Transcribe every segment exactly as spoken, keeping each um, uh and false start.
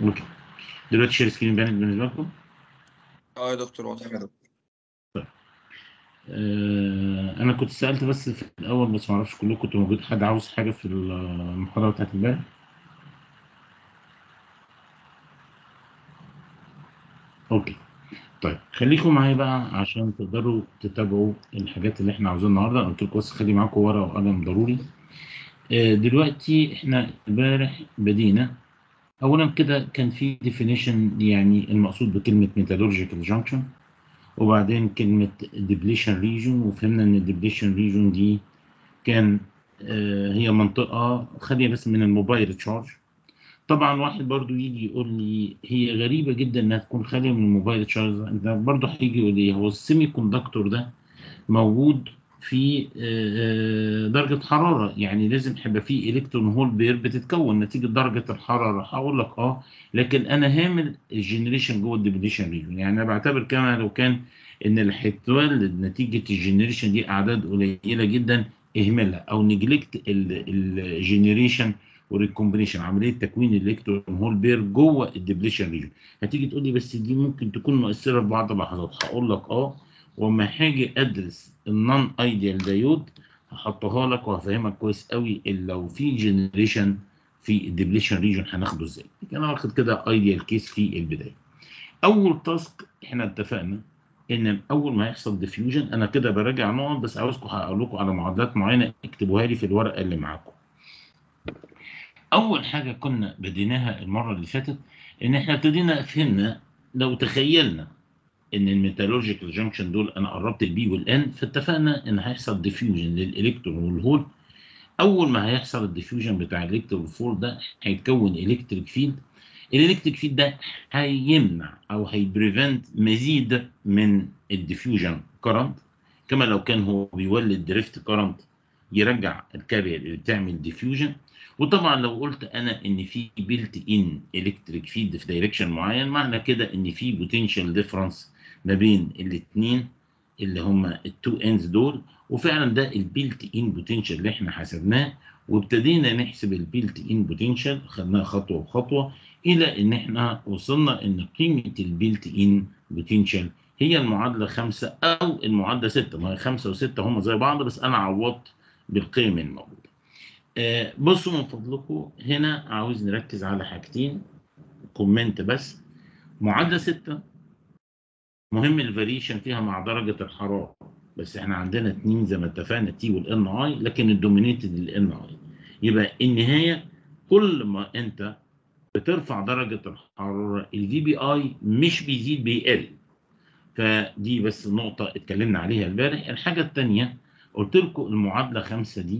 اوكي، دلوقتي شير سكرين بانت بالنسبه لكم؟ اه يا دكتور واضح يا دكتور. آه انا كنت سالت بس في الاول، بس ما اعرفش كلكم كنتوا موجود. حد عاوز حاجه في المحاضره بتاعت امبارح؟ اوكي طيب، خليكم معايا بقى عشان تقدروا تتابعوا الحاجات اللي احنا عاوزينها النهارده. أنا قلت لكم بس خلي معاكم ورقه وقلم ضروري. آه دلوقتي احنا امبارح بدينا اولا كده، كان في definition يعني المقصود بكلمه metallurgical junction، وبعدين كلمه depletion region، وفهمنا ان depletion region دي كان آه هي منطقه خاليه بس من الموبايل تشارج. طبعا واحد برضو يجي يقول لي هي غريبه جدا انها تكون خاليه من الموبايل تشارج. ده برضو هيجي يقول لي هو السيمي كوندكتور ده موجود في آه، درجة حرارة، يعني لازم هيبقى فيه الكترون هول بير بتتكون نتيجة درجة الحرارة. هقول لك اه، لكن انا هامل الجنريشن جوه الديبليشن ريجن. يعني انا بعتبر كما لو كان ان اللي هيتولد نتيجة الجنريشن دي اعداد قليلة جدا، اهملها او نجلكت الجنريشن والريكومبينيشن، عمليه تكوين الالكترون هول بير جوه الديبليشن ريجن. هتيجي تقول لي بس دي ممكن تكون مؤثره في بعض اللحظات. هقول لك اه، وما هاجي ادرس النون ايديال دايود هحطها لك وهفهمك كويس قوي لو في جنريشن في الديبليشن ريجن هناخده ازاي. انا واخد كده ايديال كيس في البدايه. اول تاسك احنا اتفقنا ان اول ما يحصل ديفيوجن، انا كده براجع نقط بس عاوزكم هقول لكم على معادلات معينه اكتبوها لي في الورقه اللي معاكم. اول حاجه كنا بديناها المره اللي فاتت ان احنا ابتدينا فهمنا، لو تخيلنا ان الميتالورجيكال جانكشن دول انا قربت البي والان، فاتفقنا ان هيحصل ديفيوجن للالكترون والهول. اول ما هيحصل الديفيوجن بتاع الالكترون والهول ده هيتكون الكتريك فيلد. الالكتريك فيلد ده هيمنع او هيبريفنت مزيد من الديفيوجن كرنت، كما لو كان هو بيولد دريفت كرنت يرجع الكارير اللي بتعمل ديفيوجن. وطبعا لو قلت انا ان في بيلت ان الكتريك فيلد في دايركشن معين، معنى كده ان في بوتنشال ديفرنس ما بين الاثنين اللي هما التو اندز دول. وفعلا ده البيلت ان بوتنشال اللي احنا حسبناه، وابتدينا نحسب البيلت ان بوتنشال، خدناها خطوه بخطوه الى ان احنا وصلنا ان قيمه البيلت ان بوتنشال هي المعادله خمسه او المعادله سته. ما هي خمسه وسته هم زي بعض، بس انا عوضت بالقيم الموجوده. آه بصوا من فضلكم، هنا عاوز نركز على حاجتين كومنت بس. معادله سته مهم الفاريشن فيها مع درجه الحراره، بس احنا عندنا اتنين زي ما اتفقنا، تي والان اي، لكن الدومينيتد الان اي. يبقى النهايه كل ما انت بترفع درجه الحراره الفي بي اي مش بيزيد، بيقل. فدي بس نقطه اتكلمنا عليها امبارح. الحاجه الثانيه قلت لكم المعادله خمسه دي،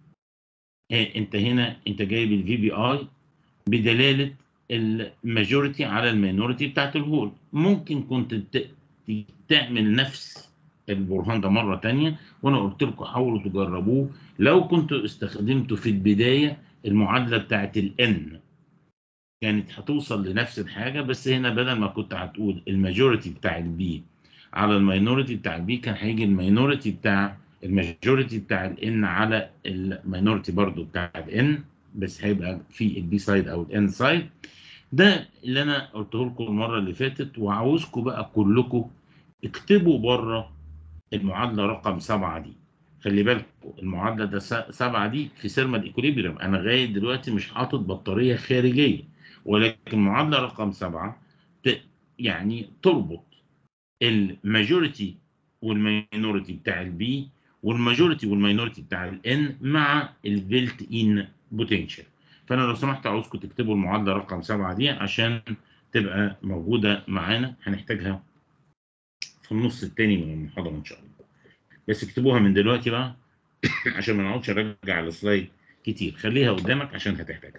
إيه انت هنا انت جايب الفي بي اي بدلاله الماجوريتي على المينوريتي بتاعت الهول. ممكن كنت تعمل نفس البرهان ده مره ثانيه، وانا قلت لكم حاولوا تجربوه لو كنتوا استخدمتوا في البدايه المعادله بتاعت الان، كانت هتوصل لنفس الحاجه. بس هنا بدل ما كنت هتقول الماجوريتي بتاع البي على الماينوريتي بتاع البي، كان هيجي الماينوريتي بتاع الماجوريتي بتاع الان على الماينوريتي برضو بتاع الان، بس هيبقى في البي سايد او الان سايد. ده اللي انا قلته لكم المره اللي فاتت، وعاوزكم بقى كلكم اكتبوا بره المعادله رقم سبعه دي. خلي بالكم المعادله ده سبعه دي في سيرمال ايكوليبريم، انا لغايه دلوقتي مش حاطط بطاريه خارجيه، ولكن معادله رقم سبعه يعني تربط الماجوريتي والماينوريتي بتاع البي والماجوريتي والماينوريتي بتاع الان مع البيلت ان بوتنشال. فانا لو سمحت عاوزكم تكتبوا المعادله رقم سبعه دي عشان تبقى موجوده معانا، هنحتاجها في النص الثاني من المحاضره ان شاء الله. بس اكتبوها من دلوقتي بقى عشان ما نقعدش نرجع السلايد كتير، خليها قدامك عشان هتحتاجها.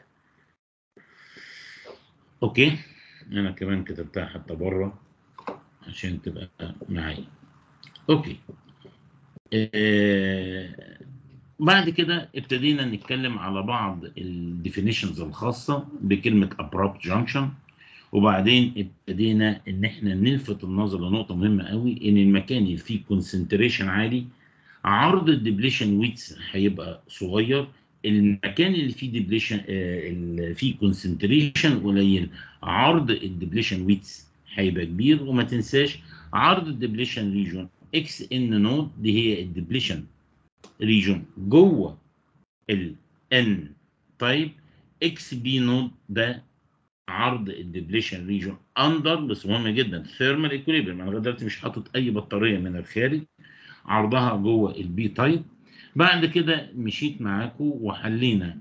اوكي، انا كمان كتبتها حتى بره عشان تبقى معايا. اوكي، آه بعد كده ابتدينا نتكلم على بعض الديفينيشنز الخاصه بكلمه abrupt junction، وبعدين ابتدينا ان احنا نلفت النظر لنقطه مهمه قوي، ان المكان اللي فيه كونسنتريشن عالي عرض الدبليشن ويتس هيبقى صغير، المكان اللي فيه ديبليشن اللي فيه كونسنتريشن قليل عرض الديبليشن ويتس هيبقى كبير. وما تنساش عرض الديبليشن ريجون اكس ان نود دي هي الديبليشن ريجون جوه الان تايب، اكس بي نود ده عرض الديبليشن ريجون اندر، بس مهم جدا، ثيرمال ايكوليبريم. انا لغايه دلوقتي مش حاطط اي بطاريه من الخارج، عرضها جوه البي تايب. بعد كده مشيت معاكم وحلينا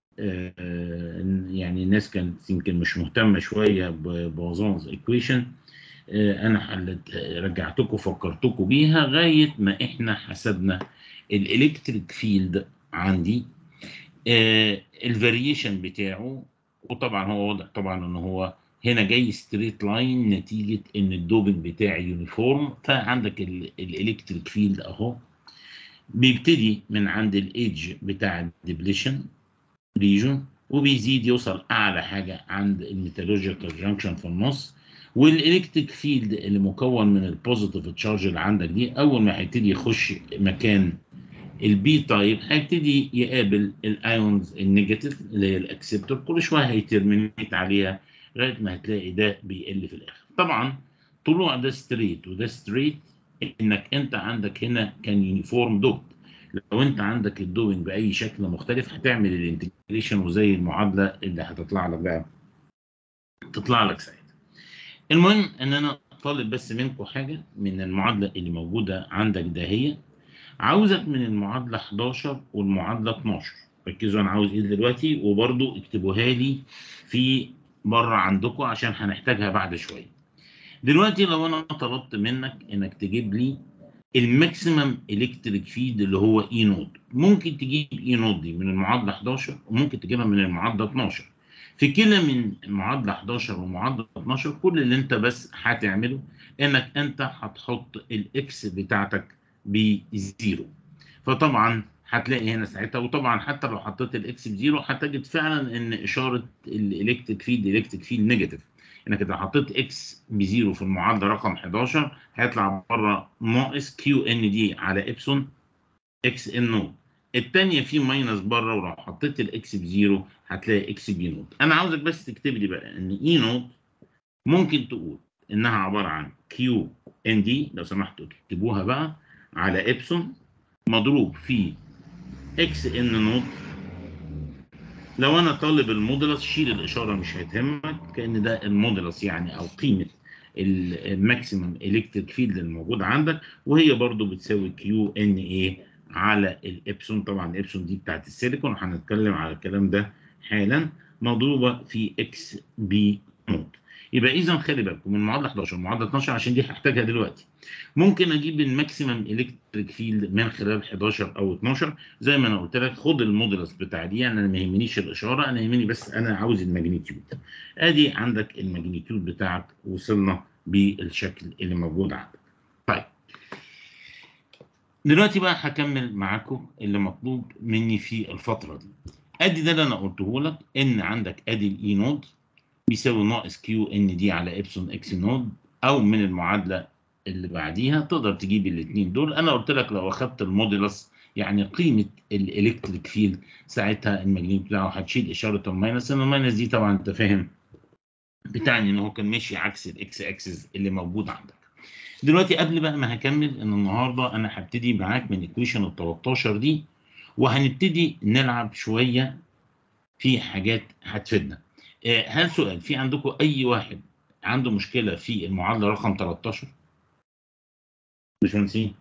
آه يعني الناس كانت يمكن مش مهتمه شويه بوزونز ايكويشن، آه انا حلت رجعتكم فكرتكم بيها لغايه ما احنا حسبنا الالكتريك فيلد عندي، آه الفاريشن بتاعه. وطبعا هو واضح طبعا ان هو هنا جاي ستريت لاين نتيجه ان الدوبنج بتاعي يونيفورم. فعندك الالكتريك فيلد اهو بيبتدي من عند الايدج بتاع الديبليشن ريجون وبيزيد يوصل اعلى حاجه عند الميتالورجيكال جانكشن في النص. والالكتريك فيلد اللي مكون من البوزيتيف تشارج اللي عندك دي اول ما هيبتدي يخش مكان البي تايب هيبتدي يقابل الايونز النيجاتيف اللي هي الاكسبتور، كل شويه هيترمينيت عليها لغايه ما هتلاقي ده بيقل في الاخر. طبعا طلوع ده ستريت وده ستريت انك انت عندك هنا كان يونيفورم دوت. لو انت عندك الدوينج باي شكل مختلف هتعمل الانتجريشن وزي المعادله اللي هتطلع لك بقى تطلع لك ساعتها. المهم ان انا طالب بس منكم حاجه من المعادله اللي موجوده عندك ده، هي عاوزك من المعادله حداشر والمعادله اتناشر. ركزوا انا عاوز ايه دلوقتي، وبرضو اكتبوها لي في بره عندكم عشان هنحتاجها بعد شويه. دلوقتي لو انا طلبت منك انك تجيب لي الماكسيمم الكتريك فيلد اللي هو اي نود، ممكن تجيب اي نود دي من المعادله حداشر وممكن تجيبها من المعادله اتناشر. في كلا من المعادله حداشر والمعادله اتناشر كل اللي انت بس هتعمله انك انت هتحط الاكس بتاعتك بزيرو. فطبعا هتلاقي هنا ساعتها، وطبعا حتى لو حطيت الاكس بزيرو هتجد فعلا ان اشاره الالكتريك فيلد الكتريك فيلد نيجاتيف، انك اذا حطيت اكس بزيرو في المعادله رقم حداشر هيطلع بره ناقص كيو ان دي على ابسون اكس ان نود. الثانيه في ماينس بره، ولو حطيت الاكس بزيرو هتلاقي اكس بي نود. انا عاوزك بس تكتب لي بقى ان اي نود ممكن تقول انها عباره عن كيو ان دي، لو سمحتوا تكتبوها بقى، على ابسون مضروب في اكس ان نود. لو انا طالب المودولس شيل الاشاره مش هتهمك، كان ده المودولس يعني او قيمه الماكسيمم الكتريك فيلد الموجود عندك، وهي برضو بتساوي كيو ان اي على الابسون. طبعا الابسون دي بتاعت السيليكون وهنتكلم على الكلام ده حالا، مضروبه في اكس بي نود. يبقى اذا خلي بالكم من المعادله حداشر والمعادله اتناشر عشان دي هحتاجها دلوقتي. ممكن اجيب الماكسيمم الكتريك فيلد من خلال حداشر او اتناشر. زي ما انا قلت لك خد المودولس بتاع دي، يعني انا ما يهمنيش الاشاره، انا يهمني بس انا عاوز الماجنتيود. ادي عندك الماجنتيود بتاعك، وصلنا بالشكل اللي موجود عندك. طيب دلوقتي بقى هكمل معاكم اللي مطلوب مني في الفتره دي. ادي ده اللي انا قلته لك، ان عندك ادي الاي نود بيساوي ناقص كيو ان دي على ابسون اكس نود، او من المعادله اللي بعديها تقدر تجيب الاثنين دول. انا قلت لك لو اخدت المودولس يعني قيمه الالكتريك فيلد ساعتها الماجنيت بتاعه هتشيل اشاره الماينس، ان الماينس دي طبعا انت فاهم بتعني ان هو كان ماشي عكس الاكس اكسس اللي موجود عندك. دلوقتي قبل بقى ما هكمل، ان النهارده انا هبتدي معاك من ايكويشن ال تلتاشر دي، وهنبتدي نلعب شويه في حاجات هتفيدنا. هل سؤال في عندكم اي واحد عنده مشكله في المعادله رقم تلتاشر؟ باشمهندسين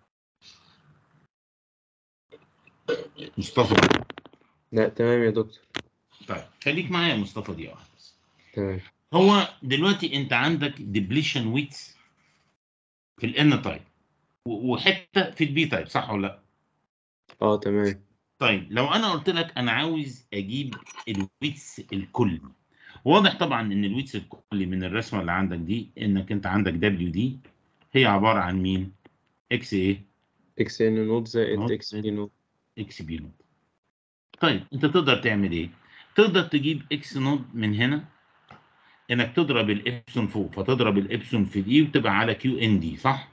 مصطفى؟ لا تمام يا دكتور. طيب خليك معايا يا مصطفى دي واحده بس. تمام. هو دلوقتي انت عندك ديبليشن ويتس في الان تايب وحته في البي تايب، صح ولا لا؟ اه تمام. طيب لو انا قلت لك انا عاوز اجيب الويتس الكلي، واضح طبعا ان الويتس الكلي من الرسمه اللي عندك دي انك انت عندك دبليو دي هي عباره عن مين؟ اكس ايه؟ اكس ان نوت زائد نوت اكس بي نوت. اكس بي نوت. طيب انت تقدر تعمل ايه؟ تقدر تجيب اكس نوت من هنا، انك تضرب الابسون فوق فتضرب الابسون في دي وتبقى على كيو ان دي، صح؟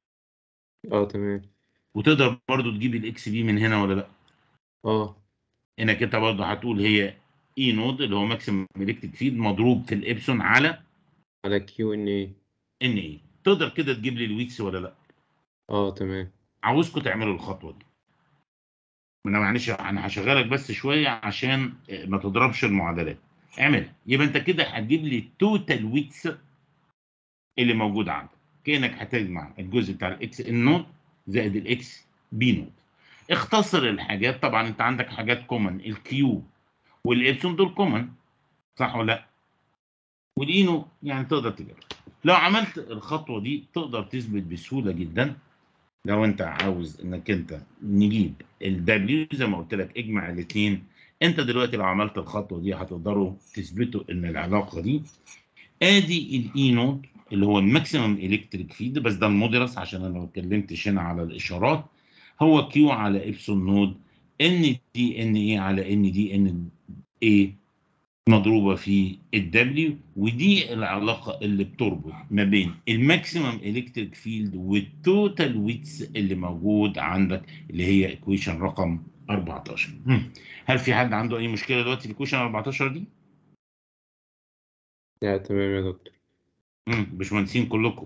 اه تمام. وتقدر برضو تجيب الاكس بي من هنا ولا لا؟ اه انك انت برضه هتقول هي اي نود اللي هو ماكسيمم الكتريك فيلد مضروب في الابسون على على كيو ان اي. ان اي. تقدر كده تجيب لي الويكس ولا لا؟ اه تمام. عاوزكم تعملوا الخطوه دي. انا معلش انا هشغلك بس شويه عشان ما تضربش المعادلات. اعملها. يبقى انت كده هتجيب لي التوتال ويكس اللي موجود عندك، كانك هتجمع الجزء بتاع الاكس ان نود زائد الاكس بي نود. اختصر الحاجات. طبعا انت عندك حاجات كومن، الكيو والابسون دول كومن، صح ولا لا؟ والاينو يعني تقدر تجيبها. لو عملت الخطوه دي تقدر تثبت بسهوله جدا. لو انت عاوز انك انت نجيب الدبليو زي ما قلت لك اجمع الاثنين. انت دلوقتي لو عملت الخطوه دي هتقدروا تثبتوا ان العلاقه دي ادي الاي نود اللي هو الماكسيمم الكتريك فيلد، بس ده المودرس عشان انا ما اتكلمتش هنا على الاشارات. هو كيو على ابسون نود ان دي ان اي على ان دي ان اي مضروبه في الدبليو، ودي العلاقه اللي بتربط ما بين الماكسيمم الكتريك فيلد والتوتال ويتس اللي موجود عندك، اللي هي ايكويشن رقم أربعتاشر. هم. هل في حد عنده اي مشكله دلوقتي في ايكويشن أربعتاشر دي؟ لا تمام يا دكتور. هم، باشمهندسين كلكم.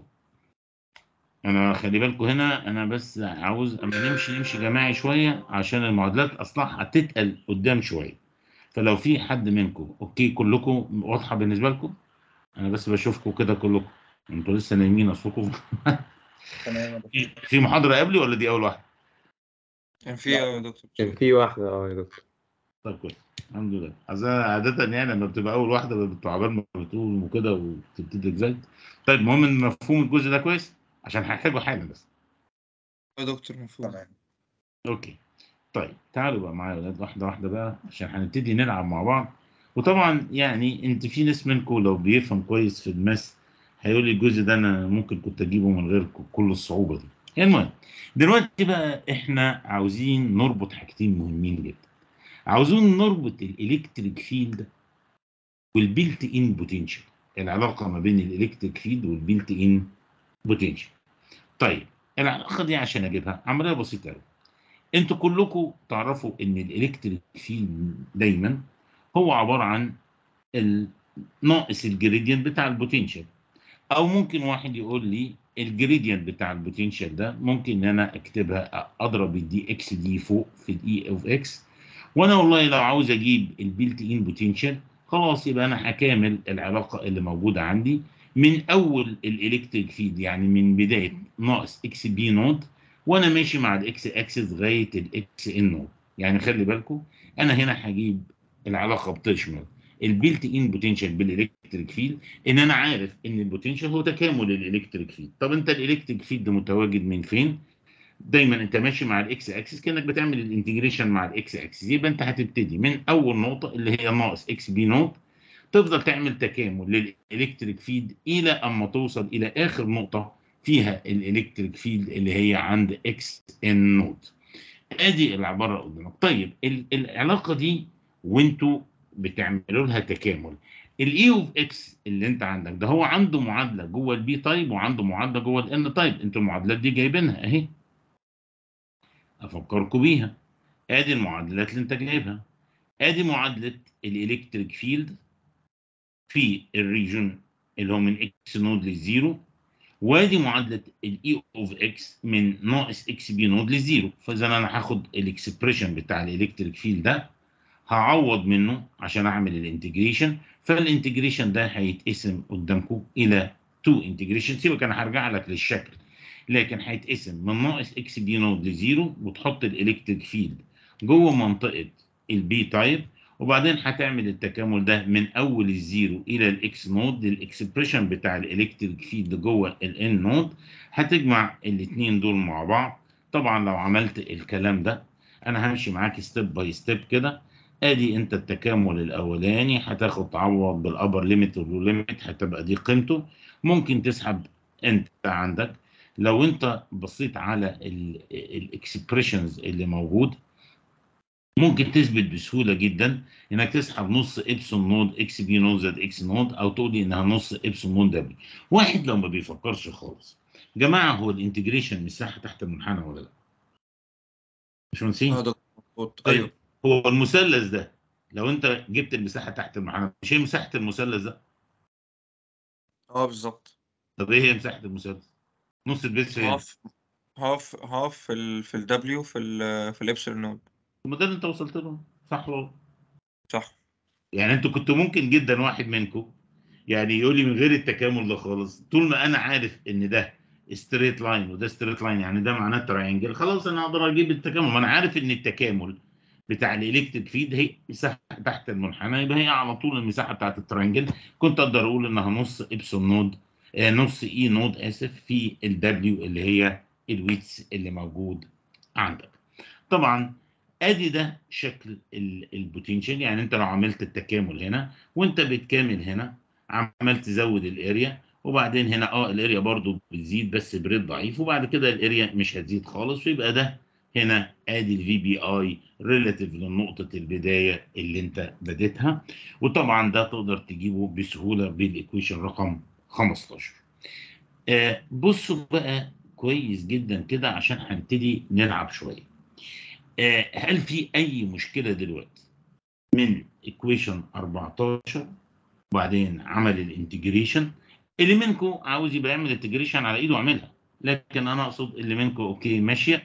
انا خلي بالكم هنا، انا بس عاوز اما نمشي نمشي جماعي شويه عشان المعادلات اصلا هتتقل قدام شويه. فلو في حد منكم اوكي كلكم واضحه بالنسبه لكم، انا بس بشوفكم كده كلكم. انتوا لسه نايمين اصلكم. تمام يا في دكتور. في محاضره قبلي ولا دي اول واحده؟ كان في يا دكتور. كان في واحدة اه يا دكتور. طيب كويس. الحمد لله. أصل أنا عاده يعني لما بتبقى اول واحده بتبقى عبال ما بتقول وكده وتبتدي تزايد. طيب المهم ان مفهوم الجزء ده كويس عشان هحتاجه حالا بس. يا دكتور مفهوم. تمام. اوكي. طيب تعالوا بقى معايا يا ولاد واحده واحده بقى عشان هنبتدي نلعب مع بعض. وطبعا يعني انت في ناس منكم لو بيفهم كويس في الماس هيقول لي الجزء ده انا ممكن كنت اجيبه من غير ك- كل الصعوبه دي. المهم دلوقتي بقى احنا عاوزين نربط حاجتين مهمين جدا. عاوزين نربط الالكتريك فيلد والبيلت ان بوتنشال، العلاقه ما بين الالكتريك فيلد والبيلت ان بوتنشال. طيب العلاقه دي عشان اجيبها عمليه بسيطه قوي. انتوا كلكم تعرفوا ان الالكتريك فيلد دايما هو عباره عن ال- ناقص الجريدينت بتاع البوتنشال. او ممكن واحد يقول لي الجريدينت بتاع البوتنشال ده ممكن ان انا اكتبها اضرب الدي اكس دي فوق في الاي اوف اكس. وانا والله لو عاوز اجيب البيلت ان بوتنشال خلاص يبقى انا هكامل العلاقه اللي موجوده عندي من اول الالكتريك فيلد، يعني من بدايه ناقص اكس بي نوت وانا ماشي مع الاكس اكسس لغايه الاكس ان نوت. يعني خلي بالكم انا هنا هجيب العلاقه بتشمل البيلت ان بوتنشال بالالكتريك فيلد، ان انا عارف ان البوتنشال هو تكامل الالكتريك فيلد. طب انت الالكتريك فيلد متواجد من فين؟ دايما انت ماشي مع الاكس اكسس كانك بتعمل الانتجريشن مع الاكس اكسس، يبقى انت هتبتدي من اول نقطه اللي هي ناقص اكس بي نوت، تفضل تعمل تكامل للالكتريك فيلد الى اما توصل الى اخر نقطه فيها الالكتريك فيلد اللي هي عند اكس ان نوت. ادي العباره قدامك. طيب ال- العلاقه دي وانتوا بتعملوا لها تكامل، الاي اوف اكس اللي انت عندك ده هو عنده معادله جوه البي تايب وعنده معادله جوه الان تايب. انتوا المعادلات دي جايبينها اهي، افكركم بيها. ادي المعادلات اللي انت جايبها. ادي معادله الالكتريك فيلد في الريجون اللي هو من اكس نود للزيرو، وادي معادله الاي اوف اكس من ناقص اكس بي نود للزيرو. فاذا انا هاخد الاكسبريشن بتاع الالكتريك فيلد ده هعوض منه عشان اعمل الانتجريشن. فالانتجريشن ده هيتقسم قدامكم الى تو انتجريشن. سيبك انا هرجع لك للشكل، لكن هيتقسم من ناقص اكس بي نود لزيرو وتحط الالكتريك فيلد جوه منطقه البي تايب، وبعدين هتعمل التكامل ده من اول الزيرو الى الاكس نود للاكسبريشن بتاع الالكتريك فيلد جوه الان نود. هتجمع الاثنين دول مع بعض. طبعا لو عملت الكلام ده انا همشي معاك ستيب باي ستيب كده. ادي انت التكامل الاولاني هتاخد تعوض بالابر ليميت واللو ليميت هتبقى دي قيمته. ممكن تسحب انت عندك. لو انت بصيت على الاكسبريشنز اللي موجود ممكن تثبت بسهوله جدا انك تسحب نص ابسون نود اكس بي نود زائد اكس نود، او تقول لي انها نص ابسون نود دبليو. واحد لو ما بيفكرش خالص، جماعه هو الانتجريشن مساحه تحت المنحنى ولا لا؟ مش اه يا نسين؟ دكتور مظبوط. طيب ايوه. هو المثلث ده لو انت جبت المساحه تحت المحنك مش هي مساحه المثلث ده؟ اه بالظبط. طب ايه هي مساحه المثلث؟ نص البيس فين؟ هاف هاف هاف في ال في الدبليو في ال في الابسلون نود. طب ما ده اللي انت وصلت له صح ولا؟ صح. يعني انتوا كنتوا ممكن جدا واحد منكم يعني يقول لي من غير التكامل ده خالص، طول ما انا عارف ان ده ستريت لاين وده ستريت لاين يعني ده معناه تراينجل، خلاص انا اقدر اجيب التكامل. ما انا عارف ان التكامل بتاع الالكتريك فيد هي مساحه تحت المنحنى، يبقى هي على طول المساحه بتاعت التراينجل. كنت اقدر اقول انها نص ابسون نود، آه نص اي نود اسف في الدبليو اللي هي الويتس اللي موجود عندك. طبعا ادي ده شكل البوتنشال. يعني انت لو عملت التكامل هنا وانت بتكامل هنا عمال تزود الاريا، وبعدين هنا اه الاريا برضو بتزيد بس بريد ضعيف، وبعد كده الاريا مش هتزيد خالص، ويبقى ده هنا ادي الفي بي اي ريلاتيف لنقطه البدايه اللي انت بديتها. وطبعا ده تقدر تجيبه بسهوله بالايكويشن رقم خمستاشر. آه بصوا بقى كويس جدا كده عشان هنبتدي نلعب شويه. آه هل في اي مشكله دلوقتي من ايكويشن أربعتاشر وبعدين عمل الانتجريشن؟ اللي منكم عاوز يبقى يعمل انتجريشن على ايده اعملها، لكن انا اقصد اللي منكم اوكي ماشيه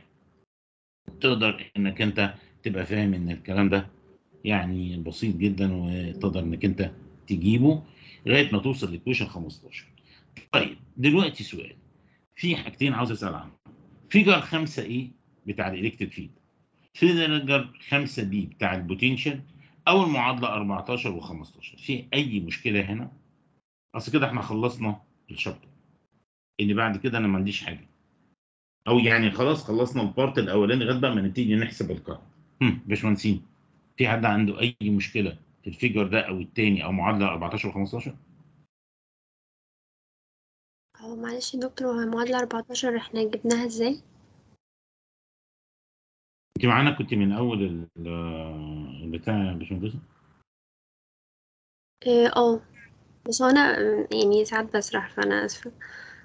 تقدر انك انت تبقى فاهم ان الكلام ده يعني بسيط جدا، وتقدر انك انت تجيبه لغايه ما توصل لايكويشن خمستاشر. طيب دلوقتي سؤال، في حاجتين عاوز اسال عنهم. فيجر خمسة ايه بتاع الالكتريك فيد، فيجر خمسة بي بتاع البوتنشال، او المعادله أربعتاشر و15، في اي مشكله هنا؟ اصل كده احنا خلصنا الشابتر اللي بعد كده انا ما عنديش حاجه، او يعني خلاص خلصنا البارت الاولاني لغايه بقى ما نبتدي نحسب القاعده. هم باشمهندسين، في حد عنده اي مشكله في الفيجر ده او الثاني او معادله أربعتاشر و15؟ هو معلش يا دكتور، هو المعادلة أربعتاشر احنا جبناها ازاي؟ انت معانا كنت من اول ال- البتاع يا باشمهندس؟ اه آه، بس هو انا آه، يعني ساعات بسرح، فانا اسفة.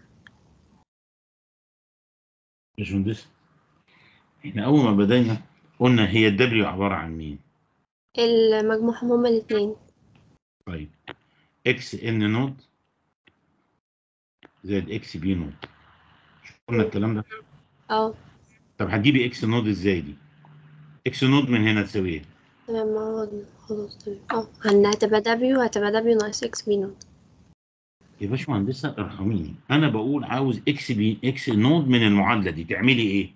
باشمهندس احنا اول ما بدانا قلنا هي الدبليو عباره عن مين؟ المجموعهم هما الاتنين. طيب اكس ان نود زائد اكس بي نود، مش قلنا مم. الكلام ده؟ اه طب هتجيبي اكس نود ازاي دي؟ اكس نود من هنا تساوي ايه؟ تمام، ما هو خلاص تمام. اه هن- هتبقى دبليو هتبقى دبليو ناقص اكس بي نوت. يا باشمهندسه ارحميني، انا بقول عاوز اكس بي اكس نود من المعادله دي تعملي ايه؟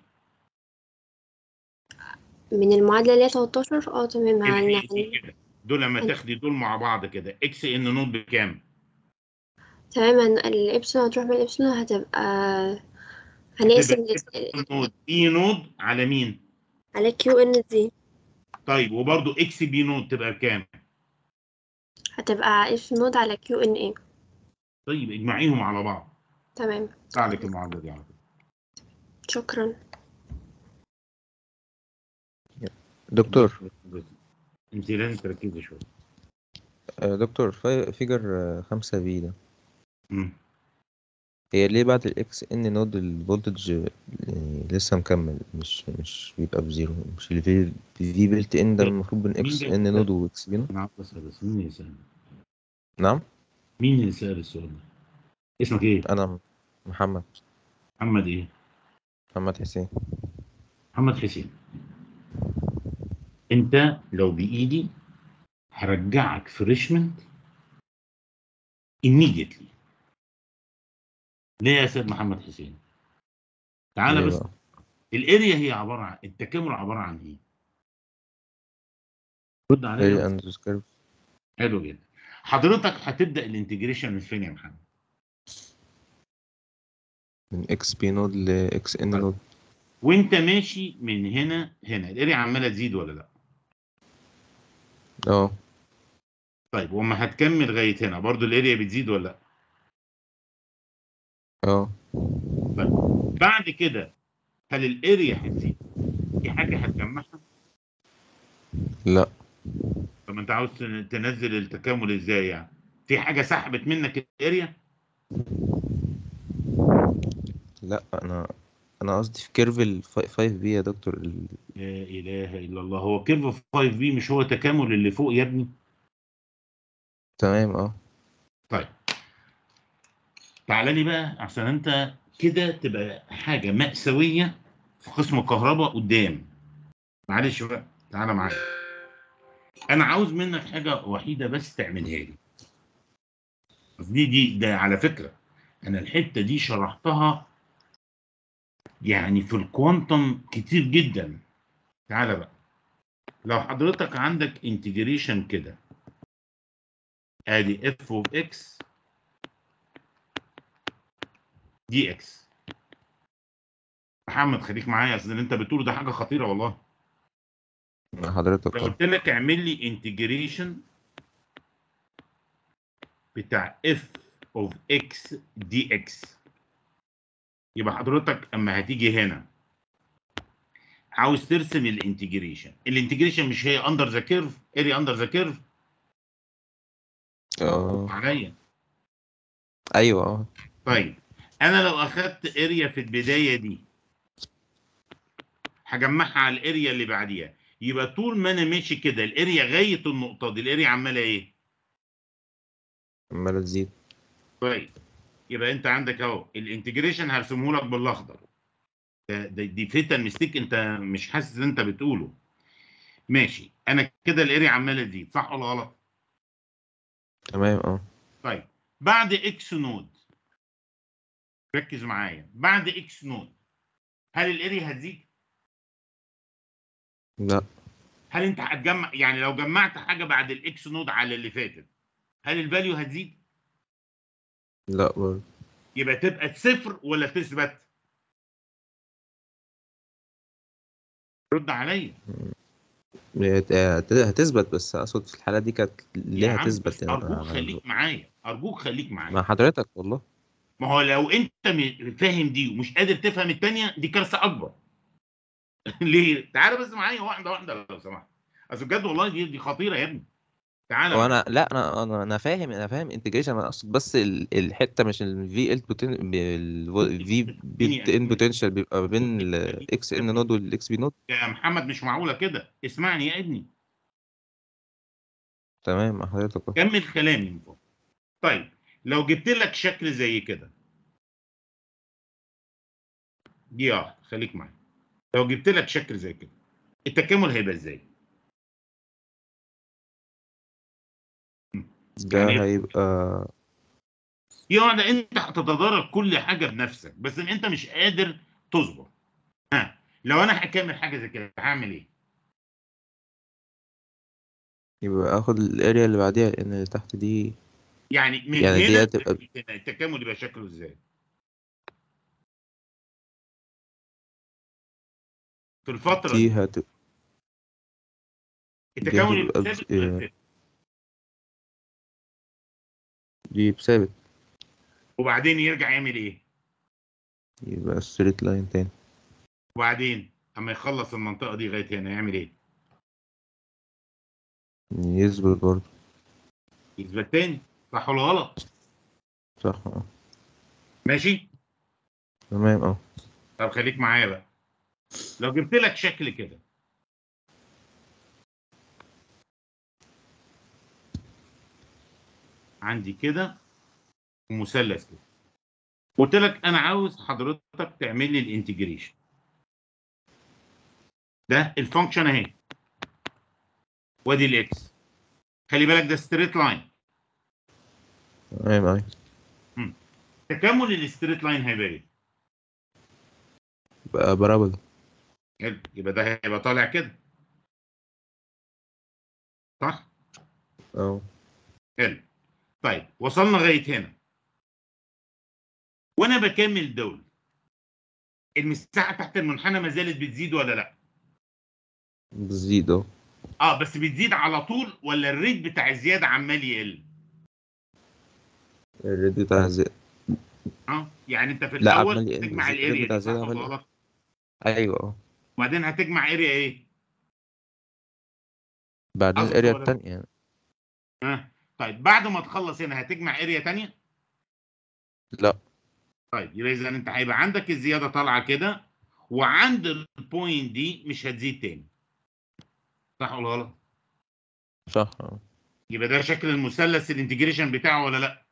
من المعادلة اللي هي تلتاشر. اه تمام. اللي هن هي دي هن كده، دول لما هن- تاخدي دول مع بعض كده اكس ان نود بكام؟ تمام. هن- الإبسلون هتروح من الإبسلون هتبقى هنقسم هتبقى ال- اكس نود اي نود على مين؟ على كيو ان دي. طيب وبرده اكس بي نود تبقى بكام؟ هتبقى اف نود على كيو ان اي. طيب اجمعيهم على بعض، تمام. طلع لك المعادله دي على طول. شكرا. دكتور انت لازم تركزي شويه. آه، دكتور في فيجر آه، خمسة بي ده، مم. هي ليه بعد الاكس ان نود الفولتج يعني لسه مكمل، مش مش بيبقى بزيرو؟ مش اللي في في بيلت ان ده المفروض بين مين اكس ده؟ ان نود واكس بي نود؟ انا عاوز اسال بس مين اللي سال؟ نعم. مين اللي سال السؤال ده؟ اسمك ايه؟ انا محمد محمد ايه؟ محمد حسين. محمد حسين. انت لو بايدي هرجعك فريشمنت immediately. ليه يا سيد محمد حسين؟ تعالى ليه بس. بقى؟ الاريا هي عباره عن التكامل عباره عن ايه؟ رد عليا اريا بس. اندر كيرف. حلو جدا. حضرتك هتبدا الانتجريشن من فين يا محمد؟ من اكس بي نود لاكس ان طيب. نود. وانت ماشي من هنا هنا الاريا عماله تزيد ولا لا؟ اه طيب وما هتكمل لغايه هنا برضو الاريا بتزيد ولا لا؟ اه طيب بعد كده هل الاريا هتزيد؟ في حاجه هتجمعها؟ لا طب انت عاوز تن- تنزل التكامل ازاي يعني؟ في حاجه سحبت منك الاريا؟ لا انا انا قصدي في كيرف ال خمسة بي يا دكتور ال... لا اله الا الله، هو كيرف خمسة بي مش هو تكامل اللي فوق يا ابني؟ تمام اه. طيب تعالى لي بقى عشان انت كده تبقى حاجه مأساويه في قسم الكهرباء قدام. معلش بقى تعالى معايا، انا عاوز منك حاجه وحيده بس تعملها لي. دي دي ده على فكره انا الحته دي شرحتها يعني في الكوانتم كتير جدا. تعالى بقى، لو حضرتك عندك انتجريشن كده، ادي اف اوف اكس دي اكس. محمد خليك معايا، اصل اللي انت بتقوله ده حاجه خطيره والله. حضرتك لو اه. قلت لك اعمل لي انتجريشن بتاع اف اوف اكس دي اكس، يبقى حضرتك اما هتيجي هنا عاوز ترسم الانتجريشن. الانتجريشن مش هي اندر ذا كيرف، اري اندر ذا كيرف اه عليا. ايوه اه. طيب انا لو اخدت اريا في البدايه دي هجمعها على الاريا اللي بعديها، يبقى طول ما انا ماشي كده الاريا غايه النقطه دي الاريا عماله ايه؟ عمالة تزيد. طيب يبقى انت عندك اهو الانتجريشن هرسمه لك بالاخضر. ده ده- دي فيتا ميستيك، انت مش حاسس ان انت بتقوله. ماشي، انا كده الاريا عماله تزيد، صح ولا غلط؟ تمام اه. طيب بعد اكس نود، ركز معايا، بعد اكس نود هل الاريا هتزيد؟ لا هل انت هتجمع، يعني لو جمعت حاجه بعد الاكس نود على اللي فاتت هل الفاليو هتزيد؟ لا برضه. يبقى تبقى صفر ولا تثبت؟ رد عليا. هي هت- هتثبت، بس اقصد في الحالة دي كانت يا ليه عم هتثبت بس يعني ارجوك أنا- خليك معايا، ارجوك خليك مع معايا. حضرتك والله. ما هو لو انت م- فاهم دي ومش قادر تفهم الثانيه دي كارثه اكبر. ليه؟ تعالى بس معايا واحده واحده لو سمحت، اصل بجد والله دي دي خطيره يا ابني. تعالى هو معايا. انا لا انا انا انا فاهم انا فاهم انتجريشن، انا اقصد بس ال- الحته مش الفي ال الفي بيلت ان اديني بوتنشال بيبقى ما بين الاكس ان نود والاكس بي نود. يا محمد مش معقوله كده، اسمعني يا ابني. تمام مع حضرتك أهو. كمل كلامي من فوق. طيب لو جبت لك شكل زي كده، دي واحده خليك معايا، لو جبت لك شكل زي كده التكامل هيبقى ازاي؟ يعني ده هيبقى دي واحده انت هتتدارك كل حاجه بنفسك بس إن انت مش قادر تصبر. ها لو انا هكمل حاجه زي كده هعمل ايه؟ يبقى اخد الاريا اللي بعديها لان اللي تحت دي يعني من يعني دي هنا هتبقى التكامل يبقى شكله ازاي؟ في الفتره دي دي هتبقى دي التكامل يبقى هتبقى بز... ثابت ولا آه، ثابت؟ دي بثابت. وبعدين يرجع يعمل ايه؟ يبقى ستريت لاين تاني. وبعدين اما يخلص المنطقه دي لغايه هنا يعمل ايه؟ يثبت برضه. يثبت تاني، صح ولا غلط؟ صح اه. ماشي؟ تمام اه. طب خليك معايا بقى، لو جبت لك شكل كده، عندي كده مثلث كده، قلت لك انا عاوز حضرتك تعمل لي الانتجريشن ده، الفانكشن اهي وادي الاكس، خلي بالك ده ستريت لاين. تمام ايوه. تكامل الستريت لاين هيبقى ايه؟ يبقى بارابولا. حلو، يبقى ده هيبقى طالع كده، صح؟ اه. حلو. طيب وصلنا لغايه هنا، وانا بكمل دول المساحه تحت المنحنى ما زالت بتزيد ولا لا؟ بتزيد اه. اه بس بتزيد على طول ولا الريت بتاع الزياده عمال يقل؟ الريت بتاع الزيادة. اه يعني انت في لا الاول عمال يقل، هتجمع الريت الاريا بتاع دي الزيادة صح عمال ولا يقل. غلط؟ ايوه اه. وبعدين هتجمع اريا ايه؟ بعدين اصغر الاريا ولا لا؟ التانية يعني. اه طيب بعد ما تخلص هنا هتجمع اريا ثانيه؟ لا. طيب يبقى اذا انت هيبقى عندك الزياده طالعه كده وعند البوينت دي مش هتزيد تاني. صح ولا غلط؟ صح اه. يبقى ده شكل المثلث الانتجريشن بتاعه ولا لا؟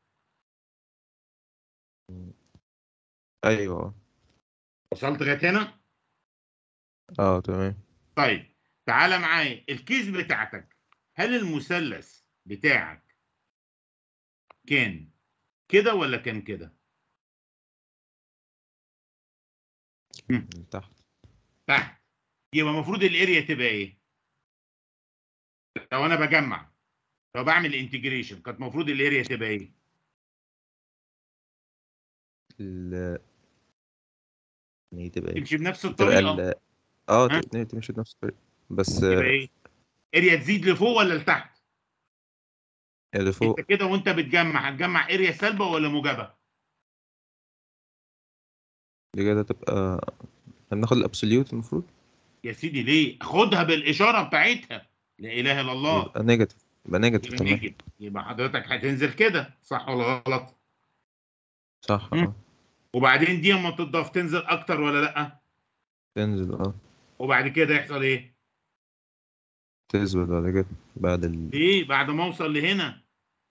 ايوه اه. وصلت لغايه هنا؟ اه تمام. طيب تعالى معايا الكيس بتاعتك، هل المثلث بتاعك كان كده ولا كان كده؟ مم. من تحت. تحت. يبقى المفروض الاريا تبقى ايه؟ لو انا بجمع، لو بعمل انتجريشن كانت المفروض الاريا تبقى ايه؟ ال يعني تبقى ايه؟ تمشي بنفس تبقى الطريقه. ال اه ها؟ تبقى تمشي بنفس الطريقة بس يبقى آه، ايه؟ اريا تزيد لفوق ولا لتحت؟ اللي انت فوق. كده وانت بتجمع هتجمع اريا سالبه ولا موجبه؟ دي كده تبقى هناخد الابسوليوت المفروض يا سيدي ليه؟ خدها بالاشاره بتاعتها. لا اله الا الله. يبقى نيجاتيف. يبقى نيجاتيف يبقى تمام. نيجي، يبقى حضرتك هتنزل كده، صح ولا غلط؟ صح مم. اه. وبعدين دي اما تضاف تنزل اكتر ولا لا؟ تنزل اه. وبعد كده يحصل ايه؟ تثبت بعد كده بعد ال ليه؟ بعد ما اوصل لهنا،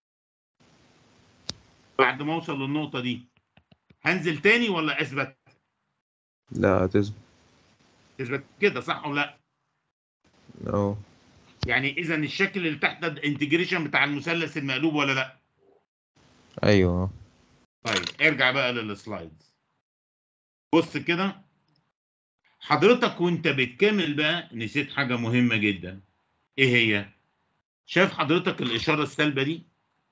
بعد ما اوصل للنقطه دي هنزل تاني ولا اثبت؟ لا تثبت. اثبت كده، صح ولا لا؟ اه. يعني اذا الشكل اللي تحت ده الانتجريشن بتاع المثلث المقلوب ولا لا؟ ايوه اه. طيب ارجع بقى للسلايدز. بص كده حضرتك وانت بتكمل بقى نسيت حاجه مهمه جدا. ايه هي؟ شايف حضرتك الاشاره السالبه دي؟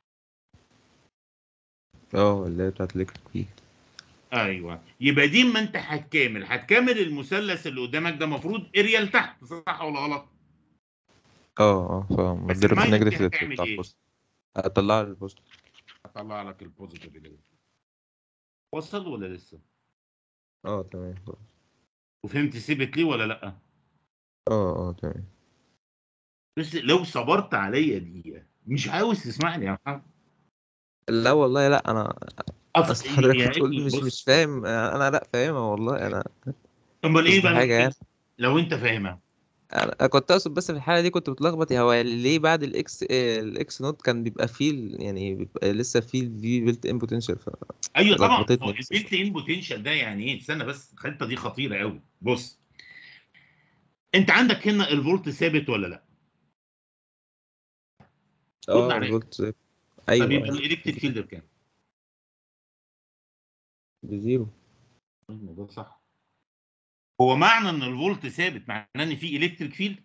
اه اللي هي بتاعت الكتريك فيلد. ايوه، يبقى دي اما انت هتكامل هتكامل المثلث اللي قدامك ده المفروض اريا لتحت، صح ولا غلط؟ اه اه فاهم. بس تضرب في الماينس دي نيجاتيف هتعمل بتاع ايه؟ البوست. هتطلع لي البوست. هطلع لك البوزيتيف اللي وصل ولا لسه؟ اه تمام خلاص. وفهمت سيبت ليه ولا لا؟ اه اه تمام. بس لو صبرت عليا دقيقه مش عاوز تسمعني يا محمد. لا والله لا انا أص... اصل حضرتك يا بتقول ابني مش مش بص، فاهم انا لا فاهمها والله انا امال ايه قصدي بقى حاجه يعني. لو انت فاهمها؟ انا كنت اقصد بس في الحاله دي كنت بتلخبط هو ليه بعد الاكس آه، الاكس نوت كان بيبقى فيه ال- يعني بيبقى لسه فيه الفي بيلت ان بوتنشال ايوه طبعا، هو فلخبطتني بس. البيلت ان بوتنشال ده يعني ايه؟ استنى بس، الخطه دي خطيره قوي. بص انت عندك هنا الفولت ثابت ولا لا؟ رد اه عليا. الفولت طب ايوه يبقى ايوه الالكتريك فيلد بكام؟ بزيرو. أيوة، ده صح. هو معنى ان الفولت ثابت معناه ان في الكتريك فيلد؟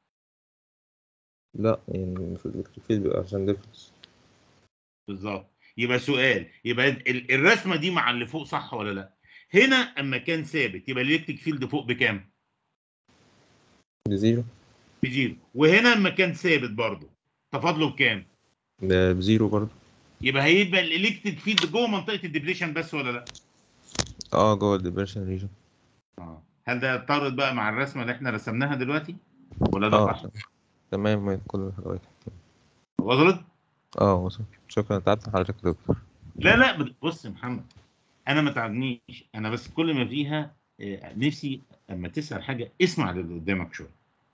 لا يعني المفروض الالكتريك فيلد بيبقى عشان ديفرنس. بالظبط. يبقى سؤال، يبقى ال- الرسمه دي مع اللي فوق صح ولا لا؟ هنا اما كان ثابت يبقى الالكتريك فيلد فوق بكام؟ بزيرو. بزيرو. وهنا اما كان ثابت برضه تفاضله بكام؟ ده بزيرو برضه. يبقى هيبقى الالكتريك فيلد جوه منطقه الديبريشن بس ولا لا؟ اه جوه الديبريشن ريجن. اه. هل ده يتطرد بقى مع الرسمه اللي احنا رسمناها دلوقتي ولا ده اه صح؟ تمام. تمام ما كل الحاجات. وصلت؟ اه وصل. شكرا تعبت حضرتك يا دكتور. لا لا بد- بص يا محمد، انا ما تعبنيش، انا بس كل ما فيها آه، نفسي اما تسال حاجه اسمع للي قدامك شويه.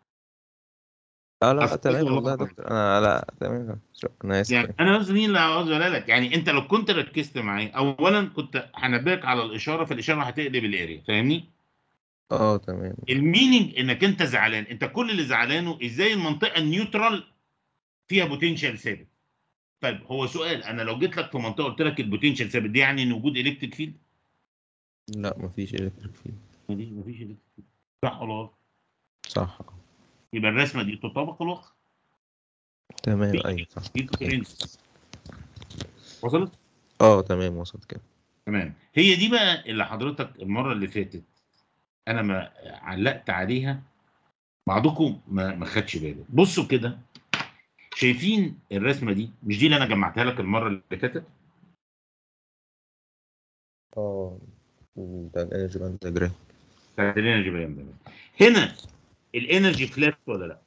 لا لا لا اصل بص تمام والله والله يا العظيم. دكتور انا لا تمام شكرا انا اسف يعني يعني. انا بس مين اللي عاوز اقولها لك؟ يعني انت لو كنت ركزت معايا اولا كنت هنبهك على الاشاره، فالاشاره هتقلب الاريا، فاهمني؟ اه تمام. الميننج انك انت زعلان، انت كل اللي زعلانه ازاي المنطقه النيوترال فيها بوتنشال ثابت. طيب هو سؤال، انا لو جيت لك في منطقه قلت لك البوتنشال ثابت دي يعني ان وجود الكتريك فيلد؟ لا مفيش الكتريك فيلد. مفيش مفيش الكتريك فيلد، صح ولا غلط؟ صح. يبقى الرسمه دي تطابق الواقع. تمام في ايوه صح. في ديفرنس. وصلت؟ اه تمام وصلت كده. تمام. هي دي بقى اللي حضرتك المره اللي فاتت انا ما علقت عليها، بعضكم ما ما خدش باله. بصوا كده، شايفين الرسمه دي؟ مش دي اللي انا جمعتها لك المره اللي فاتت؟ اه بتاع الانرجي باند دياجرام. بتاعت الانرجي بيان. هنا الانرجي فلات ولا لا؟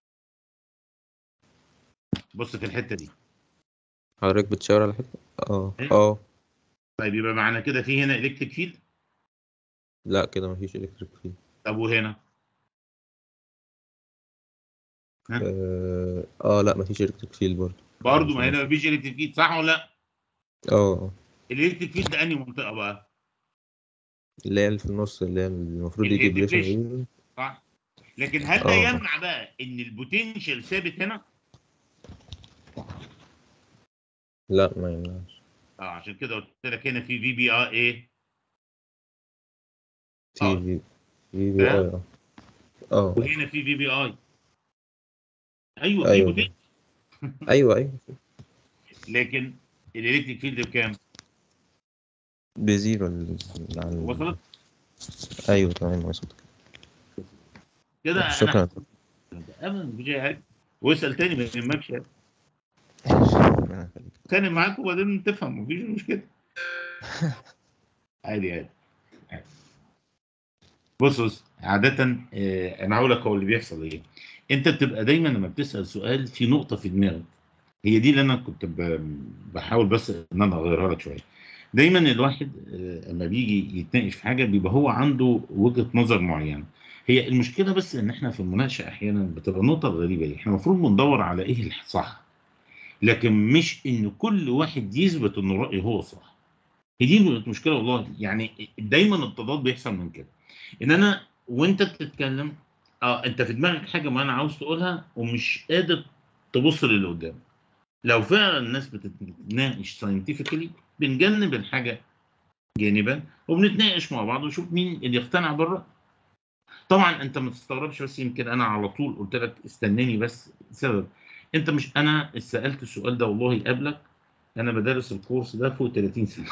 بص في الحته دي. حضرتك بتشاور على حته اه إيه؟ اه. طيب يبقى معنى كده في هنا الكتريك فيلد؟ لا كده مفيش الكتريك فيلد. طب وهنا؟ ها؟ اه آه، لا مفيش الكتريك فيلد برضه. برضه ما هنا مفيش الكتريك فيلد، صح ولا لا؟ اه الالكتريك فيلد ده انهي منطقه بقى؟ اللي هي اللي في النص، اللي هي المفروض اللي يجي هي ديبريشن الديبريشن، ريجن. صح؟ لكن هل ده اه يمنع بقى ان البوتنشال ثابت هنا؟ لا ما يمنعش. اه عشان كده قلت لك هنا في في بي ار ايه؟ في اه في في بي اي فاهم؟ اه اه وهنا في في بي اي. ايوه في ايوه بوتنشال. ايوه ايوه لكن الالكتريك فيلد بكام؟ بزيرو ال- على ال- وصلت؟ ايوه تمام وصلت. كده انا شكرا. ابدا مفيش اي حاجه. واسال تاني ما يهمكش يعني. ربنا يخليك. اتخانق معاك وبعدين تفهم مفيش مشكله. عادي عادي عادي. بص بص عادة آه، انا هقول لك هو اللي بيحصل ايه. انت بتبقى دايما لما بتسال سؤال في نقطه في دماغك، هي دي اللي انا كنت ب- بحاول بس ان انا اغيرها لك شويه. دايما الواحد آه، لما بيجي يتناقش في حاجه بيبقى هو عنده وجهه نظر معينه. هي المشكله بس ان احنا في المناقشه احيانا بتبقى النقطه الغريبه دي، احنا المفروض بندور على ايه الصح، لكن مش ان كل واحد يثبت ان رايه هو صح. هي دي المشكله والله، يعني دايما التضاد بيحصل من كده، ان انا وانت بتتكلم اه انت في دماغك حاجه ما انا عاوز تقولها ومش قادر تبص للي قدامك. لو فعلا الناس بتتناقش ساينتفكلي بنجنب الحاجه جانبا وبنتناقش مع بعض ونشوف مين اللي يقتنع بالرأي. طبعا انت ما تستغربش، بس يمكن انا على طول قلت لك استناني بس سبب. انت مش انا سألت السؤال ده والله قبلك، انا بدرس الكورس ده فوق ثلاثين سنه.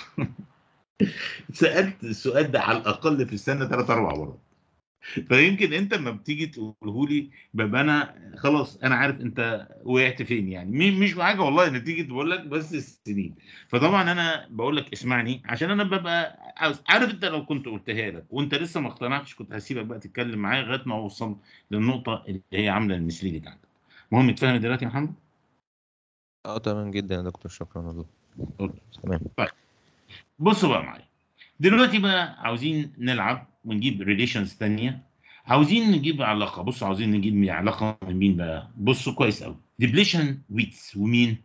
سألت السؤال ده على الاقل في السنه ثلاث اربع مرات. فيمكن انت لما بتيجي تقوله لي ببقى انا خلاص انا عارف انت وقعت فين، يعني م- مش بحاجه والله نتيجه بقول لك بس السنين. فطبعا انا بقول لك اسمعني عشان انا ببقى عاوز عارف، انت لو كنت قلتها لك وانت لسه ما اقتنعتش كنت هسيبك بقى تتكلم معايا لغايه ما اوصل للنقطه اللي هي عامله المثليه عندك. المهم اتفهم دلوقتي يا محمد؟ اه تمام جدا يا دكتور، شكرا والله. أوكي. تمام. طيب بصوا بقى معايا، دلوقتي بقى عاوزين نلعب ونجيب ريليشنز تانية. عاوزين نجيب علاقة، بصوا عاوزين نجيب علاقة من مين بقى؟ بصوا كويس قوي، ديبليشن ويتس ومين؟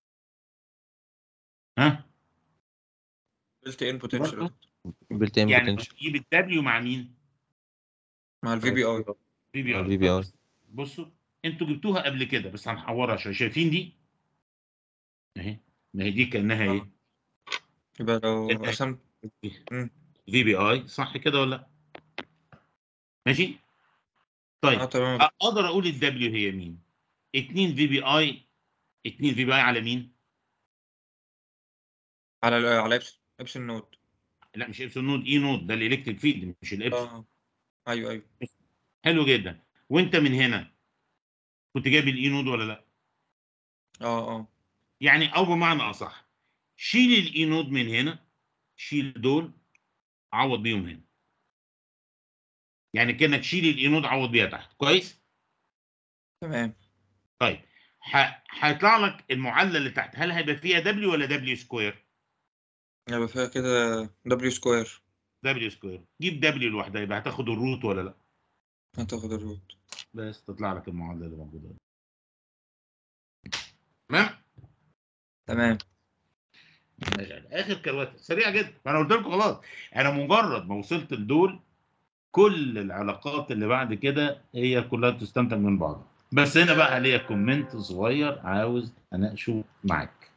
ها؟ بلت ان بوتنشال برضه بيلت ان يعني بوتنشال نجيب الدبليو مع مين؟ مع الفي بي اي. في بي مع اي. الفي بي طب اي. بص- بصوا انتوا جبتوها قبل كده بس هنحورها شويه، شايفين دي؟ اهي، ما هي دي كانها اه ايه؟ يبقى لو كانها قسمت. مم. في بي اي، صح كده ولا لا؟ ماشي؟ اه طيب تمام. اقدر اقول الدبليو هي مين؟ اتنين في بي اي، اتنين في بي اي على مين؟ على ال- على ابسن ابسن نود. لا مش ابسون نود، اي نود ده الالكتريك فيلد مش الابسون. اه ايوه ايوه. حلو جدا. وانت من هنا كنت جايب الاي نود ولا لا؟ اه اه يعني او بمعنى اصح شيل الاي نود من هنا، شيل دول عوض بيهم هنا، يعني كانك شيل الاي نود عوض بيها تحت، كويس؟ تمام. طيب ه- هيطلع لك المعادله اللي تحت، هل هيبقى فيها دبليو ولا دبليو سكوير؟ يبقى فيها كده دبليو سكوير. دبليو سكوير. جيب دبليو لوحدها يبقى هتاخد الروت ولا لا؟ هتاخد الروت. بس تطلع لك المعادله اللي موجوده. تمام؟ تمام. ماشي. اخر كروته سريعه جدا، فانا قلت لكم خلاص، انا مجرد ما وصلت لدول كل العلاقات اللي بعد كده هي كلها تستنتج من بعض. بس هنا بقى ليا كومنت صغير عاوز اناقشه معاك.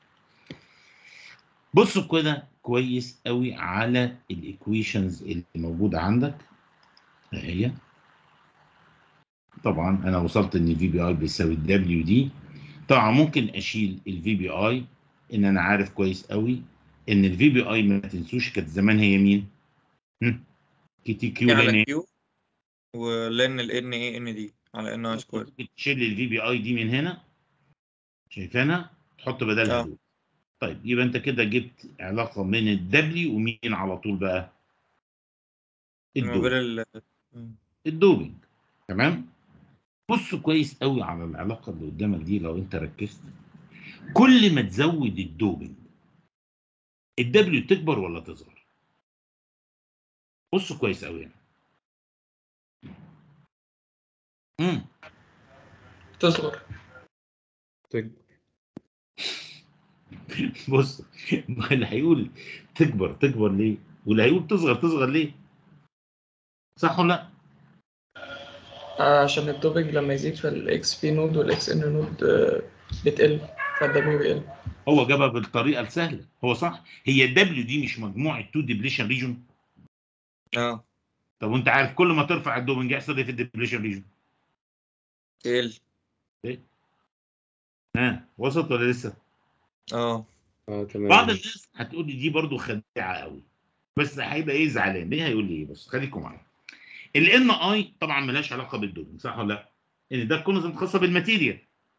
بصوا كده كويس قوي على الايكويشنز اللي موجوده عندك. هي طبعا انا وصلت ان في بي اي بيساوي الدبليو دي. طبعا ممكن اشيل الفي بي اي، ان انا عارف كويس قوي ان الفي بي اي ما تنسوش كانت زمان هي مين؟ كي تي كيو ايه على لان ايه؟ كيو، ولان ال ان اي ان دي على ان اي سكوير. ممكن تشيل الفي بي اي دي من هنا، شايفانا؟ تحط بدلها اه دول. طيب يبقى انت كده جبت علاقه من الدبليو ومين على طول بقى؟ ما بين الدوب. ال مم. الدوبنج. تمام. بص كويس قوي على العلاقه اللي قدامك دي لو انت ركزت، كل ما تزود الدوبنج الدبليو تكبر ولا تصغر؟ بصوا كويس قوي يعني. امم تصغر. تكبر. بص، ما اللي هيقول تكبر تكبر ليه، واللي هيقول تصغر تصغر ليه؟ صح ولا لا؟ آه، عشان الدوبنج لما يزيد في الاكس بي نود والاكس ان نود آه، بتقل، فالدبليو بيقل. هو جابها بالطريقه السهله، هو صح. هي الدبليو دي مش مجموعه تو ديبليشن ريجون؟ اه طب وانت عارف كل ما ترفع الدوبنج يحصل ايه في الديبليشن ريجون؟ تقل. ها وصلت ولا لسه؟ اه اه تمام. بعض الناس هتقول لي دي برضو خديعه قوي، بس هيبقى ايه زعلان ليه؟ هيقول لي ايه؟ بس خليكم معايا. الان اي طبعا ملهاش علاقه بالدوبنج، صح ولا لا؟ ان ده كونستنت خاصه بالماتيريال.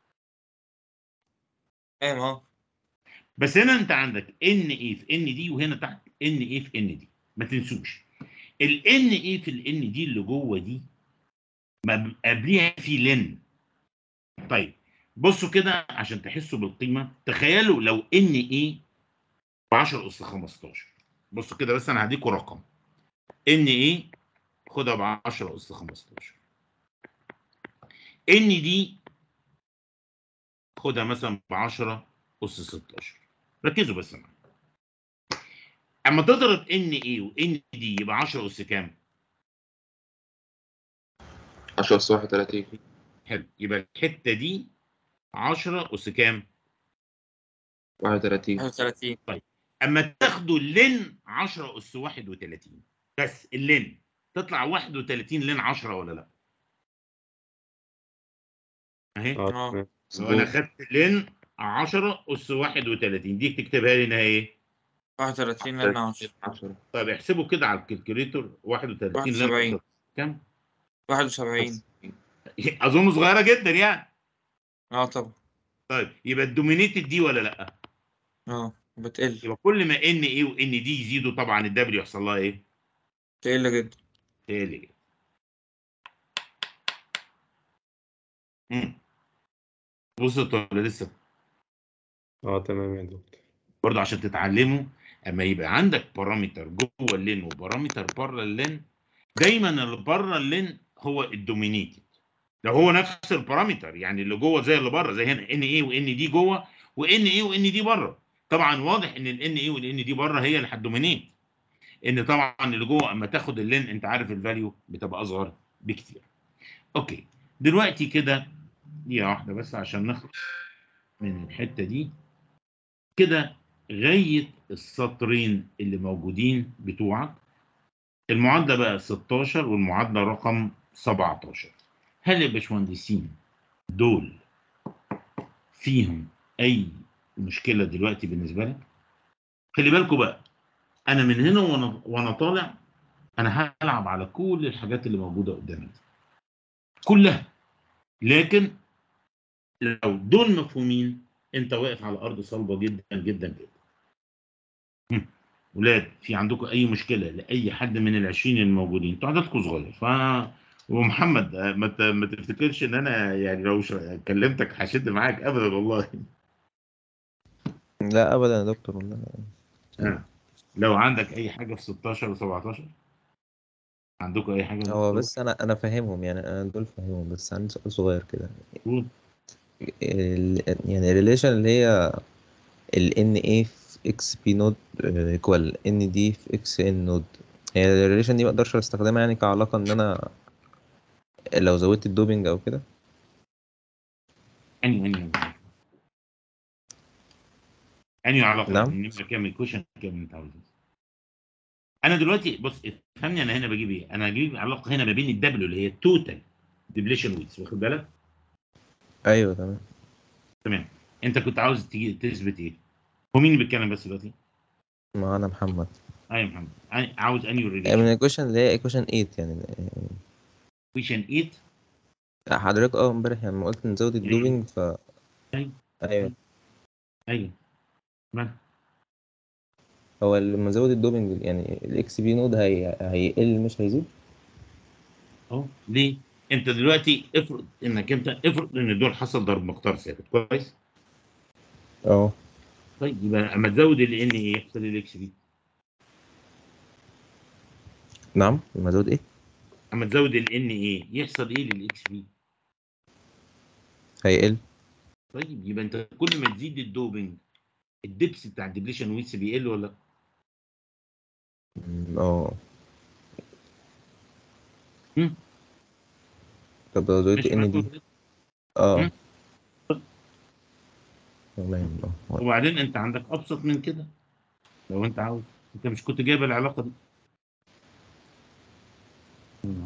فاهم اه. بس هنا انت عندك ان اي في ان دي، وهنا تحت ان اي في ان دي. ما تنسوش الان اي في الان دي اللي جوه دي ما قبليها في لن. طيب بصوا كده عشان تحسوا بالقيمه، تخيلوا لو ان اي ب عشرة اس خمستاشر. بصوا كده بس انا هديكوا رقم. ان اي خدها ب عشرة اس خمستاشر، ان دي خدها مثلا ب عشرة اس ستاشر. ركزوا بس معايا. اما تضرب ان اي وان دي يبقى عشرة اس كام؟ عشرة أس واحد وتلاتين. حلو، يبقى الحته دي عشرة اس كام؟ واحد وتلاتين. واحد وتلاتين. طيب اما تاخدوا اللين عشرة اس واحد وتلاتين، بس اللين تطلع واحد وتلاتين لين عشرة ولا لا؟ اهي. اه اه تمام لو انا مظبوط. خدت لين عشرة اس واحد وتلاتين دي تكتبها لي هنا ايه؟ واحد وتلاتين لين عشرة. عشرة. طيب احسبوا كده على الكالكوليتور. واحد وتلاتين لين واحد وسبعين. عشرة كام؟ واحد وسبعين. اظن صغيره جدا يعني. اه طبعا. طيب يبقى الدومينيتد دي ولا لا؟ اه بتقل. يبقى كل ما ان ايه وان دي يزيدوا طبعا الدبليو يحصل لها ايه؟ تقل جدا. تقل. امم وصلت ولا لسه؟ اه تمام يا دكتور. برضه عشان تتعلموا، اما يبقى عندك بارامتر جوه اللين وبارامتر بره اللين، دايما اللي بره اللين هو الدومينيتد. لو هو نفس البارامتر يعني اللي جوه زي اللي بره، زي هنا ان ايه وان دي جوه وان ايه وان دي بره، طبعا واضح ان الان ايه والان دي بره هي اللي هتدومينيت. ان طبعا اللي جوه اما تاخد اللين انت عارف الفاليو بتبقى اصغر بكتير. اوكي دلوقتي كده دقيقه واحده بس عشان نخلص من الحته دي كده. غاية السطرين اللي موجودين بتوعك المعادلة بقى ستاشر والمعادلة رقم سبعتاشر. هل يا باشمهندسين دول فيهم أي مشكلة دلوقتي بالنسبة لك؟ خلي بالكوا بقى، أنا من هنا وأنا وأنا طالع أنا هلعب على كل الحاجات اللي موجودة قدامي كلها، لكن لو دول مفهومين أنت واقف على أرض صلبة جدا جدا جدا. هم. ولاد في عندكم اي مشكله لاي حد من العشرين الموجودين؟ انتوا عددكم صغير. ف ومحمد آه، ما ت- ما تفتكرش ان انا يعني لو ش- كلمتك هشد معاك ابدا والله. لا ابدا يا دكتور والله. آه. لو عندك اي حاجه في ستاشر و17 عندكم اي حاجه يا هو دكتور؟ بس انا انا فاهمهم يعني، انا دول فاهمهم، بس عندي سؤال صغير كده. قول. ال- يعني الريليشن اللي هي ال ان ايه في اكس بي نود ايكوال ان دي في اكس ان نود، هي الريليشن دي ما اقدرش استخدمها يعني كعلاقه ان انا لو زودت الدوبينج او كده؟ اني اني اني علاقه يعني نعم. النمره كام الكوشن كام انت عاوزه. انا دلوقتي بص افهمني، انا هنا بجيب ايه؟ انا هجيب علاقه هنا ما بين الدبليو اللي هي التوتال ديبليشن ويتس، واخد بالك؟ ايوه تمام. تمام. انت كنت عاوز تيجي تثبت ايه؟ هو مين اللي بيتكلم بس دلوقتي؟ ما انا محمد. ايوه يا محمد. أنا عاوز انيو من ريليشن الايكويشن اللي هي ايكويشن تمانية يعني. كويشن تمانية. حضرتك اه امبارح لما قلت نزود ايوه الدوبينج ف ايوه ايوه. ايوه تمام. هو لما نزود الدوبينج يعني الاكس بي نود هي... هيقل مش هيزيد؟ اهو ليه؟ انت دلوقتي افرض انك انت افرض ان دول حصل ضرب مقدار ثابت كويس. اه. طيب يبقى اما تزود ال ان ايه يحصل الاكس بي. نعم لما ازود ايه؟ اما تزود ال ان ايه يحصل ايه للاكس بي؟ هيقل. طيب يبقى انت كل ما تزيد الدوبنج الدبس بتاع الدبليشن ويتس بيقل ولا لا؟ مم، اه مم. طب لو زودت ماشي ان معاك دي ولا لا؟ اه مم. تمام اه وبعدين انت عندك ابسط من كده لو انت عاوز. انت مش كنت جايب العلاقه دي؟ مم.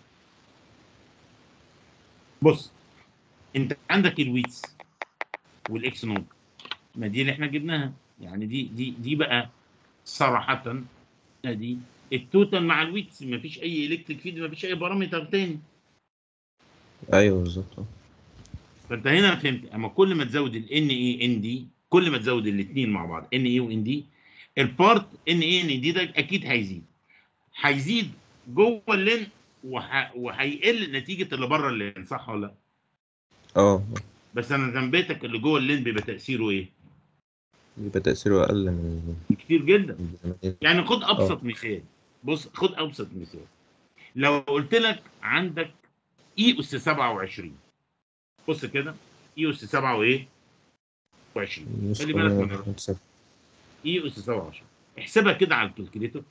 بص، انت عندك الويتس والاكس نود، ما دي اللي احنا جبناها، يعني دي دي دي بقى صراحه ادي التوتال مع الويتس، ما فيش اي الكتريك فيد، ما فيش اي بارامتر تاني. ايوه بالظبط اه. فانت هنا فهمت، اما كل ما تزود ال ان اي ان دي، كل ما تزود الاثنين مع بعض ان اي وان دي، البارت ان اي ان دي ده اكيد هيزيد هيزيد جوه اللين، وه... وهيقل نتيجه اللي بره اللين، صح ولا لا؟ اه بس انا ذنبتك اللي جوه اللين بيبقى تاثيره ايه؟ يبقى تأثيره أقل من كتير جدا. من الزمن. يعني خد اه ابسط مثال، بص خد ابسط مثال. لو قلت لك عندك اي اس سبعة وعشرين، بص كده، اي اس سبعة وايه؟ وعشرين، خلي بالك من الرقم نسخة اي اس سبعة وعشرين، احسبها كده على الكالكوليتر.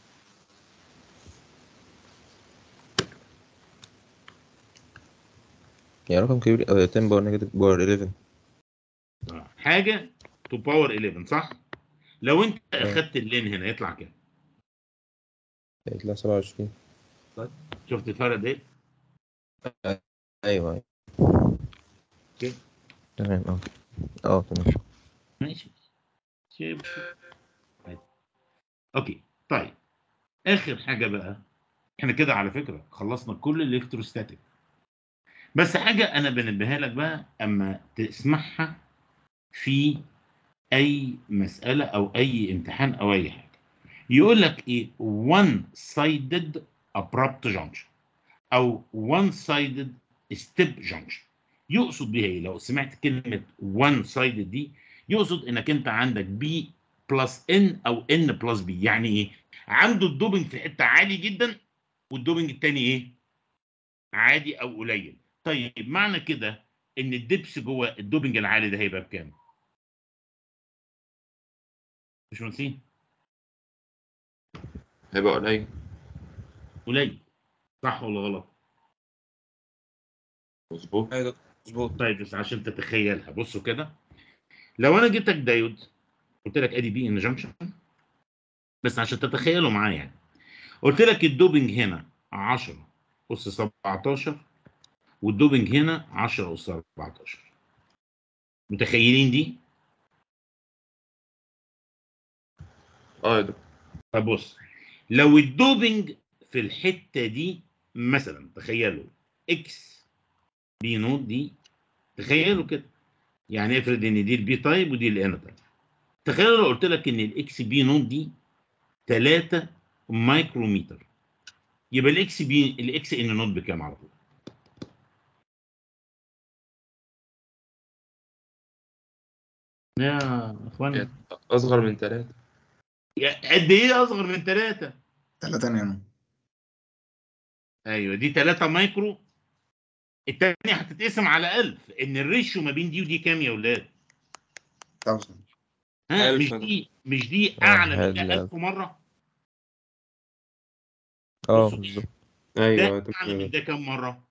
يعني رقم كبير أوي، عشرة باور نيجاتيف باور إحداشر. آه، حاجه تو باور إحداشر، صح؟ لو انت اه اخدت اللين هنا يطلع كام؟ هيطلع سبعة وعشرين. طيب شفت الفرق ده؟ أيوه أيوه اوكي تمام اه اه تمام. ماشي، شيء بسيط. طيب. اوكي طيب، اخر حاجه بقى، احنا كده على فكره خلصنا كل الالكتروستاتيك، بس حاجه انا بنبهها لك بقى اما تسمعها في اي مساله او اي امتحان او اي حاجه، يقول لك ايه one sided abrupt junction او one sided step junction. يقصد بيها ايه؟ لو سمعت كلمه one sided دي، يقصد انك انت عندك بي بلس ان او ان بلس بي. يعني ايه؟ عنده الدوبنج في حته عالي جدا والدوبنج التاني ايه؟ عادي او قليل. طيب معنى كده ان الدبس جوه الدوبنج العالي ده هيبقى بكام؟ مش مهندسين؟ هيبقى قليل. قليل، صح ولا غلط؟ مظبوط. ايوه مظبوط. طيب بس عشان تتخيلها بصوا كده، لو انا جيتك دايود قلت لك ادي بي ان جنكشن، بس عشان تتخيلوا معايا يعني، قلت لك الدوبنج هنا عشرة اس سبعتاشر والدوبنج هنا عشرة اس اربعتاشر، متخيلين دي؟ اه يا دكتور. طب بص، لو الدوبنج في الحته دي مثلا، تخيلوا اكس بي نوت دي، تخيلوا كده، يعني افرض ان دي البي تايب ودي الان تايب، تخيلوا لو قلت لك ان الاكس بي نوت دي ثلاثة مايكروميتر، يبقى الاكس بي الاكس ان نوت بكام على طول؟ يا اخوانا، أصغر من ثلاثة. قد ايه اصغر من ثلاثة؟ ثلاثة نانو. ايوه دي ثلاثة مايكرو، الثانيه هتتقسم على ألف، ان الريشيو ما بين دي ودي كام يا اولاد؟ ألف. ها ألف مش يا دكتور. دي مش دي اعلى من واحد ده ألف مره؟ اه بصوا بالظبط. أيوه ده يا دكتور. اعلى من ده كام مره؟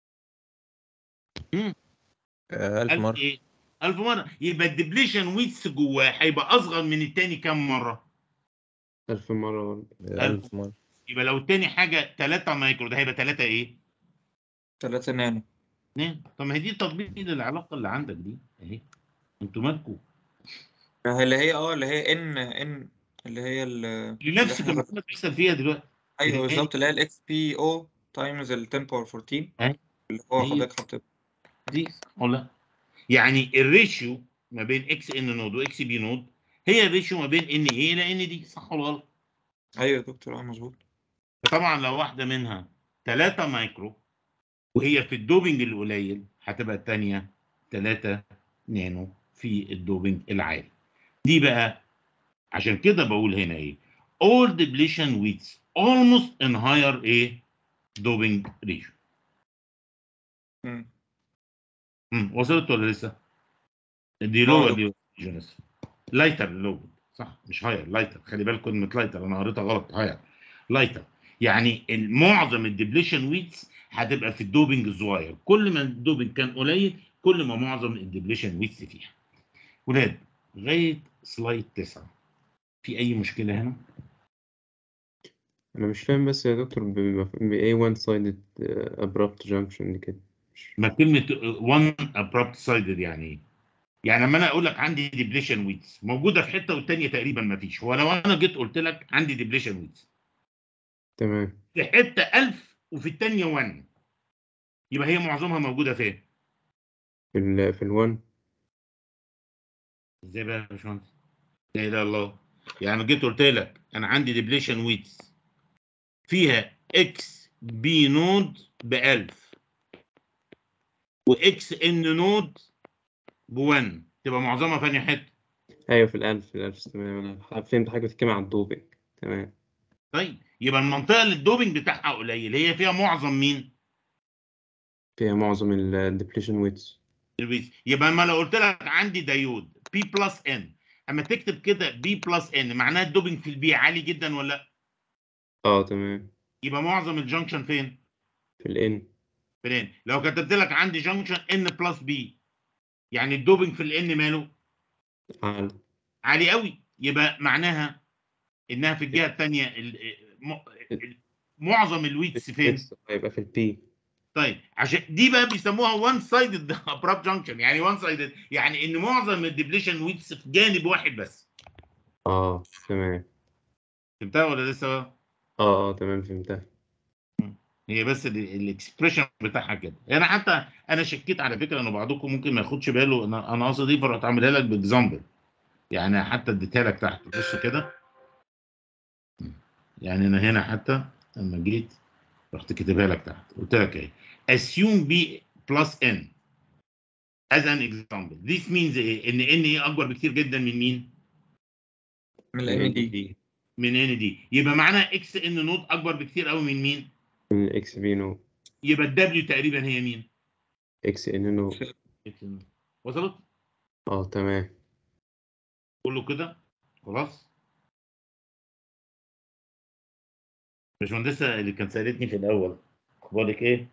امم آه، ألف ألف مرة. ايه؟ ألف مره. يبقى الدبليشن ويتس جواه هيبقى اصغر من الثاني كام مره؟ ألف مرة برضه. آه، ألف. ألف مرة. يبقى لو الثاني حاجه ثلاثة مايكرو، ده هيبقى ثلاثة ايه؟ ثلاثة نانو. اثنين. طب ما هي دي تطبيق للعلاقه اللي عندك دي اهي، انتوا مالكم؟ اللي هي اه اللي هي ان ان اللي هي ال- اللي لنفس احنا غير... المساله بيحصل فيها دلوقتي. ايوه تاني بالظبط، اللي هي الاكس بي او تايمز ال عشرة باور أربعتاشر اهي، اللي هو هي حضرتك حاطط. دي ولا؟ يعني الريشيو ما بين اكس ان نود واكس بي نود هي الريشيو ما بين ان ايه الى ان دي، صح ولا غلط؟ ايوه يا دكتور اه مظبوط. طبعا لو واحده منها ثلاثة مايكرو وهي في الدوبنج القليل، هتبقى الثانيه ثلاثة نانو في الدوبنج العالي. دي بقى عشان كده بقول هنا ايه؟ all depletion weights almost in higher ايه doping region. مم. امم وصلت ولا لسه؟ دي اه لور يا دي جونس لايتر لو صح مش هاير لايتر، خلي بالك كلمه لايتر انا قريتها غلط، هاير لايتر يعني معظم الدبليشن ويتس هتبقى في الدوبنج الصغير، كل ما الدوبنج كان قليل كل ما معظم الدبليشن ويتس فيها. ولاد لغايه سلايد تسعة في اي مشكله هنا؟ أنا مش فاهم بس يا دكتور ب- بإيه one sided uh, abrupt junction دي كده مش- ما كلمه وان ابرابت سايدد يعني ايه؟ يعني لما انا اقول لك عندي ديبليشن ويتس موجوده في حته والثانيه تقريبا ما فيش، هو لو انا جيت قلت لك عندي ديبليشن ويتس تمام في حته ألف وفي الثانيه واحد، يبقى هي معظمها موجوده فين؟ في ال في الون. ازاي بقى يا باشمهندس؟ لا اله الا الله. يعني جيت قلت لك انا عندي ديبليشن ويتس فيها اكس بي نود ب ألف واكس ان نود ب واحد، تبقى معظمها في انهي حته؟ أيوه في الألف في الألف تمام. أنا فهمت حاجة بتتكلم عن الدوبينج. تمام. طيب يبقى المنطقه اللي الدوبنج بتاعها قليل هي فيها معظم مين؟ فيها معظم ال depletion weights. الويتس. يبقى اما لو قلت لك عندي دايود بي بلس ان، اما تكتب كده بي بلس ان معناها الدوبنج في البي عالي جدا ولا لا؟ اه تمام. يبقى معظم الجنكشن فين؟ في الان. في الان. لو كتبت لك عندي جنكشن ان بلس بي يعني الدوبنج في الان ماله؟ أعلى. عالي قوي، يبقى معناها انها في الجهه الثانيه معظم الويتس فين؟ هيبقى في البي. طيب عشان دي بقى بيسموها وان سايدد ابراب جنكشن، يعني وان سايدد يعني ان معظم الديبليشن ويتس في جانب واحد بس. اه تمام. فهمتها ولا لسه بقى؟ اه اه تمام فهمتها. هي بس الاكسبريشن بتاعها كده. انا حتى انا شكيت على فكره ان بعضكم ممكن ما ياخدش باله انا انا قصدي فرحت اعملها لك باكزامبل، يعني حتى اديتها لك تحت بص كده. يعني انا هنا حتى لما جيت رحت كاتبها لك تحت قلت لك ايه assume b plus n as an example. This means ايه؟ ان n ايه اكبر بكتير جدا من مين؟ من من ال ال ان دي. دي. من n دي. يبقى معناها x n نوت اكبر بكتير قوي من مين؟ من الاكس بي نو. يبقى الدبليو تقريبا هي مين؟ اكس ان نو. وصلت؟ اه تمام. كله كده خلاص. الباشمهندسه اللي كانت سالتني في الاول اخبارك ايه؟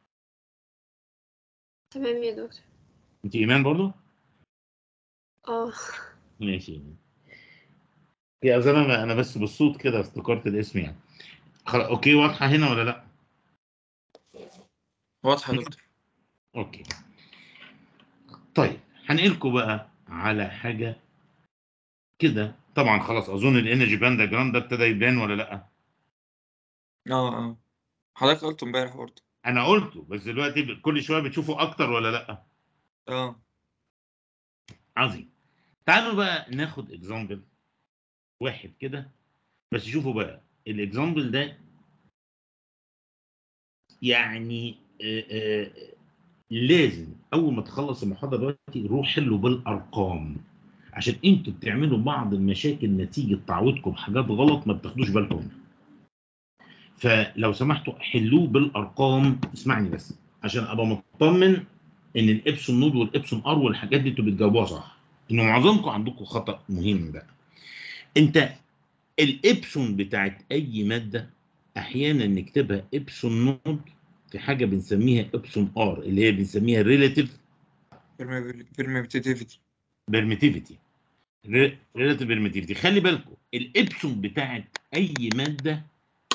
تمام يا دكتور. انت ايمان برضو؟ اه ماشي. يا اصل انا انا بس بالصوت كده افتكرت الاسم يعني. خلاص اوكي واضحه هنا ولا لا؟ واضحة يا دكتور. اوكي. طيب هنقلكم بقى على حاجه كده. طبعا خلاص اظن الانرجي باند دياجرام ده ابتدى يبان ولا لا؟ اه اه حضرتك قلت امبارح برضه. انا قلته بس دلوقتي كل شويه بتشوفوا اكتر ولا لا؟ اه عظيم. تعالوا بقى ناخد اكزامبل واحد كده بس شوفوا بقى الاكزامبل ده يعني آه آه لازم اول ما تخلص المحاضره دلوقتي روح حلوا بالارقام عشان انتوا بتعملوا بعض المشاكل نتيجه تعويضكم حاجات غلط ما بتاخدوش بالكم منها. فلو سمحتوا حلوه بالارقام. اسمعني بس عشان ابقى مطمن ان الابسون نود والابسون ار والحاجات دي انتوا بتجاوبوها صح. انه معظمكم عندكم خطا مهم بقى. انت الابسون بتاعت اي ماده احيانا نكتبها ابسون نود في حاجه بنسميها ابسون ار اللي هي بنسميها ريلاتيف permittivity. بيرميتيفيتي. ريلاتيف بيرميتيفيتي. خلي بالكم الابسون بتاعت اي ماده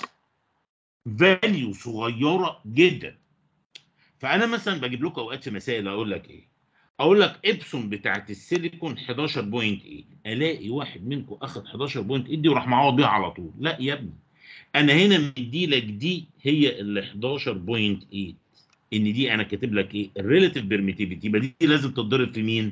فاليو صغيره جدا. فانا مثلا بجيب لكم اوقات في مسائل اقول لك ايه؟ اقول لك ابسون بتاعت السيليكون حداشر فاصلة تمانية، الاقي واحد منكم اخد حداشر فاصلة تمانية دي وراح معوض بيها على طول. لا يا ابني انا هنا مدي لك دي هي ال حداشر فاصلة تمانية ان دي انا كاتب لك ايه؟ الريلاتيف بيرميتيفيتي. يبقى دي لازم تتضرب في مين؟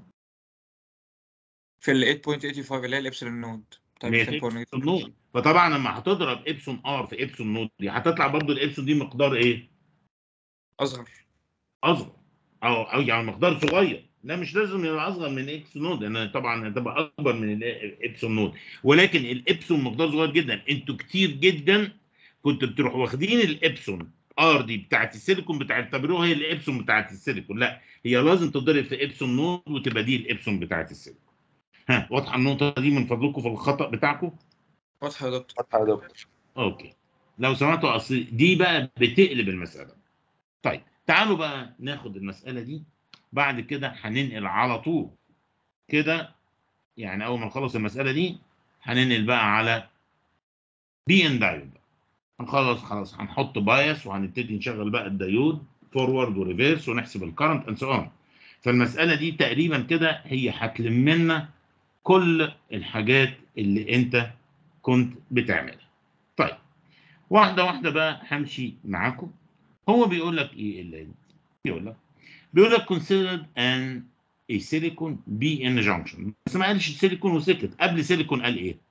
في ال ثمانية فاصلة خمسة وثمانين اللي هي الابسلون نود اللي هي بتاعت في الباور ابسون نيجاتيف. نود. فطبعا لما هتضرب ابسون ار في ابسون نود دي هتطلع برضو الابسون دي مقدار ايه؟ اصغر. اصغر او او يعني مقدار صغير. لا مش لازم يبقى اصغر من اكس نود، انا طبعا هتبقى اكبر من الابسون نود، ولكن الابسون مقدار صغير جدا. انتوا كتير جدا كنتوا بتروحوا واخدين الابسون ار دي بتاعت السيليكون بتعتبروها هي الابسون بتاعت السيليكون، لا هي لازم تضرب في ابسون نود وتبقى دي الابسون بتاعت السيليكون. ها واضحه النقطه دي من فضلكم في الخطا بتاعكم؟ واضحة يا دكتور. واضحة يا دكتور. اوكي لو سمحتوا، اصل دي بقى بتقلب المساله. طيب تعالوا بقى ناخد المساله دي بعد كده هننقل على طول كده، يعني اول ما نخلص المساله دي هننقل بقى على بي ان دايود. هنخلص خلاص هنحط بايس وهنبتدي نشغل بقى الدايود فورورد وريفيرس ونحسب الكرنت اند سو اون. فالمساله دي تقريبا كده هي هتلم لنا كل الحاجات اللي انت كنت بتعملها. طيب واحده واحده بقى همشي معاكم. هو بيقول لك ايه اللي بيقول لك؟ بيقول لك considered an a silicon B N junction، بس ما قالش سيليكون وسكت. قبل سيليكون قال ايه؟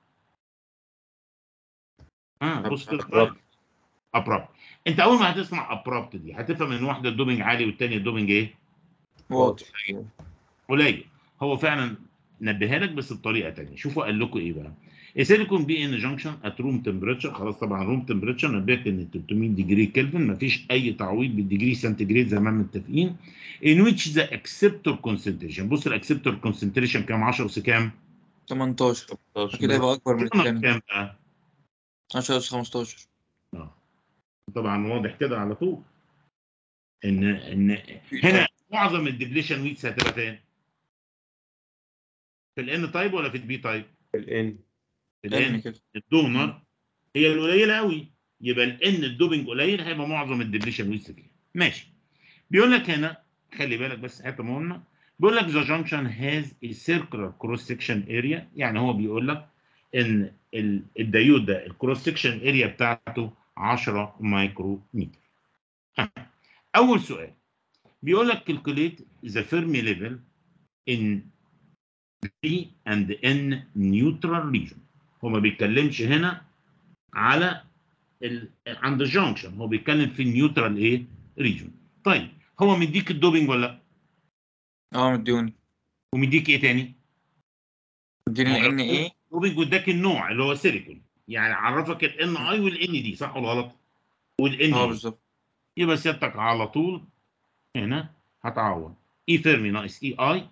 اه بص كده abrupt. ابرابت. انت اول ما هتسمع ابرابت دي هتفهم ان واحده الدوبنج عالي والثانيه الدوبنج ايه؟ واطي. قليل. هو فعلا نبهها لك بس بطريقه ثانيه. شوفوا قال لكم ايه بقى؟ السيليكون بي ان جانكشن ات روم تمبريتشر، خلاص طبعا روم تمبريتشر نبهك ان ثلاثمية ديجري كلفن، ما فيش اي تعويض بالديجري سنتيجريد زي ما متفقين. ان ويتش ذا اكسبتور كونسنتريشن، بص الاكسبتور كونسنتريشن كام؟ عشرة اس كام؟ تمنتاشر. أكيد هيبقى أكبر من التاني. كام بقى؟ عشرة أس خمستاشر. اه طبعا واضح كده على طول ان ان هنا معظم الديبليشن ويتس هتبقى فين؟ في الان تايب ولا في البي تايب؟ في الان. في إن الان. كده. الدونر هي القليله قوي، يبقى الان الدوبنج قليل هيبقى معظم الديبليشن ويتس فيها. ماشي. بيقول لك هنا خلي بالك بس حته مهمه، بيقول لك ذا جانكشن هاز a circular cross section area، يعني هو بيقول لك ان ال- الدايود ده الكروس سكشن اريا بتاعته عشرة مايكرومتر. اول سؤال بيقول لك calculate the Fermi level in P and N neutral region. هو ما بيتكلمش هنا على ال... عند الجانكشن، هو بيتكلم في النيوترال ايه؟ ريجون. طيب هو مديك الدوبنج ولا لا؟ اه مديوني. ومديك ايه تاني؟ مديني ال إن إيه. الدوبنج واداك النوع اللي هو سيليكون، يعني عرفك ال ان اي والان دي، صح ولا غلط؟ والان اه اي. بالظبط. يبقى سيادتك على طول هنا هتعوض اي فيرمي ناقص اي اي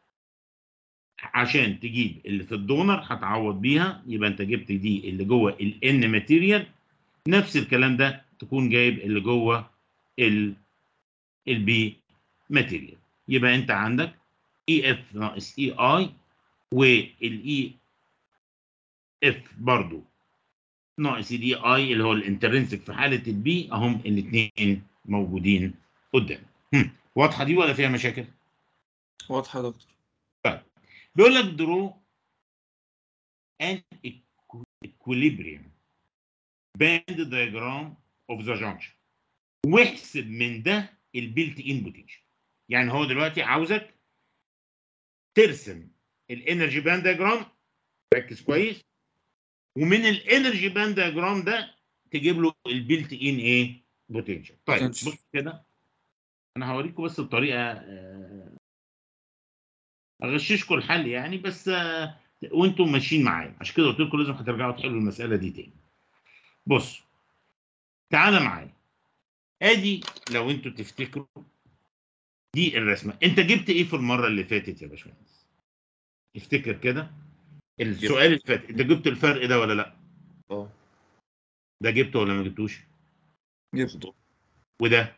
عشان تجيب اللي في الدونر هتعوض بيها، يبقى انت جبت دي اللي جوه الان ماتيريال، نفس الكلام ده تكون جايب اللي جوه ال البي ماتيريال. يبقى انت عندك اي اف ناقص اي اي، والاي اف برضو ناقص الاي اي اللي هو الانترنسك في حاله البي، اهم الاثنين موجودين قدام. واضحه دي ولا فيها مشاكل؟ واضحة يا دكتور. طيب بيقول لك درو ان equilibrium band diagram of the junction، واحسب من ده البيلت ان بوتنشال. يعني هو دلوقتي عاوزك ترسم الانرجي باند دياجرام، ركز كويس، ومن الانرجي باند دياجرام ده تجيب له البيلت ان ايه؟ بوتنشال. طيب Potential. بص كده انا هوريكم بس الطريقه، آه، اغششكم الحل يعني، بس آه، وانتم ماشيين معايا، عشان كده قلت لكم لازم هترجعوا تحلوا المساله دي تاني. بص تعالى معايا، ادي لو انتوا تفتكروا دي الرسمه. انت جبت ايه في المره اللي فاتت يا باشمهندس؟ افتكر كده السؤال اللي فات، انت جبت الفرق ده ولا لا؟ اه ده جبته ولا ما جبتوش؟ جبت. وده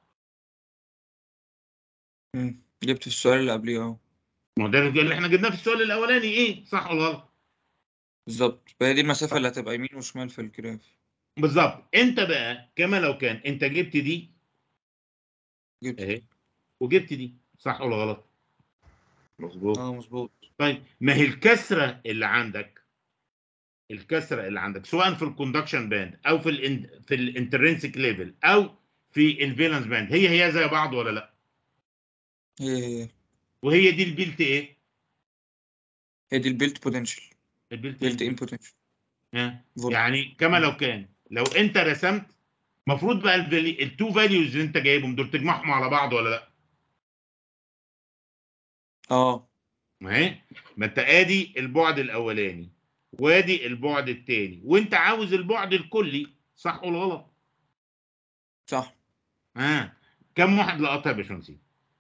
مم. جبت في السؤال اللي قبليه اه. ما هو ده اللي احنا جبناه في السؤال الاولاني، ايه صح ولا غلط؟ بالظبط، فهي دي المسافة اللي هتبقى يمين وشمال في الجراف. بالظبط. انت بقى كما لو كان انت جبت دي جبت. اهي وجبت دي، صح ولا غلط؟ مظبوط. اه مظبوط. طيب ما هي الكسره اللي عندك، الكسره اللي عندك سواء في الكوندكشن باند او في ال في الانترنسك ليفل او في الفالنس باند، هي هي زي بعض ولا لا؟ هي هي وهي دي البيلت ايه؟ هي دي البيلت بوتنشال. البيلت بيلت ان ان. بوتنشال. يعني كما لو كان لو انت رسمت، المفروض بقى التو فاليوز اللي انت جايبهم دول تجمعهم على بعض ولا لا؟ اه ما هي ما انت ادي البعد الاولاني وادي البعد الثاني وانت عاوز البعد الكلي، صح ولا غلط؟ صح. ها آه. كم واحد لقطها يا باشمهندس؟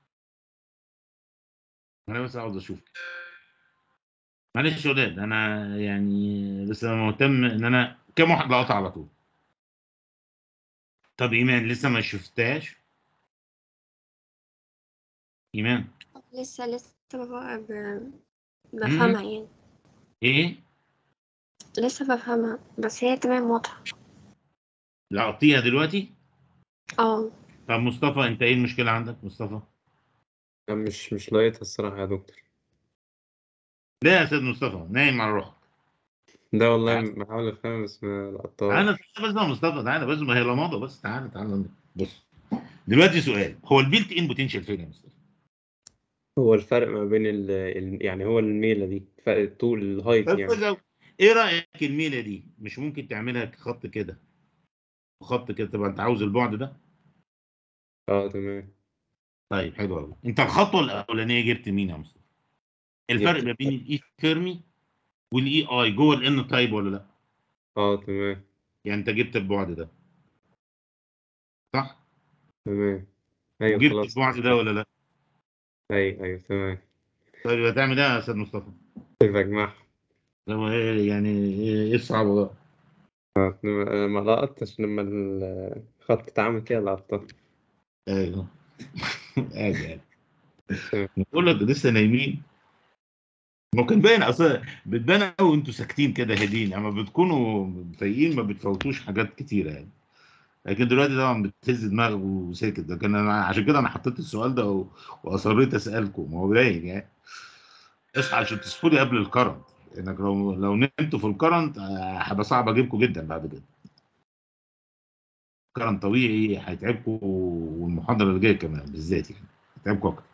انا بس عاوز اشوف. معلش يا ولاد انا يعني بس انا مهتم ان انا كم واحد لقطها على طول. طب ايمان لسه ما شفتهاش؟ ايمان لسه لسه بف- ب- مم. بفهمها يعني. ايه؟ لسه بفهمها بس هي تمام واضحة. لقطيها دلوقتي؟ اه طب مصطفى انت ايه المشكله عندك مصطفى؟ أنا مش مش لاقيتها الصراحة يا دكتور. لا يا استاذ مصطفى نايم على روحك. ده والله تعال بحاول أفهم بس ما تعالى لقطتهاش. بس يا مصطفى تعالى بس، ما هي لماضه بس. تعالى تعالى بص دلوقتي سؤال، هو البيلت ان بوتنشال فين يا مصطفى؟ هو الفرق ما بين ال... ال... يعني هو الميلة دي فرق الطول الهايت طب يعني. كويس. ايه رايك الميله دي مش ممكن تعملها خط كده وخط كده تبقى انت عاوز البعد ده؟ اه تمام. طيب حلو قوي. انت الخطوه الاولانيه جبت مين يا مصطفى؟ الفرق جبت ما بين الاي فيرمي والاي اي جوه الان تايب ولا لا؟ اه تمام. يعني انت جبت البعد ده صح؟ تمام أيوه وجبت خلاص. البعد ده ولا لا؟ أيوه أيوه تمام. طيب يبقى تعمل ايه يا استاذ مصطفى؟ بجمعها. طب ايه يعني ايه إيه الصعب بقى؟ أنا ما لقطتش لما الخط اتعمل كده لقطتها. ايوه عادي عادي. تمام. بقول لك لسه نايمين. ممكن باين اصلا بتبان قوي وانتوا ساكتين كده هادين، اما بتكونوا فايقين ما بتفوتوش حاجات كتيره يعني. لكن دلوقتي طبعا بتهز دماغ وساكت، لكن انا عشان كده انا حطيت السؤال ده و... واصريت اسالكم، ما هو باين يعني. اصحى عشان تصحوا لي قبل الكرنت، انك لو لو نمتوا في الكرنت آه، هيبقى صعب اجيبكم جدا بعد كده. الكرنت طبيعي هيتعبكم، والمحاضره اللي جايه كمان بالذات يعني هيتعبكم اكتر.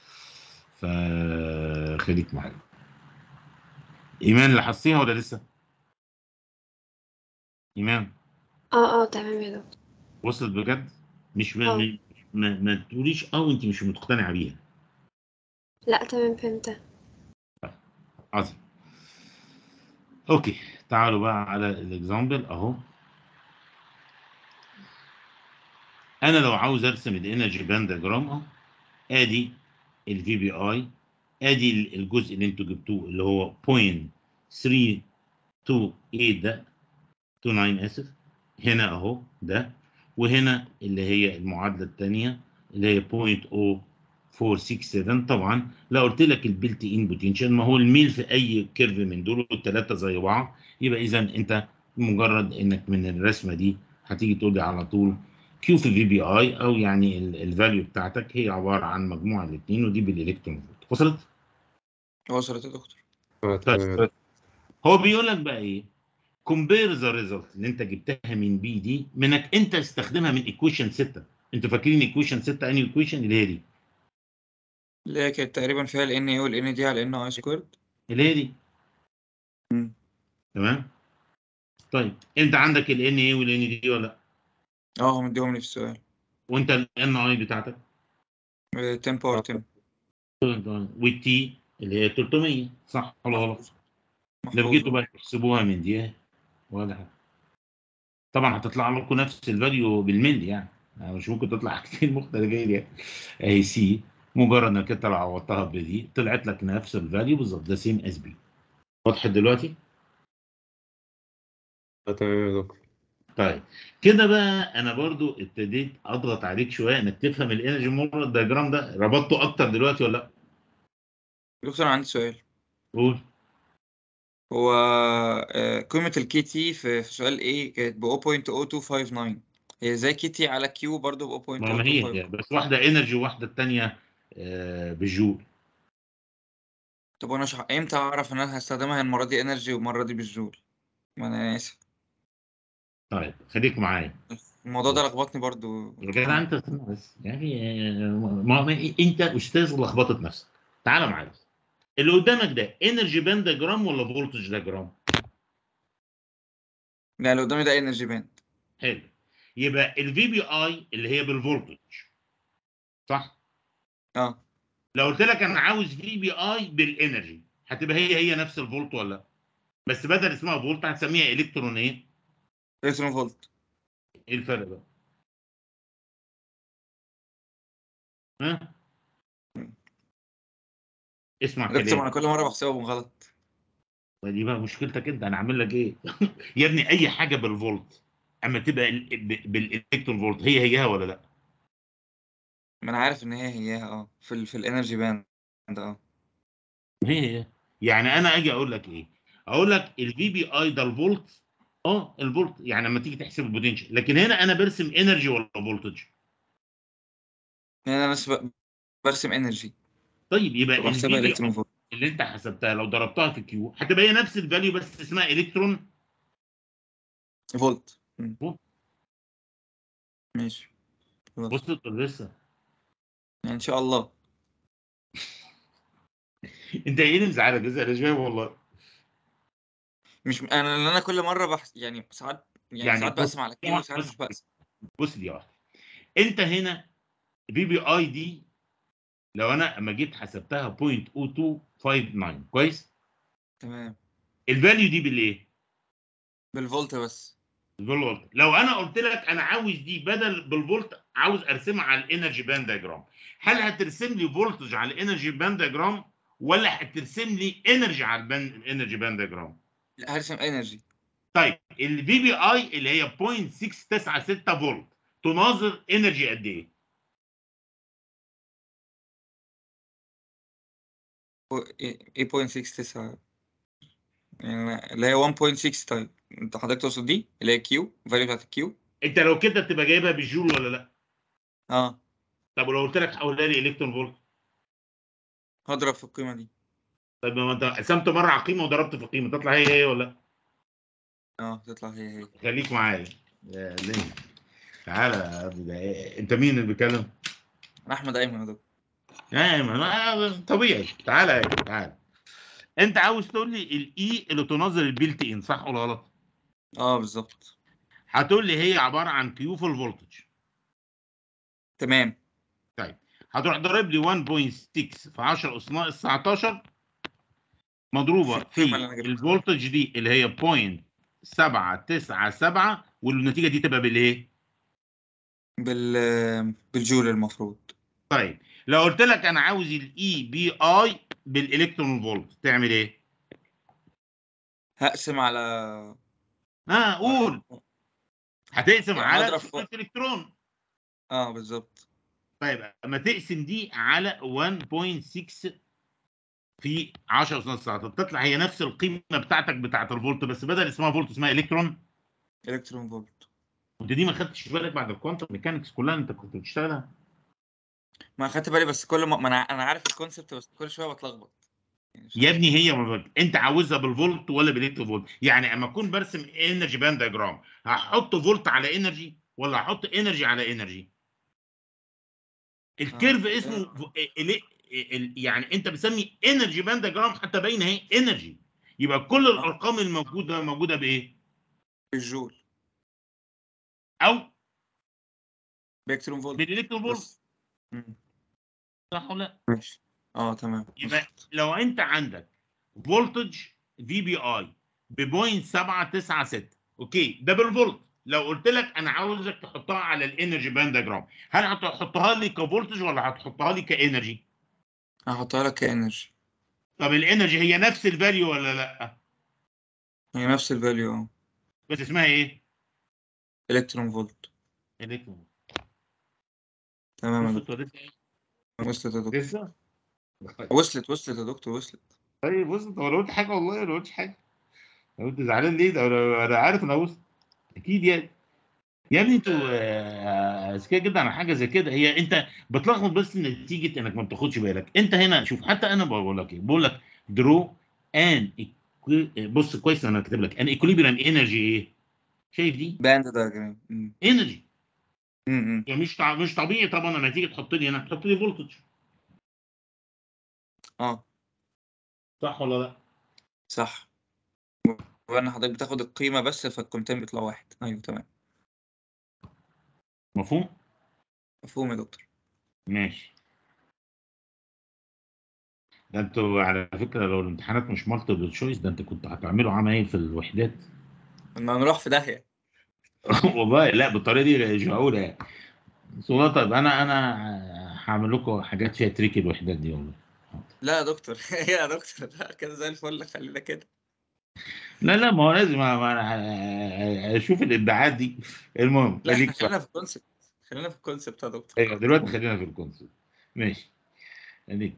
فخليك معايا. ايمان لاحظتيها ولا لسه؟ ايمان اه اه تمام يا دكتور. وصلت بجد؟ مش ما, اه ما, ما تقوليش اه وانت مش مقتنعه بيها. لا تمام فهمتها. عظيم. اوكي تعالوا بقى على الاكزامبل اهو. انا لو عاوز ارسم الانرجي باند دياجرام اهو، ادي الفي بي اي، ادي الجزء اللي انتوا جبتوه اللي هو صفر فاصلة تلاتة اتنين ده تسعة وعشرين اسف، هنا اهو ده، وهنا اللي هي المعادله الثانيه اللي هي صفر فاصلة صفر أربعة ستة سبعة. طبعا لو قلت لك البيلت ان بوتنشال ما هو الميل في اي كيرف من دول والثلاثه زي بعض، يبقى اذا انت مجرد انك من الرسمه دي هتيجي تقول لي على طول كيو في في بي اي، او يعني الفاليو بتاعتك هي عباره عن مجموع الاثنين ودي بالالكترون فولت. وصلت؟ وصلت يا دكتور. اه طيب تمام. هو بيقول لك بقى ايه؟ كومبير ذا ريزلت اللي انت جبتها من بي دي منك انت استخدمها من ايكويشن ستة. انتوا فاكرين ايكويشن ستة انهي ايكويشن؟ اللي هي دي اللي هي كانت تقريبا فيها ال ان وال ان دي على ان اي سكويرد. اللي هي دي تمام. طيب انت عندك ال ان اي وال ان دي ولا لا؟ اه هم مديهم لي في السؤال. وانت ال ان اي بتاعتك عشرة باور اه عشرة. والتي اللي هي تلتمية، صح ولا غلط؟ محفوظ لو محفوظ. جيتوا بقى تحسبوها من دي ولا حاجه، طبعا هتطلع لكم نفس الفاليو بالملي يعني، يعني مش ممكن تطلع كتير مختلفه يعني. اهي سي مجرد انك انت لو عوضتها بدي طلعت لك نفس الفاليو بالظبط، ده سيم اس بي. واضح دلوقتي؟ آه، تمام يا دكتور. طيب كده بقى انا برضو ابتديت اضغط عليك شويه انك تفهم الانرجي مور دايجرام ده، ربطته اكتر دلوقتي ولا لا؟ دكتور انا عندي سؤال. قول. هو آه، قيمة الكي تي في في سؤال A كانت ب صفر فاصلة صفر اتنين خمسة تسعة، هي زي كي تي على كيو برضه ب ما ما هي هي صفر فاصلة صفر اتنين خمسة. بس واحده انرجي وواحده الثانيه بالجول. طب وانا شح... امتى اعرف ان انا هستخدمها المرة دي انرجي والمرة دي بالجول؟ ما انا اسف، طيب خليك معايا. الموضوع ده بص لخبطني برضه يا جدع كتير. انت استنى بس يعني آه، ما ما انت استاذ لخبطه نفسك. تعالى معايا بس. اللي قدامك ده انرجي باند دياجرام ولا فولتج دياجرام؟ يعني اللي قدامي ده انرجي باند. حلو. يبقى الفي بي اي اللي هي بالفولتج صح؟ اه لو قلت لك انا عاوز في بي اي بالانرجي هتبقى هي هي نفس الفولت ولا لا؟ بس بدل اسمها فولت هتسميها الكترون ايه؟ الكترون فولت. ايه الفرق بقى؟ ها؟ اسمع دكتور كلامي. انا كل مره بحسبهم غلط. دي بقى مشكلتك انت، انا عامل لك ايه؟ يا ابني اي حاجه بالفولت اما تبقى ال- ب- بالالكترون فولت هي هيها ولا لا؟ ما انا عارف ان هي هي اه في ال في الانرجي باند اه. هي هي. يعني انا اجي اقول لك ايه؟ اقول لك الفي بي اي ده الفولت. اه الفولت يعني لما تيجي تحسب البوتنشال، لكن هنا انا برسم انرجي ولا فولتج؟ يعني انا بس ب- برسم انرجي طيب يبقى الفي وبحسبها بي الكترون فولت. اللي انت حسبتها لو ضربتها في كيو هتبقى هي نفس الفاليو بس اسمها الكترون فولت. مم. فولت. ماشي خلاص. وصلت ولا لسه؟ يعني ان شاء الله. انت ايه اللي مزعلك؟ لسه انا مش فاهم والله. مش انا انا كل مره بحس يعني ساعات يعني يعني ساعات بص بقسم على دي كيلو واحدة وساعات بس، مش بقسم. بص دي واحده. انت هنا في بي اي دي لو انا اما جيت حسبتها صفر فاصلة صفر اتنين خمسة تسعة كويس؟ تمام. الفاليو دي بالايه؟ بالفولت بس. بالفولت. لو انا قلت لك انا عاوز دي بدل بالفولت عاوز ارسمها على الانرجي باند دياجرام، هل هترسم لي فولتج على الانرجي باند دياجرام ولا هترسم لي انرجي على الانرجي باند دياجرام؟ لا هرسم انرجي. طيب الفي بي اي اللي هي صفر فاصلة ستة تسعة ستة فولت تناظر انرجي قد ايه؟ ايه صفر فاصلة ستة تسعة يعني أنا- اللي هي واحد فاصلة ستة. طيب انت حضرتك تقصد دي اللي هي كيو الفاليو بتاعت الكيو. انت لو كده تبقى جايبها بالجول ولا لا؟ اه طب ولو قلت لك حولها لي الكترون فولت؟ هضرب في القيمه دي. طيب ما انت قسمت مره على القيمه وضربت في القيمه تطلع هي هي ولا لا؟ اه تطلع هي هي. خليك معايا يا ليه. تعالى يا ابني، ده إيه؟ انت مين اللي بيتكلم؟ انا احمد ايمن يا دكتور. يا ما طبيعي. تعالى يا تعالى. انت عاوز تقول لي الاي اللي تناظر البيلت ان، صح ولا غلط؟ اه بالظبط. هتقول لي هي عباره عن كيو في الفولتج. تمام. طيب هتروح ضارب لي واحد فاصلة ستة في عشرة اس ناقص تسعتاشر في مضروبه القيمه اللي في انا جبتها. الفولتج دي اللي هي صفر فاصلة سبعة تسعة سبعة والنتيجه دي تبقى بالايه؟ بال بالجول المفروض. طيب لو قلت لك انا عاوز الاي بي اي بالالكترون فولت تعمل ايه؟ هقسم على ها قول. هتقسم يعني على هضرب في سرعه الالكترون. اه بالظبط. طيب اما تقسم دي على واحد فاصلة ستة في عشرة اس ناقص تسعة تطلع هي نفس القيمه بتاعتك بتاعت الفولت بس بدل اسمها فولت اسمها الكترون. الكترون فولت. وانت دي ما خدتش بالك بعد الكوانتم ميكانكس كلها انت كنت بتشتغلها. ما خدت بالي بس كل ما, ما انا انا عارف الكونسبت بس كل شويه بتلخبط يعني مش يا عارف. ابني هي مرة. انت عاوزها بالفولت ولا بالالكترون فولت؟ يعني اما اكون برسم انرجي باند دياجرام هحط فولت على انرجي ولا هحط انرجي على انرجي؟ اه الكيرف اسمه ف- ال- ال- يعني انت بتسمي انرجي باند دياجرام حتى باينه اهي انرجي. يبقى كل اه الارقام الموجوده موجوده بايه؟ بالجول او بالكترون فولت بالالكترون فولت. بس. مم. صح ولا لا؟ ماشي. اه تمام يبقى وصلت. لو انت عندك فولتج في بي اي ب صفر فاصلة سبعة تسعة ستة اوكي ده بالفولت. لو قلت لك انا عاوزك تحطها على الانرجي باند دياجرام هل هتحطها لي كفولتج ولا هتحطها لي كانرجي؟ هحطها لك كانرجي. طب الانرجي هي نفس الفاليو ولا لا؟ هي نفس الفاليو اه. بس اسمها ايه؟ الكترون فولت. الكترون. تمام يا وصلت دكتور. ولا لسه؟ وصلت يا دكتور. لسه؟ وصلت وصلت يا دكتور وصلت. طيب وصلت. هو انا قلت حاجه والله؟ انا قلتش حاجه. انا قلت زعلان ليه؟ ده انا أنا عارف انا وصلت اكيد يعني. يا ابني انتوا آه، اذكياء جدا على حاجه زي كده. هي انت بتلخبط بس نتيجه انك ما بتاخدش بالك. انت هنا شوف حتى انا بقول لك ايه، بقول لك درو ان بص كويس انا كاتب لك ان ايكوليبريم انرجي ايه؟ شايف دي؟ باند دايجرام. انرجي. امم يعني مش طع- مش طبيعي طبعا لما تيجي تحط لي هنا تحط لي فولتج. اه صح ولا لا؟ صح. وانا حضرتك بتاخد القيمه بس فالقيمتين بيطلعوا واحد. ايوه تمام. مفهوم؟ مفهوم يا دكتور. ماشي. ده انتوا على فكره لو الامتحانات مش مالتيبل تشويس ده انت كنت هتعملوا عمايل في الوحدات. كنا هنروح في داهيه. والله لا بالطريقه دي مش معقوله يعني. بس والله طيب انا انا هعمل لكم حاجات فيها تريك الوحدات دي والله. لا يا دكتور يا دكتور لا كده زي الفل، خلينا كده. لا لا ما هو لازم ما ما انا اشوف الابداعات دي. المهم لا احنا خليك خلينا في الكونسيبت، خلينا في الكونسيبت يا دكتور. ايوه دلوقتي خلينا في الكونسيبت. ماشي. خليك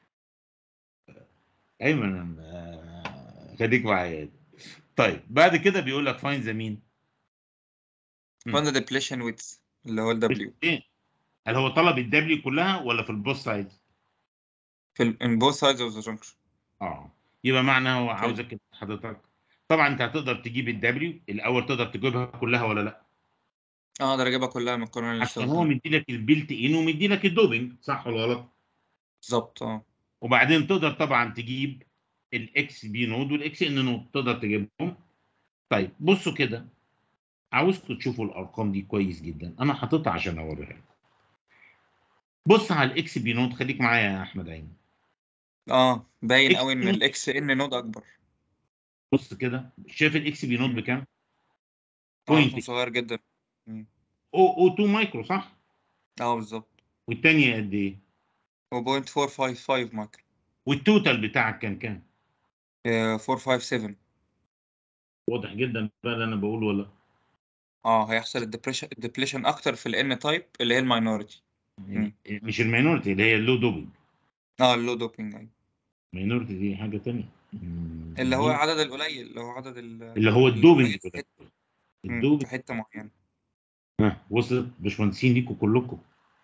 ايمن آه، خليك معايا. طيب بعد كده بيقول لك فاين ذا مين. فاند ديبليشن ويتس اللي هو الدبليو ايه هل هو طلب الدبليو كلها ولا في البوست سايد؟ في ال in both sides of the junction. اه يبقى معنى هو اوكي. عاوزك حضرتك طبعا انت هتقدر تجيب الدبليو الاول، تقدر تجيبها كلها ولا لا؟ اه اقدر اجيبها كلها من القانون اللي عشان اشتغلت هو عليه. مدي لك البيلت ان ومدي لك الدوبنج، صح ولا غلط؟ بالظبط اه. وبعدين تقدر طبعا تجيب الاكس بي نود والاكس ان نود، تقدر تجيبهم. طيب بصوا كده، عاوزكم تشوفوا الارقام دي كويس جدا، انا حاططها عشان اوريها لكم. بص على الاكس بي نود، خليك معايا يا احمد عين. اه باين اكس قوي بي ان نود الاكس ان نود اكبر. بص كده، شايف الاكس بي نود مم. بكام؟ اه رقم بوينت صغير جدا. مم. او او اتنين مايكرو صح؟ اه بالظبط. والثانيه قد ايه؟ هو بوينت فور فايف فايف مايكرو. والتوتال بتاعك كان كام؟ فور فايف سفن. واضح جدا بقى اللي انا بقوله ولا؟ اه هيحصل الدبريشن الدبليشن اكتر في الان تايب اللي هي الماينورتي. يعني مش الماينورتي اللي هي اللو دوبنج. اه اللو دوبينج ايوه. الماينورتي دي حاجه ثانيه. اللي هو عدد القليل، اللي هو عدد ال- اللي هو القليل الدوبنج في حته. مم. الدوبنج في حته معينه. ها وصلت باشمهندسين ليكوا كلكم.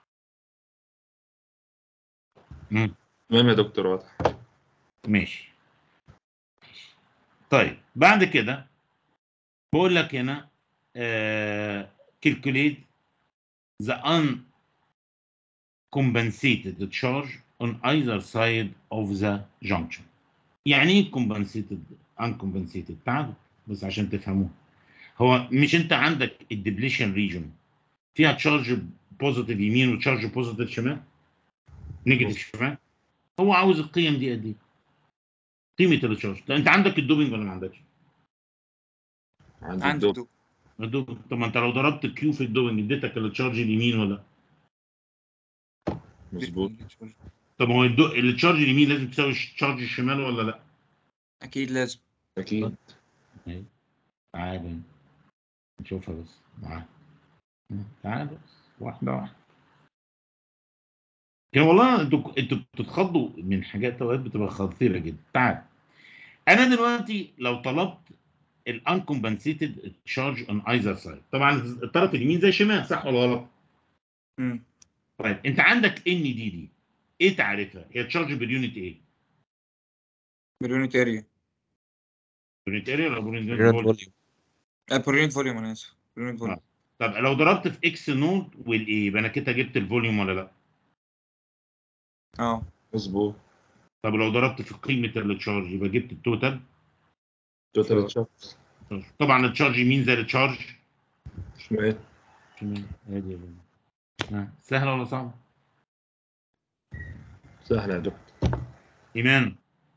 مم. تمام يا دكتور واضح. ماشي. طيب بعد كده بقول لك هنا آه calculate the uncompensated charge on either side of the junction. يعني ايه compensated uncompensated؟ تعالوا بس عشان تفهموه. هو مش انت عندك الدبليشن ريجون فيها تشارج بوزيتيف يمين وتشارج بوزيتيف شمال، نيجاتيف شمال. هو عاوز القيم دي قد ايه؟ قيمه التشارج. انت عندك الدوبنج ولا ما عندكش؟ عند عندي الدور. الدوب. الدوبنج. طب ما انت لو ضربت كيو في الدوبنج اديتك التشارج اليمين ولا؟ مظبوط. طب هو الدو... التشارج اليمين لازم تساوي التشارج الشمال ولا لا؟ اكيد لازم. اكيد. اهي تعالى نشوفها بس معاك. تعالى بس واحده واحده. كان والله انتوا انتوا بتتخضوا من حاجات اوقات بتبقى خطيره جدا. تعال انا دلوقتي لو طلبت الانكمبنسيتد تشارج اون ايزر سايد، طبعا الطرف اليمين زي الشمال صح ولا غلط؟ امم طيب انت عندك ان دي دي ايه تعريفها؟ هي تشارج باليونت ايه؟ باليونت اريا. يونت اريا ولا باليونت unit فولت؟ volume. آه باليونت فوليوم انا اسف. باليونت فوليوم. آه. طب لو ضربت في اكس نود والاي يبقى انا كده جبت الفوليوم ولا لا؟ اه مظبوط. طب لو ضربت في قيمه التشارج يبقى جبت التوتال. توتال تشارج. طبعا التشارج يمين زي التشارج شمال. شمال. ادي يا بابا. آه. سهله ولا صعبه؟ سهلة يا دكتور. ايمان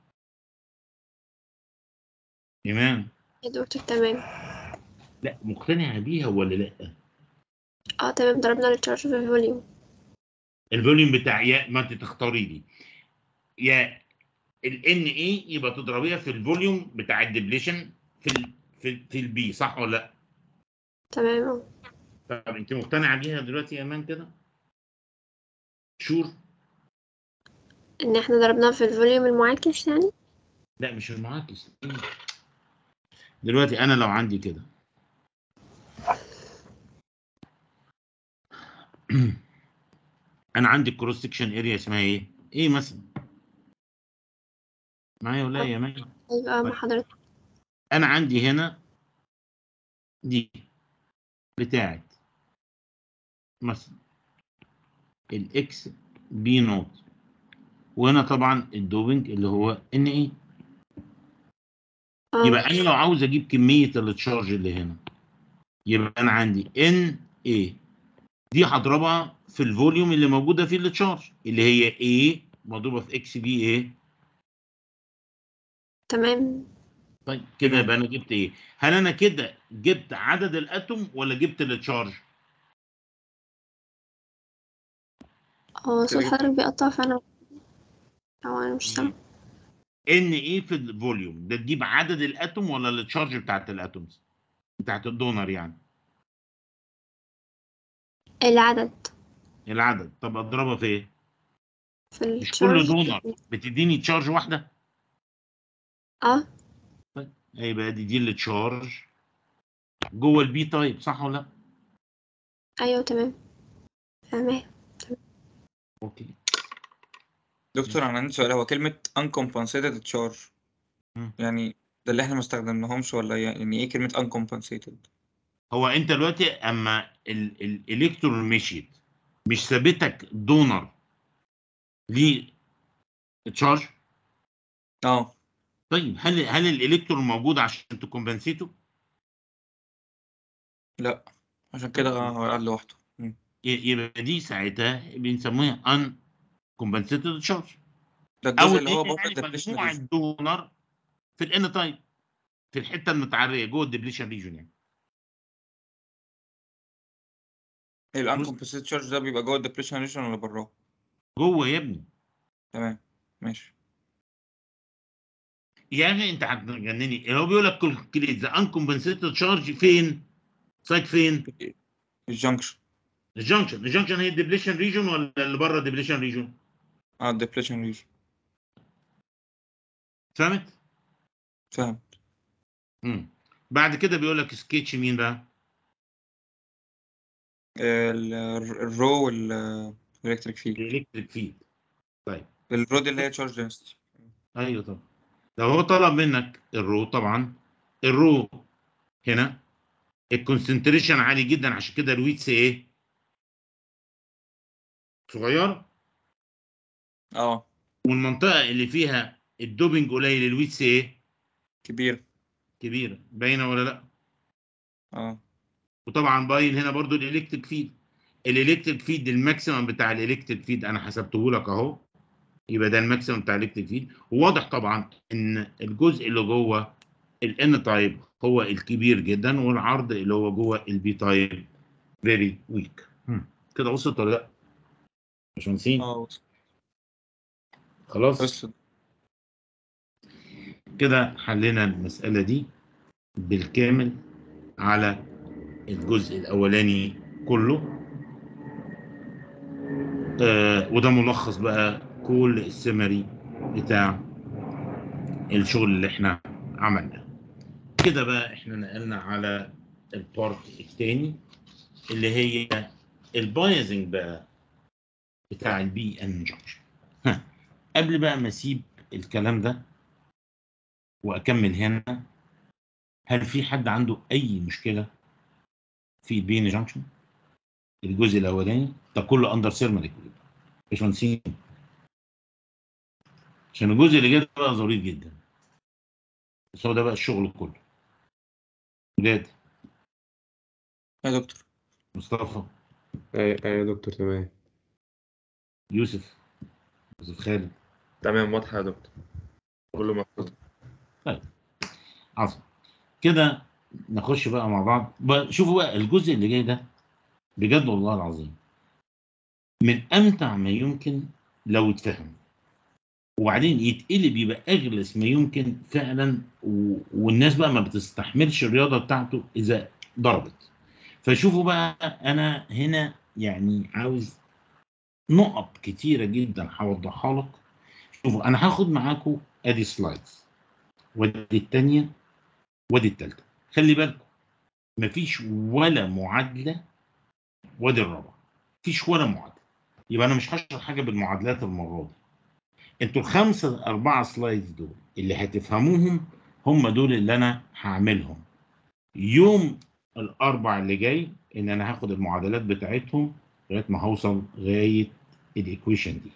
ايمان يا دكتور تمام. لا مقتنعه بيها ولا لا؟ اه تمام، ضربنا التشارج في الفوليوم. الفوليوم بتاع يا ما انت تختاري لي يا الان اي يبقى تضربيها في الفوليوم بتاع الدبليشن في ال في, في البي صح ولا لا؟ تمام اه. طب انت مقتنعه بيها دلوقتي يا ايمان كده؟ شور؟ ان احنا ضربناه في الفوليوم المعاكس يعني. لا مش المعاكس. دلوقتي انا لو عندي كده انا عندي الكروس سكشن اريا اسمها ايه؟ ايه مثلا؟ معايا ولا إيه يا مان؟ ايوه مع طيب حضرتك. انا عندي هنا دي بتاعت مثلا الاكس بي نوت، وهنا طبعا الدوبنج اللي هو ان ايه. يبقى اه انا لو عاوز اجيب كميه التشارج اللي هنا يبقى انا عندي ان ايه دي هضربها في الفوليوم اللي موجوده فيه التشارج اللي هي ايه مضروبه في اكس بي ايه تمام. طيب كده يبقى انا جبت ايه؟ هل انا كده جبت عدد الاتوم ولا جبت التشارج؟ هو صوت كده جبت حضرتك بيقطع فأنا أو أنا مش سامعة. ان ايه في الفوليوم ده تجيب عدد الاتوم ولا التشارج بتاعت الاتومز بتاعت الدونر يعني؟ العدد العدد. طب اضربها في ايه؟ في مش كل التشارج. دونر بتديني تشارج واحده؟ اه طيب يبقى دي دي التشارج جوه البي تايب، صح ولا لا؟ أيوه تمام فاهمة. اوكي. دكتور انا عندي سؤال، هو كلمة uncompensated charge مم. يعني ده اللي احنا ما استخدمناهمش ولا يعني ايه كلمة uncompensated؟ هو انت دلوقتي اما ال- الالكترون مشيت مش ثابتك دونر ليه تشارج؟ اه طيب هل هل الالكترون موجود عشان تكمبنسيته؟ لا عشان كده هو قاعد لوحده. مم. ي- يبقى دي ساعتها بنسميها ان كومبنسيتد تشارج، ده او الجزء اللي اللي هو هي بره يعني الدبليشن مجموعه ريجن. دونر في الان تايب في الحته المتعريه جوه الدبليشن ريجون يعني. ال uncompensated charge ده بيبقى جوه الدبليشن ريجن ولا براه؟ جوه يا ابني. تمام ماشي. يعني انت هتجنني، هو بيقول لك كالكوليت ذا انكمبنسيتد تشارج فين؟ سايت فين؟ الجنكشن. الجنكشن. الجنكشن هي الدبليشن ريجون ولا اللي بره الدبليشن ريجون؟ اه الدبليشن ريجن. فهمت؟ فاهم. امم بعد كده بيقول لك سكتش مين بقى؟ ال- الرو والالكتريك فيلد. الالكتريك فيلد. طيب الرو دي اللي هي تشارج دنسيتي. ايوه طبعا. لو هو طلب منك الرو، طبعا الرو هنا الكونسنتريشن عالي جدا، عشان كده الويتس ايه؟ صغير. اه والمنطقه اللي فيها الدوبنج قليل الويتس ايه؟ كبير. كبيره. باينه ولا لا؟ اه وطبعا باين هنا برضو الالكتريك فيد. الالكتريك فيد الماكسيمم بتاع الالكتريك فيد انا حسبته لك اهو، يبقى ده الماكسيمم بتاع الالكتريك فيد. وواضح طبعا ان الجزء اللي جوه الان تايب هو الكبير جدا، والعرض اللي هو جوه البي تايب فيري ويك. كده وصلت ولا لا؟ مش نسين؟ اه خلاص وصلت. كده حلينا المسألة دي بالكامل على الجزء الأولاني كله. آه وده ملخص بقى كل السمري بتاع الشغل اللي احنا عملناه. كده بقى احنا نقلنا على البارت الثاني اللي هي البايزنج بقى بتاع البي ان جنكشن. قبل بقى ما اسيب الكلام ده واكمل هنا، هل في حد عنده اي مشكله في البي ان جنكشن الجزء الاولاني ده كله اندر سيرمال اكويليبريم؟ مش هنسين، عشان الجزء اللي جاي بقى ظريف جدا، بس هو ده بقى الشغل كله. ولاد يا دكتور. مصطفى، ايوه أيوة يا دكتور تمام. يوسف، يوسف خالد. تمام واضحة يا دكتور، كله مفهوم. طيب عظيم. كده نخش بقى مع بعض بقى. شوفوا بقى الجزء اللي جاي ده بجد والله العظيم من امتع ما يمكن لو اتفهم، وبعدين يتقلب يبقى اغلس ما يمكن فعلا، و... والناس بقى ما بتستحملش الرياضه بتاعته اذا ضربت. فشوفوا بقى انا هنا يعني عاوز نقط كتيره جدا هوضحها لك. شوفوا انا هاخد معاكم ادي سلايدز، وادي الثانيه، وادي الثالثه. خلي بالكم مفيش ولا معادله، وادي الرابعه مفيش ولا معادله. يبقى انا مش هشرح حاجه بالمعادلات المره دي. انتوا الخمسه اربعه سلايدز دول اللي هتفهموهم هم دول اللي انا هعملهم يوم الاربع اللي جاي، ان انا هاخد المعادلات بتاعتهم لغايه ما هوصل لغايه الايكويشن دي.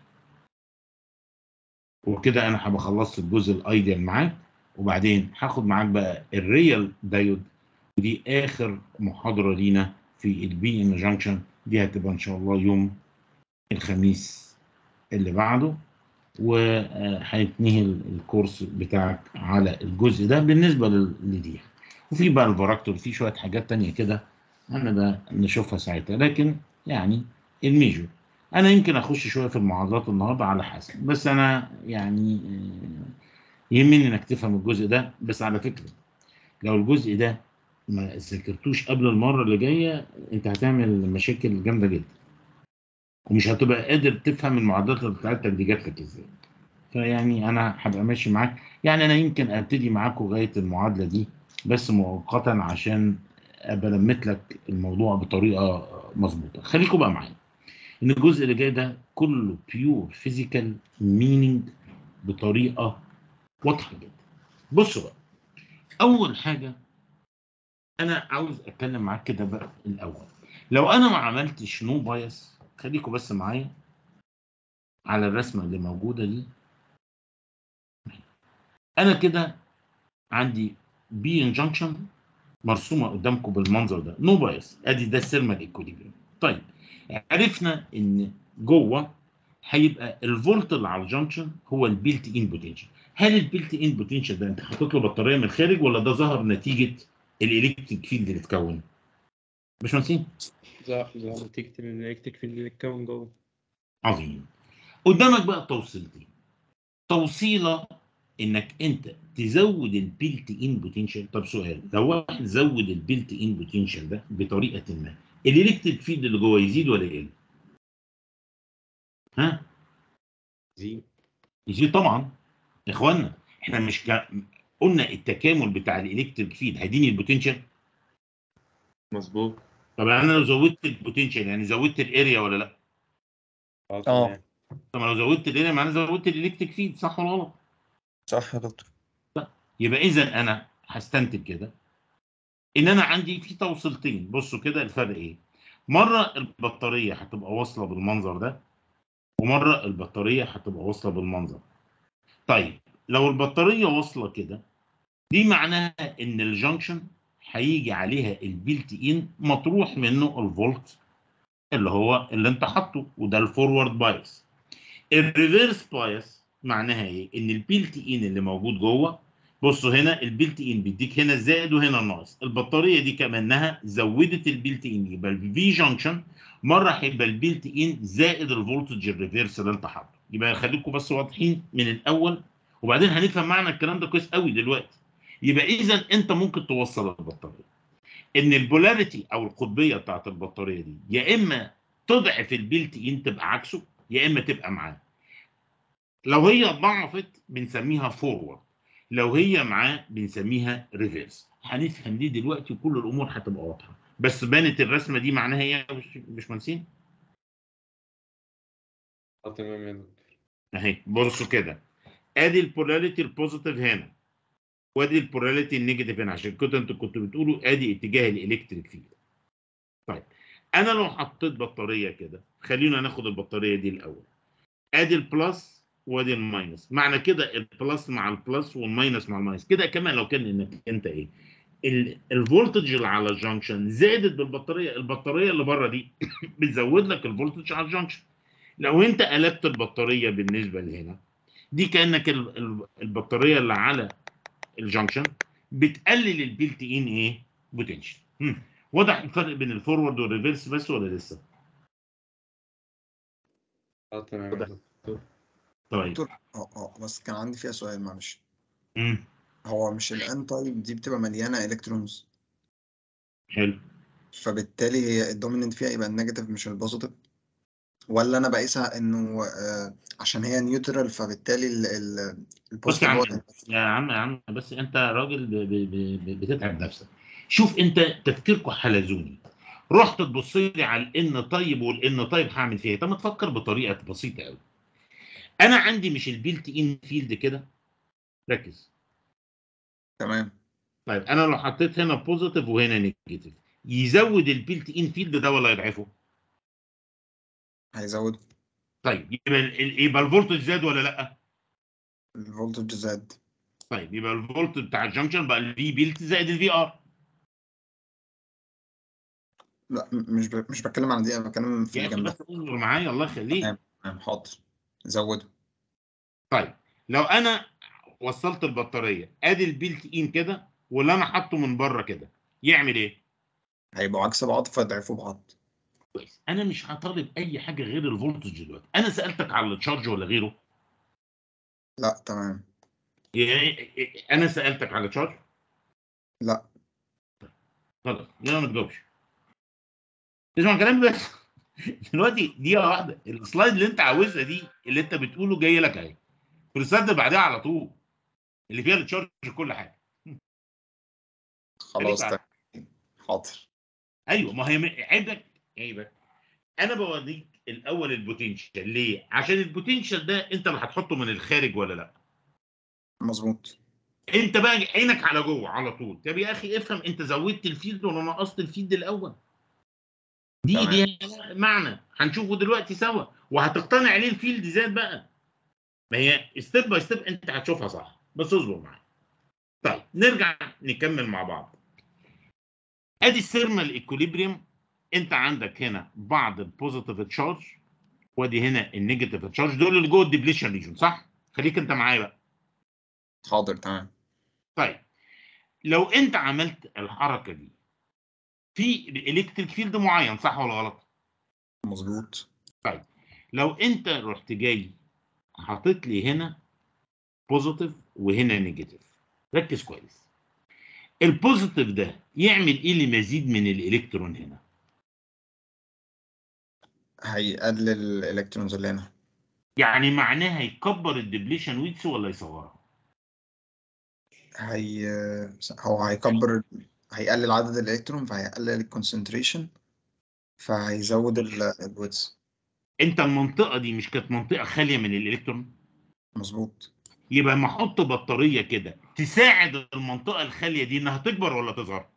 وكده انا هبقى خلصت الجزء الايديال معاك، وبعدين هاخد معاك بقى الريال دايود، ودي اخر محاضره لينا في البي ان جانكشن. دي هتبقى ان شاء الله يوم الخميس اللي بعده. وهيتنهي الكورس بتاعك على الجزء ده بالنسبه لل- لدي. وفي بقى الفراكتور، في شويه حاجات تانية كده انا ده نشوفها ساعتها، لكن يعني الميجور انا يمكن اخش شويه في المحاضرات النهارده على حسب، بس انا يعني آه، يهمني انك تفهم الجزء ده. بس على فكره لو الجزء ده ما ذاكرتوش قبل المره اللي جايه انت هتعمل مشاكل جامده جدا، ومش هتبقى قادر تفهم المعادلات بتاعتك دي جات لك ازاي. فيعني انا هبقى ماشي معاك، يعني انا يمكن ابتدي معاكم لغايه المعادله دي بس مؤقتا عشان ابقى لميت لك الموضوع بطريقه مظبوطه. خليكم بقى معايا ان الجزء اللي جاي ده كله بيور فيزيكال مينينج بطريقه واضحه جدا. بصوا بقى، اول حاجه انا عاوز اتكلم معاك كده بقى الاول. لو انا ما عملتش نو بايس، خليكم بس معايا على الرسمه اللي موجوده دي. انا كده عندي بي انجنكشن مرسومه قدامكم بالمنظر ده، نو بايس، ادي ده الثيرمال ايكوليبريم. طيب عرفنا ان جوه هيبقى الفولت اللي على الجنكشن هو البيلت ان بوتنشال. هل البيلت ان بوتنشال ده انت حاطط له بطاريه من الخارج ولا ده ظهر نتيجه الالكتريك فيلد اللي اتكون؟ مش مهندسين؟ لا لا نتيجة الإلكتريك فيلد اللي اتكون جوه. عظيم. قدامك بقى توصيلتين. توصيله انك انت تزود البيلت ان بوتنشال. طب سؤال، لو واحد زود البيلت ان بوتنشال ده بطريقه ما، الالكتريك فيلد اللي جوه يزيد ولا يقل؟ ها؟ زي يزيد طبعا. يا اخوانا احنا مش كا... قلنا التكامل بتاع الالكتريك فيلد هيديني البوتنشال. مظبوط. طب انا لو زودت البوتنشال يعني زودت الاريا ولا لا؟ اه اه تمام. طب لو زودت الاريا معناه زودت الالكتريك فيلد، صح ولا غلط؟ صح يا دكتور. يبقى اذا انا هستنتج كده ان انا عندي في توصيلتين. بصوا كده الفرق ايه؟ مره البطاريه هتبقى واصله بالمنظر ده، ومره البطاريه هتبقى واصله بالمنظر. طيب لو البطاريه واصله كده دي معناها ان الجنكشن هيجي عليها البيلت ان مطروح منه الفولت اللي هو اللي انت حاطه، وده الفورورد بايس. الريفيرس بايس معناها ايه؟ ان البيلت ان اللي موجود جوه، بصوا هنا البيلت ان بيديك هنا الزائد وهنا الناقص. البطاريه دي كمانها زودت البيلت ان، يبقى الفي جانكشن مره هيبقى البيلت ان زائد الفولتج الريفيرس اللي انت حاطه. يبقى خليكم بس واضحين من الاول وبعدين هنفهم معنى الكلام ده كويس قوي دلوقتي. يبقى اذا انت ممكن توصل البطاريه ان البولاريتي او القطبيه بتاعت البطاريه دي يا اما تضعف البيلت ان تبقى عكسه، يا اما تبقى معاه. لو هي ضعفت بنسميها فورورد، لو هي معاه بنسميها ريفيرس. هنفهم دي دلوقتي وكل الامور هتبقى واضحه. بس بانت الرسمه دي معناها ايه يا باشمهندسين؟ اه تمام يا دكتور. اهي بصوا كده، ادي البولاريتي البوزيتيف هنا وادي البولاريتي النيجاتيف هنا، عشان كده انتوا كنتوا بتقولوا ادي اتجاه الالكتريك فيلد. طيب انا لو حطيت بطاريه كده، خلينا ناخد البطاريه دي الاول، ادي البلس وادي الماينس. معنى كده البلس مع البلس والماينس مع الماينس. كده كمان لو كان انك انت ايه ال- الفولتج اللي على الجنكشن زادت بالبطاريه، البطاريه اللي بره دي بتزود لك الفولتج على الجنكشن. لو انت قلبت البطاريه بالنسبه لهنا، دي كانك ال- ال- البطاريه اللي على الجنكشن بتقلل البيلت ان ايه بوتنشال. واضح الفرق بين الفورورد والريفرس بس ولا لسه؟ اه تمام يا دكتور. طيب دكتور اه اه بس كان عندي فيها سؤال معلش. امم هو مش الان تايب دي بتبقى مليانه الكترونز، حلو. فبالتالي هي الدوميننت فيها يبقى النيجاتيف مش البوزيتيف، ولا انا بقيسها انه آه عشان هي نيوترال فبالتالي ال- ال- بص يا البوزيتيف عم، هو اللي يا عم يا عم بس انت راجل ب- ب- ب- بتتعب نفسك. شوف انت تفكيركم حلزوني، رحت تبص لي على الان طيب والان طيب هعمل فيها ايه؟ طب ما تفكر بطريقه بسيطه قوي. انا عندي مش البيلت ان فيلد كده، ركز. تمام. طيب انا لو حطيت هنا بوزيتيف وهنا نيجاتيف، يزود البيلت ان فيلد ده ولا يضعفه؟ هيزود. طيب يبقى ال- يبقى الفولتج زاد ولا لا؟ الفولتج زاد. طيب يبقى الفولت بتاع الجنكشن بقى الفي بيلت زائد الفي ار. لا م- مش ب... مش بتكلم عن دي، انا بتكلم في يا اللي اخي جنبها. بس انظر معايا الله يخليك. تمام تمام حاضر. زوده. طيب لو انا وصلت البطاريه ادي البيلت ان كده واللي انا حاطه من بره كده يعمل ايه؟ هيبقوا عكس بعض فيضعفوا بعض. كويس. انا مش هطالب اي حاجه غير الفولتج دلوقتي. انا سالتك على التشارج ولا غيره؟ لا تمام. يعني انا سالتك على التشارج؟ لا. خلاص يلا ما تجاوبش. اسمع كلامي بس. دلوقتي دقيقه واحده، السلايد اللي انت عاوزها دي اللي انت بتقوله جايه لك اهي. السلايد اللي بعدها على طول اللي فيها التشارج كل حاجه. خليك خلاص عارف. تمام. حاضر. ايوه ما هي م- عيبك عيبك انا بوريك الاول البوتنشال. ليه؟ عشان البوتنشال ده انت اللي هتحطه من الخارج ولا لا؟ مظبوط. انت بقى عينك على جوه على طول. طب يا اخي افهم، انت زودت الفيلد ولا نقصت الفيلد الاول؟ دي تمام. دي معنى هنشوفه دلوقتي سوا وهتقتنع عليه الفيلد زاد بقى. ما هي ستيب باي ستيب انت هتشوفها صح، بس اصبر معايا. طيب نرجع نكمل مع بعض. ادي الثيرمال ايكوليبريم. انت عندك هنا بعض البوزيتيف تشارج وادي هنا النيجاتيف تشارج، دول اللي جوه الديبليشن ريجون صح؟ خليك انت معايا بقى. حاضر تمام. طيب لو انت عملت الحركه دي في الكتريك فيلد معين صح ولا غلط؟ مظبوط. طيب لو انت رحت جاي حاطط لي هنا بوزيتيف وهنا نيجاتيف، ركز كويس. البوزيتيف ده يعمل ايه لمزيد من الالكترون هنا؟ هيقلل الالكترونز اللي هنا. يعني معناها يكبر الدبليشن ويتس ولا يصغرها؟ هي هو هيكبر، هيقلل عدد الالكترون فهيقلل الكونسنتريشن فهيزود الويتس. انت المنطقه دي مش كانت منطقه خاليه من الالكترون؟ مظبوط. يبقى ما احط بطاريه كده تساعد المنطقه الخاليه دي انها تكبر ولا تصغر؟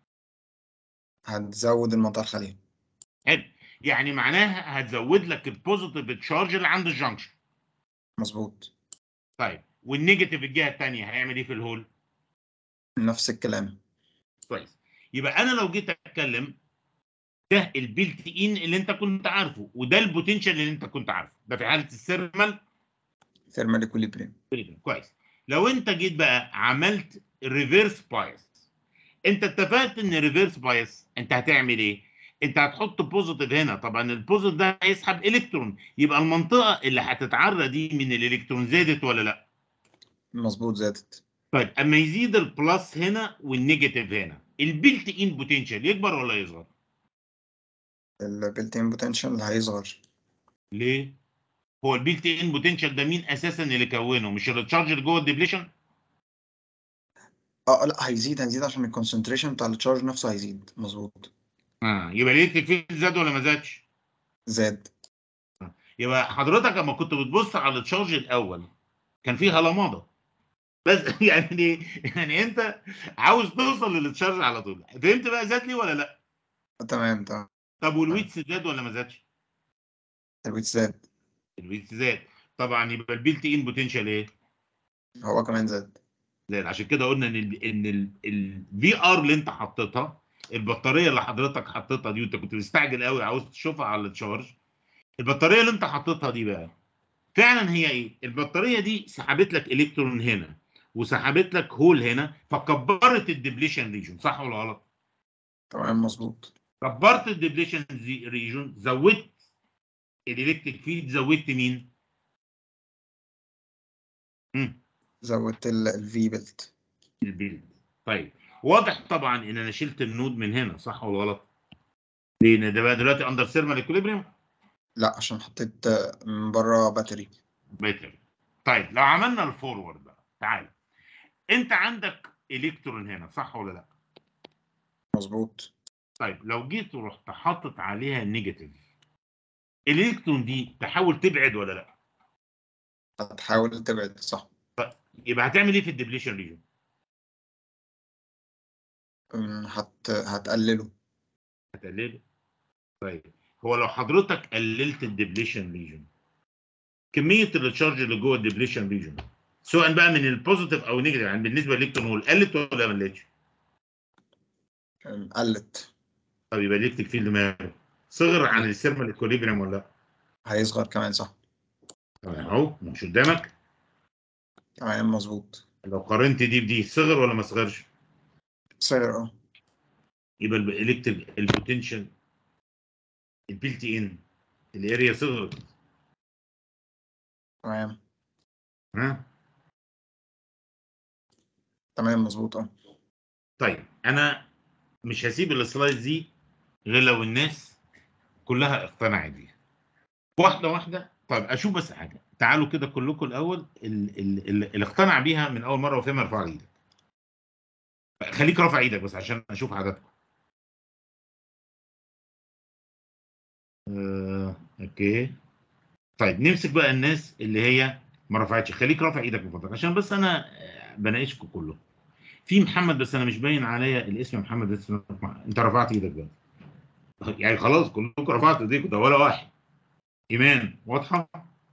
هتزود المنطقة الخالية. حلو. يعني معناها هتزود لك البوزيتيف تشارج اللي عند الجنكشن. مظبوط. طيب والنيجاتيف الجهه الثانيه هيعمل ايه في الهول؟ نفس الكلام. كويس. يبقى انا لو جيت اتكلم ده البيلت ان اللي انت كنت عارفه وده البوتنشال اللي انت كنت عارفه، ده في حاله الثيرمال ثيرمال ايكوليبريم. كويس. لو انت جيت بقى عملت ريفيرس بايس، انت اتفقت ان ريفيرس بايس انت هتعمل ايه؟ انت هتحط بوزيتيف هنا، طبعا البوزيتيف ده هيسحب الكترون، يبقى المنطقه اللي هتتعرى دي من الالكترون زادت ولا لا؟ مظبوط زادت. طيب اما يزيد البلس هنا والنيجاتيف هنا، البيلت ان بوتنشال يكبر ولا يصغر؟ البيلت ان بوتنشال هيصغر. ليه؟ هو البيلت ان بوتنشال ده مين اساسا اللي كونه؟ مش التشارج اللي جوه الديبليشن؟ اه لا هيزيد هيزيد عشان الكونسنتريشن بتاع التشارج نفسه هيزيد. مظبوط. اه يبقى الالكتريك فيلد زاد ولا ما زادش؟ زاد. يبقى حضرتك لما كنت بتبص على التشارج الاول كان فيها لمضه بس. يعني يعني انت عاوز توصل للتشارج على طول. فهمت بقى زاد ليه ولا لا؟ تمام تمام. طب والويتس زاد ولا ما زادش؟ الويتس زاد. الويتس زاد. طبعا يبقى البيلت ان بوتنشال ايه؟ هو كمان زاد. زاد. عشان كده قلنا ان ال ان الفي ار اللي انت حطيتها، البطاريه اللي حضرتك حطيتها دي وانت كنت مستعجل قوي عاوز تشوفها على التشارج، البطاريه اللي انت حطيتها دي بقى فعلا هي ايه؟ البطاريه دي سحبت لك الكترون هنا وسحبت لك هول هنا فكبرت الدبليشن ريجون صح ولا غلط؟ تمام مظبوط. كبرت الدبليشن ريجون، زودت الالكتريك فيلد، زودت مين؟ امم زودت الفي بيلت. البيلد. طيب واضح طبعا ان انا شلت النود من هنا صح ولا غلط؟ لان ده بقى دلوقتي اندر ثيرمال اكوليبريم. لا عشان حطيت من بره باتري. باتري. طيب لو عملنا الفورورد بقى تعال، انت عندك الكترون هنا صح ولا لا؟ مظبوط. طيب لو جيت ورحت حاطط عليها نيجاتيف، الالكترون دي تحاول تبعد ولا لا؟ هتحاول تبعد صح. يبقى هتعمل ايه في الدبليشن ريجون؟ أم، هت... هتقلله. هتقلله. طيب هو لو حضرتك قللت الدبليشن ريجون، كميه التشارج اللي جوه الدبليشن ريجون سواء بقى من البوزيتيف او نيجاتيف يعني بالنسبه للالكترون هول قلت ولا ما قلتش؟ أم، قلت. طب يبقى الالكتريك فيلد ماله؟ صغر عن الثيرمال اكوليبريم ولا لا؟ هيصغر كمان صح. اهو مش قدامك؟ تمام مظبوط. لو قارنت دي بدي صغر ولا ما صغرش؟ صغر اه. يبقى الالكتريك البوتنشال البيلت ان الاريا صغرت. تمام ها تمام مظبوط اه. طيب انا مش هسيب السلايد دي غير لو الناس كلها اقتنعت بيها واحده واحده. طيب اشوف بس حاجه، تعالوا كده كلكم الاول ال- ال- ال- اللي اقتنع بيها من اول مره وفهم ارفع ايدك. خليك رافع ايدك بس عشان اشوف عددكم. آه، اوكي. طيب نمسك بقى الناس اللي هي ما رفعتش. خليك رافع ايدك من فضلك عشان بس انا آه، بناقشكم كلكم. في محمد بس انا مش باين عليا الاسم محمد بس. انت رفعت ايدك بقى يعني خلاص كلكم رفعتوا ايديكم ده ولا واحد. ايمان واضحه؟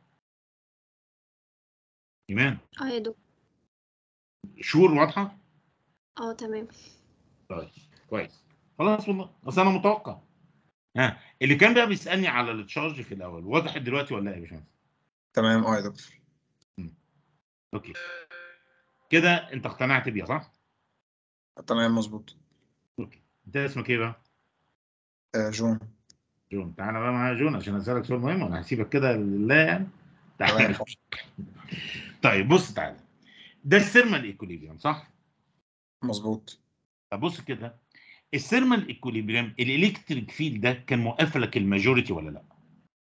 ايمان اه يا دكتور. شور واضحه؟ اه تمام. طيب كويس خلاص والله اصل انا متوقع. ها اللي كان بقى بيسالني على التشارج في الاول واضح دلوقتي ولا ايه يا باشمهندس؟ تمام اه يا دكتور. مم. اوكي كده انت اقتنعت بيها صح؟ تمام مظبوط. اوكي انت اسمك ايه بقى؟ آه جون. جون. تعالى بقى معايا جون عشان اسالك سؤال مهم وانا هسيبك كده لله يعني. تمام تعالى. طيب بص تعالى، ده الثيرمال ايكوليبريم صح؟ مظبوط. طب بص كده، الثيرمال ايكوليبريم الالكتريك فيلد ده كان موقف لك الماجوريتي ولا لا؟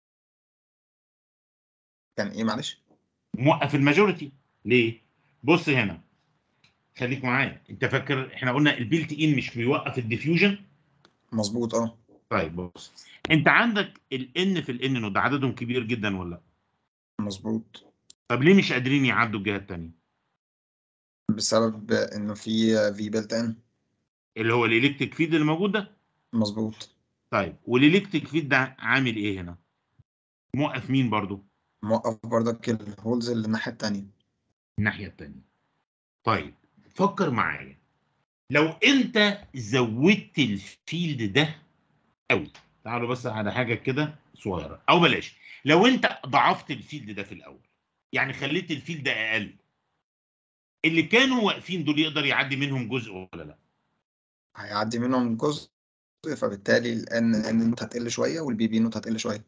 كان ايه معلش؟ موقف الماجوريتي ليه؟ بص هنا خليك معايا، انت فاكر احنا قلنا البيلت ان مش بيوقف الديفيوجن؟ مظبوط اه. طيب بص، انت عندك الان في الان نود عددهم كبير جدا ولا لا؟ مظبوط. طب ليه مش قادرين يعدوا الجهه الثانيه؟ بسبب انه في في بيلت ان. اللي هو الالكتريك فيلد اللي موجود ده. مظبوط. طيب والالكتريك فيلد ده عامل ايه هنا؟ موقف مين برضو؟ موقف برضك الهولز اللي الناحية التانية. الناحيه الثانيه. طيب فكر معايا، لو انت زودت الفيلد ده قوي، تعالوا بس على حاجه كده صغيره او بلاش، لو انت ضعفت الفيلد ده في الاول يعني خليت الفيلد ده اقل، اللي كانوا واقفين دول يقدر يعدي منهم جزء ولا لا؟ هيعدي منهم جزء، فبالتالي الان ان نوت هتقل شوية والبي بي نوت هتقل شوية.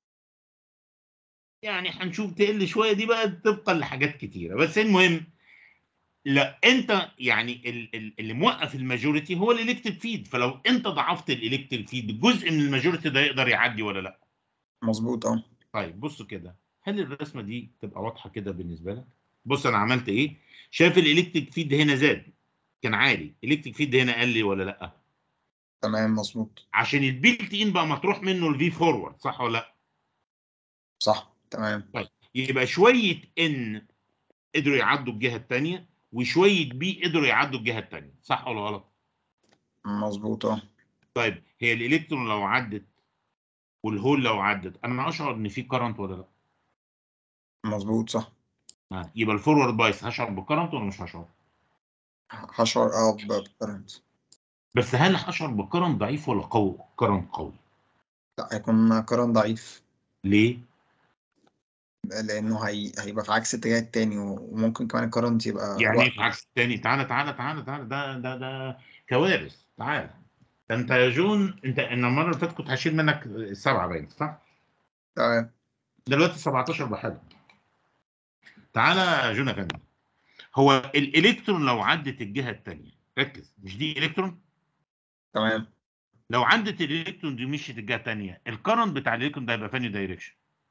يعني هنشوف تقل شويه دي بقى طبقا لحاجات كتيره، بس المهم لا انت يعني ال- ال- اللي موقف الماجوريتي هو الالكتريك فيد، فلو انت ضعفت الالكتريك فيد جزء من الماجوريتي ده يقدر يعدي ولا لا؟ مظبوط اه. طيب بص كده، هل الرسمه دي تبقى واضحه كده بالنسبه لك؟ بص انا عملت ايه؟ شايف الالكتريك فيد هنا زاد كان عالي، الالكتريك فيد هنا قل ولا لا؟ تمام مظبوط. عشان البيلت ان بقى مطروح منه الفي فورورد صح ولا لا؟ صح تمام. طيب يبقى شويه ان قدروا يعدوا الجهه الثانيه وشويه بي قدروا يعدوا الجهه الثانيه صح ولا غلط؟ مظبوط اه. طيب هي الالكترون لو عدت والهول لو عدت انا اشعر ان في كرنت ولا لا؟ مظبوط صح. آه. يبقى الفورورد بايس هشعر بكرنت ولا مش هشعر؟ هشعر اه بكرنت. بس هل هشعر بكرنت ضعيف ولا قوي؟ كرنت قوي. لا هيكون كرنت ضعيف. ليه؟ لانه هي... هيبقى في عكس اتجاه التاني، وممكن كمان الكرنت يبقى يعني ايه وقت. في عكس التاني؟ تعالى تعالى تعالى تعالى ده ده ده كوارث. تعالى ده انت يا جون، انت ان المره اللي فاتت كنت هشيل منك السبعه باين صح؟ تمام. دلوقتي سبعتاشر بحاله. تعالى يا جون يا فندم، هو الالكترون لو عدت الجهه الثانيه، ركز مش دي الكترون؟ تمام. لو عدت الالكترون دي مشيت الجهه الثانيه، الكرنت بتاع الالكترون ده هيبقى فاني دايركشن؟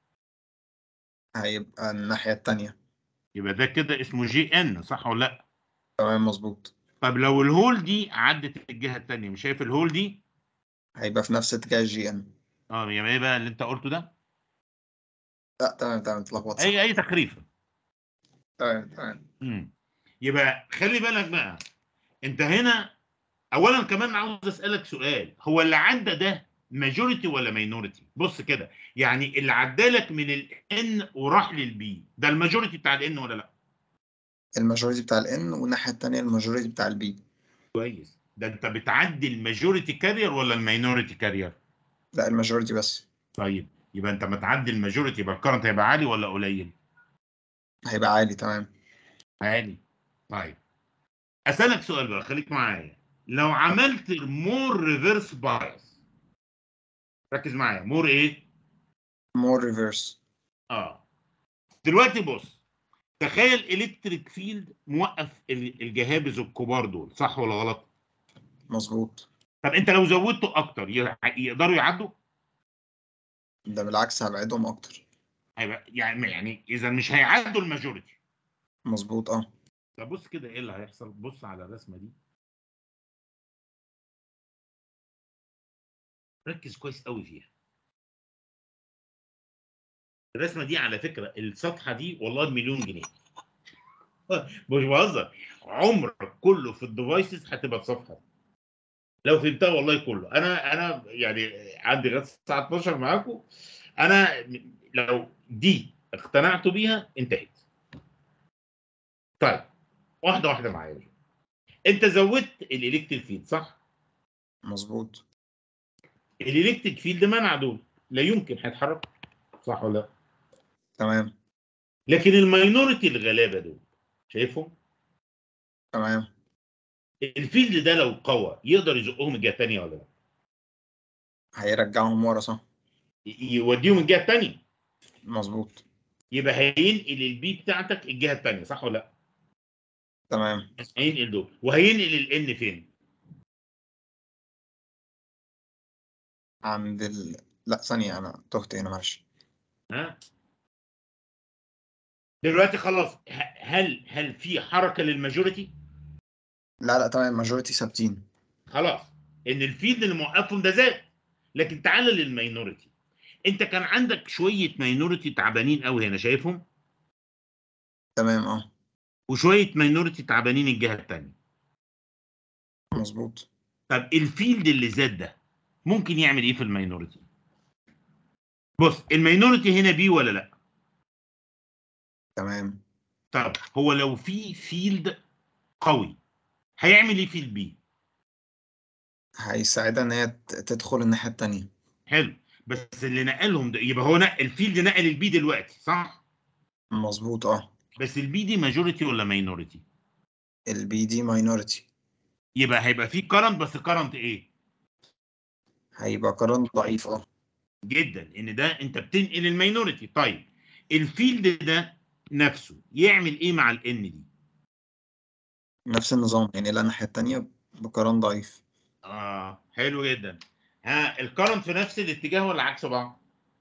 هيبقى الناحية التانية. يبقى ده كده اسمه جي ان صح ولا لا؟ تمام مظبوط. طب لو الهول دي عدت الجهه الثانيه، مش شايف الهول دي؟ هيبقى في نفس اتجاه الجي ان. اه يبقى ايه بقى اللي انت قلته ده؟ لا تمام تمام اتلخبطت اي صح. اي تخريف. تمام تمام. امم يبقى خلي بالك بقى، انت هنا اولا كمان عاوز اسالك سؤال، هو اللي عدى ده ماجوريتي ولا ماينوريتي؟ بص كده، يعني اللي عدى لك من الان وراح للبي ده الماجوريتي بتاع الان ولا لا؟ الماجوريتي بتاع الان والناحية التانية الماجوريتي بتاع البي. كويس، ده انت بتعدي الماجوريتي كارير ولا الماينوريتي كارير؟ لا الماجوريتي بس. طيب يبقى انت ما تعدي الماجوريتي يبقى الكرنت هيبقى عالي ولا قليل؟ هيبقى عالي تمام. عادي. طيب اسالك سؤال بقى، خليك معايا. لو عملت مور ريفرس بايس، ركز معايا، مور ايه؟ مور ريفرس. اه دلوقتي بص، تخيل الكتريك فيلد موقف ال- الجهابذ الكبار دول، صح ولا غلط؟ مظبوط. طب انت لو زودته اكتر ي- يقدروا يعدوا؟ ده بالعكس هبعدهم اكتر. هيبقى يعني يعني اذا مش هيعدوا الماجوريتي. مظبوط اه. طب بص كده ايه اللي هيحصل، بص على الرسمه دي، ركز كويس قوي فيها. الرسمه دي على فكره الصفحه دي والله بمليون جنيه مش بهزر، عمرك كله في الديفايسز هتبقى الصفحه دي لو فهمتها والله كله. انا انا يعني عندي لغايه الساعه اتناشر معاكم، انا لو دي اقتنعتوا بيها انتهت. طيب واحده واحده معايا. انت زودت الالكتريك فيلد صح؟ مظبوط. الالكتريك فيلد منع دول، لا يمكن هيتحركوا، صح ولا لا؟ تمام. لكن الماينورتي الغلابه دول شايفهم؟ تمام. الفيلد ده لو قوى يقدر يزقهم الجهه الثانيه ولا لا؟ هيرجعهم ورا صح. ي- يوديهم الجهه الثانيه. مظبوط. يبقى هينقل البي بتاعتك الجهه الثانيه، صح ولا لا؟ تمام. هينقل دول وهينقل الان فين؟ عند ال... لا ثانية أنا تهت هنا معلش. ها دلوقتي خلاص، ه- هل هل في حركه للماجوريتي؟ لا لا تمام، ماجوريتي ثابتين. خلاص، ان الفيلد اللي موقفهم ده زاد. لكن تعالى للماينورتي، انت كان عندك شويه ماينورتي تعبانين قوي هنا شايفهم؟ تمام اه. وشويه ماينورتي تعبانين الجهه الثانيه. مظبوط. طب الفيلد اللي زاد ده ممكن يعمل ايه في الماينورتي؟ بص الماينورتي هنا بي ولا لا؟ تمام. طب هو لو في فيلد قوي هيعمل ايه في البي؟ هيساعدها إن هي ت- تدخل الناحية التانية. حلو، بس اللي نقلهم ده يبقى هو نقل الفيلد، نقل البي دلوقتي صح؟ مظبوط اه. بس البي دي ماجوريتي ولا ماينورتي؟ البي دي ماينورتي. يبقى هيبقى في كرنت، بس كرنت ايه؟ هيبقى كرنت ضعيف اه. جدا، ان ده انت بتنقل الماينورتي. طيب الفيلد ده نفسه يعمل ايه مع الان دي؟ نفس النظام يعني الناحية التانية بكرنت ضعيف. اه حلو جدا. ها الكرنت في نفس الاتجاه ولا عكس بعض؟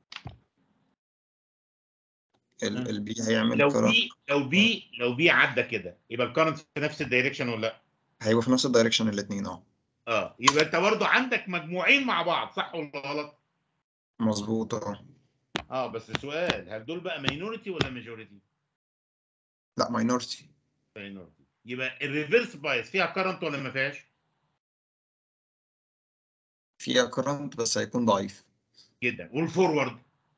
ال- البي هيعمل لو كرنت. بي لو بي لو بي عدى كده يبقى الكرنت في نفس الدايركشن ولا لا؟ هيبقوا في نفس الدايركشن الاتنين اه. اه يبقى انت برضو عندك مجموعين مع بعض، صح ولا غلط؟ مظبوط اه. اه بس سؤال، هل دول بقى ماينورتي ولا ماجوريتي؟ لا ماينورتي. ماينورتي. يبقى الريفرس بايس فيها كرنت ولا ما فيهاش؟ فيها كرنت بس هيكون ضعيف. جدا. والفورورد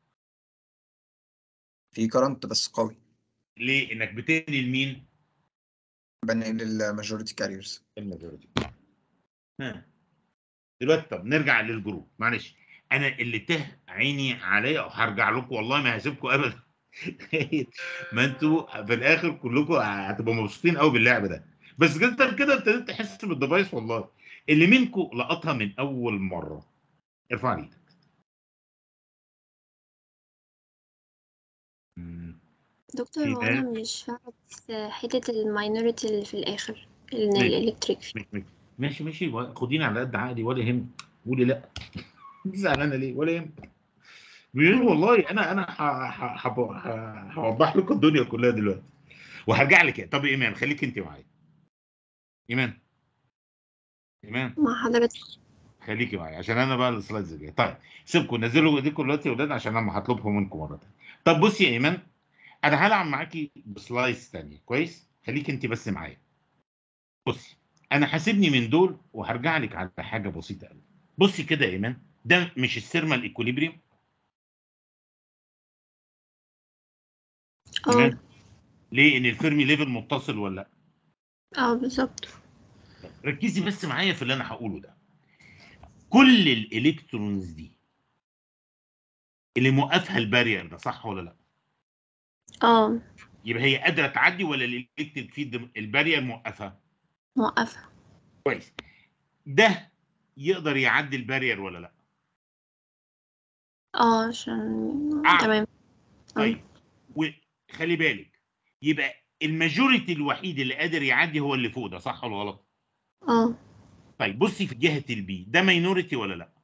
في كرنت بس قوي. ليه؟ انك بتنقل مين؟ بنقل الماجوريتي كاريرز. الماجوريتي. ها دلوقتي طب نرجع للجروب، معلش انا اللي ته عيني عليا وهرجع لكم والله ما هسيبكم ابدا ما انتوا في الاخر كلكم هتبقوا مبسوطين قوي باللعب ده. بس كده كده ابتديت تحس بالديفايس والله. اللي منكم لقطها من اول مره ارفع ايدك. مم. دكتور في هو أنا ناس مش فاهمة بس حتة الماينورتي اللي في الآخر إن ماشي الإلكتريك فيه. ماشي ماشي ماشي ماشي، خديني على قد عقلي ولا يهمك. قولي لا زعلانه ليه ولا يهمك. بيقول والله انا انا ه- ه- هب- ه- هوضح لكم الدنيا كلها دلوقتي وهرجع لك. طب ايمان خليك انت معايا. ايمان ايمان مع حضرتك. خليكي معايا عشان انا بقى السلايدز الجايه. طيب سيبكم نزلوا ايديكم دلوقتي يا اولاد عشان انا هطلبهم منكم مره ثانيه. طب بصي يا ايمان، انا هلعب معاكي بسلايدز ثانيه كويس؟ خليك انت بس معايا. بصي انا حاسبني من دول وهرجع لك على حاجه بسيطه قوي. بصي كده يا ايمان، ده مش الثيرمال ايكوليبريم؟ اه ايمان ليه؟ ان الفيرمي ليفل متصل ولا لا؟ اه بالظبط. ركزي بس معايا في اللي انا هقوله ده. كل الالكترونز دي اللي موقفها البارير ده، صح ولا لا؟ اه يبقى هي قادره تعدي ولا الالكتريك فيلد البارير موقفها؟ موقفة. كويس. ده يقدر يعدي البارير ولا لا؟ اه عشان أعلى. تمام. طيب وخلي بالك يبقى الماجوريتي الوحيد اللي قادر يعدي هو اللي فوق ده، صح ولا غلط؟ اه طيب بصي في جهه البي ده ماينورتي ولا لا؟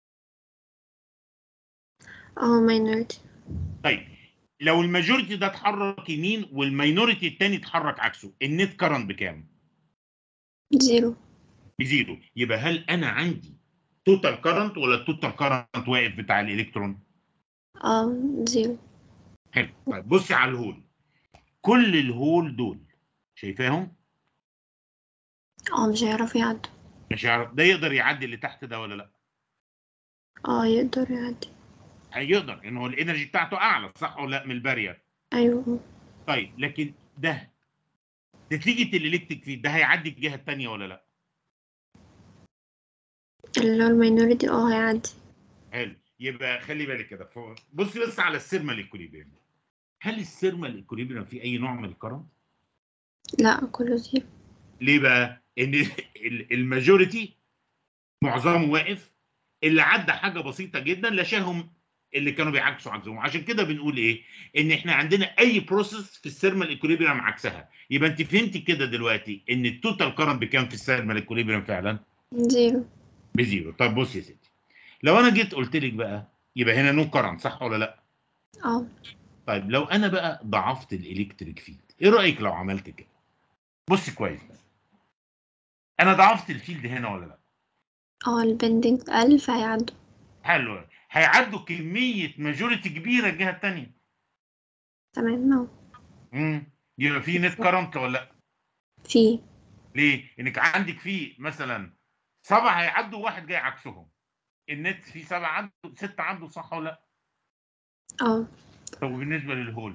اه ماينورتي. طيب لو الماجوريتي ده اتحرك يمين والماينورتي التاني اتحرك عكسه، النت كرنت بكام؟ زيرو. بزيرو. يبقى هل انا عندي توتال كرنت ولا التوتال كرنت واقف بتاع الالكترون؟ اه زيرو. حلو. طيب بصي على الهول، كل الهول دول شايفاهم؟ اه مش هيعرفوا يعدوا. مش هيعرف ده يقدر يعدي اللي تحت ده ولا لا؟ اه يقدر يعدي. هيقدر، ان هو الانرجي بتاعته اعلى، صح ولا لا، من البارير؟ ايوه. طيب لكن ده نتيجه الالكتريك فيلد ده هيعدي الجهه الثانيه ولا لا؟ اللي هو الماينورتي اه هيعدي. حلو. يبقى خلي بالك كده، بصي بس على السيرمال ايكوليبريم. هل السيرمال ايكوليبريم فيه اي نوع من الكرنت؟ لا كله زيرو. ليه بقى؟ ان الماجوريتي معظمه واقف، اللي عدى حاجه بسيطه جدا لاشاهم اللي كانوا بيعكسوا عكسهم. عشان كده بنقول ايه؟ ان احنا عندنا اي بروسيس في السيرمال ايكوليبريم عكسها. يبقى انت فهمتي كده دلوقتي ان التوتال كرنت بكام في السيرمال ايكوليبريم فعلا؟ زيرو. بزيرو. طيب بص يا ستي، لو انا جيت قلت لك بقى يبقى هنا نو كرنت، صح ولا لا؟ اه. طيب لو انا بقى ضعفت الالكتريك فيلد، ايه رايك لو عملت كده؟ بص كويس بقى، انا ضعفت الفيلد هنا ولا لا؟ اه البندنج قل فهيعدوا. حلو. هيعدوا كميه ماجوريتي كبيره الجهه الثانيه. تمام اهو. امم يبقى في نت كرنت ولا لا؟ في. ليه؟ انك عندك في مثلا سبعه هيعدوا واحد جاي عكسهم، النت في سبعه عنده سته عنده، صح ولا لا؟ اه طب وبالنسبه للهول؟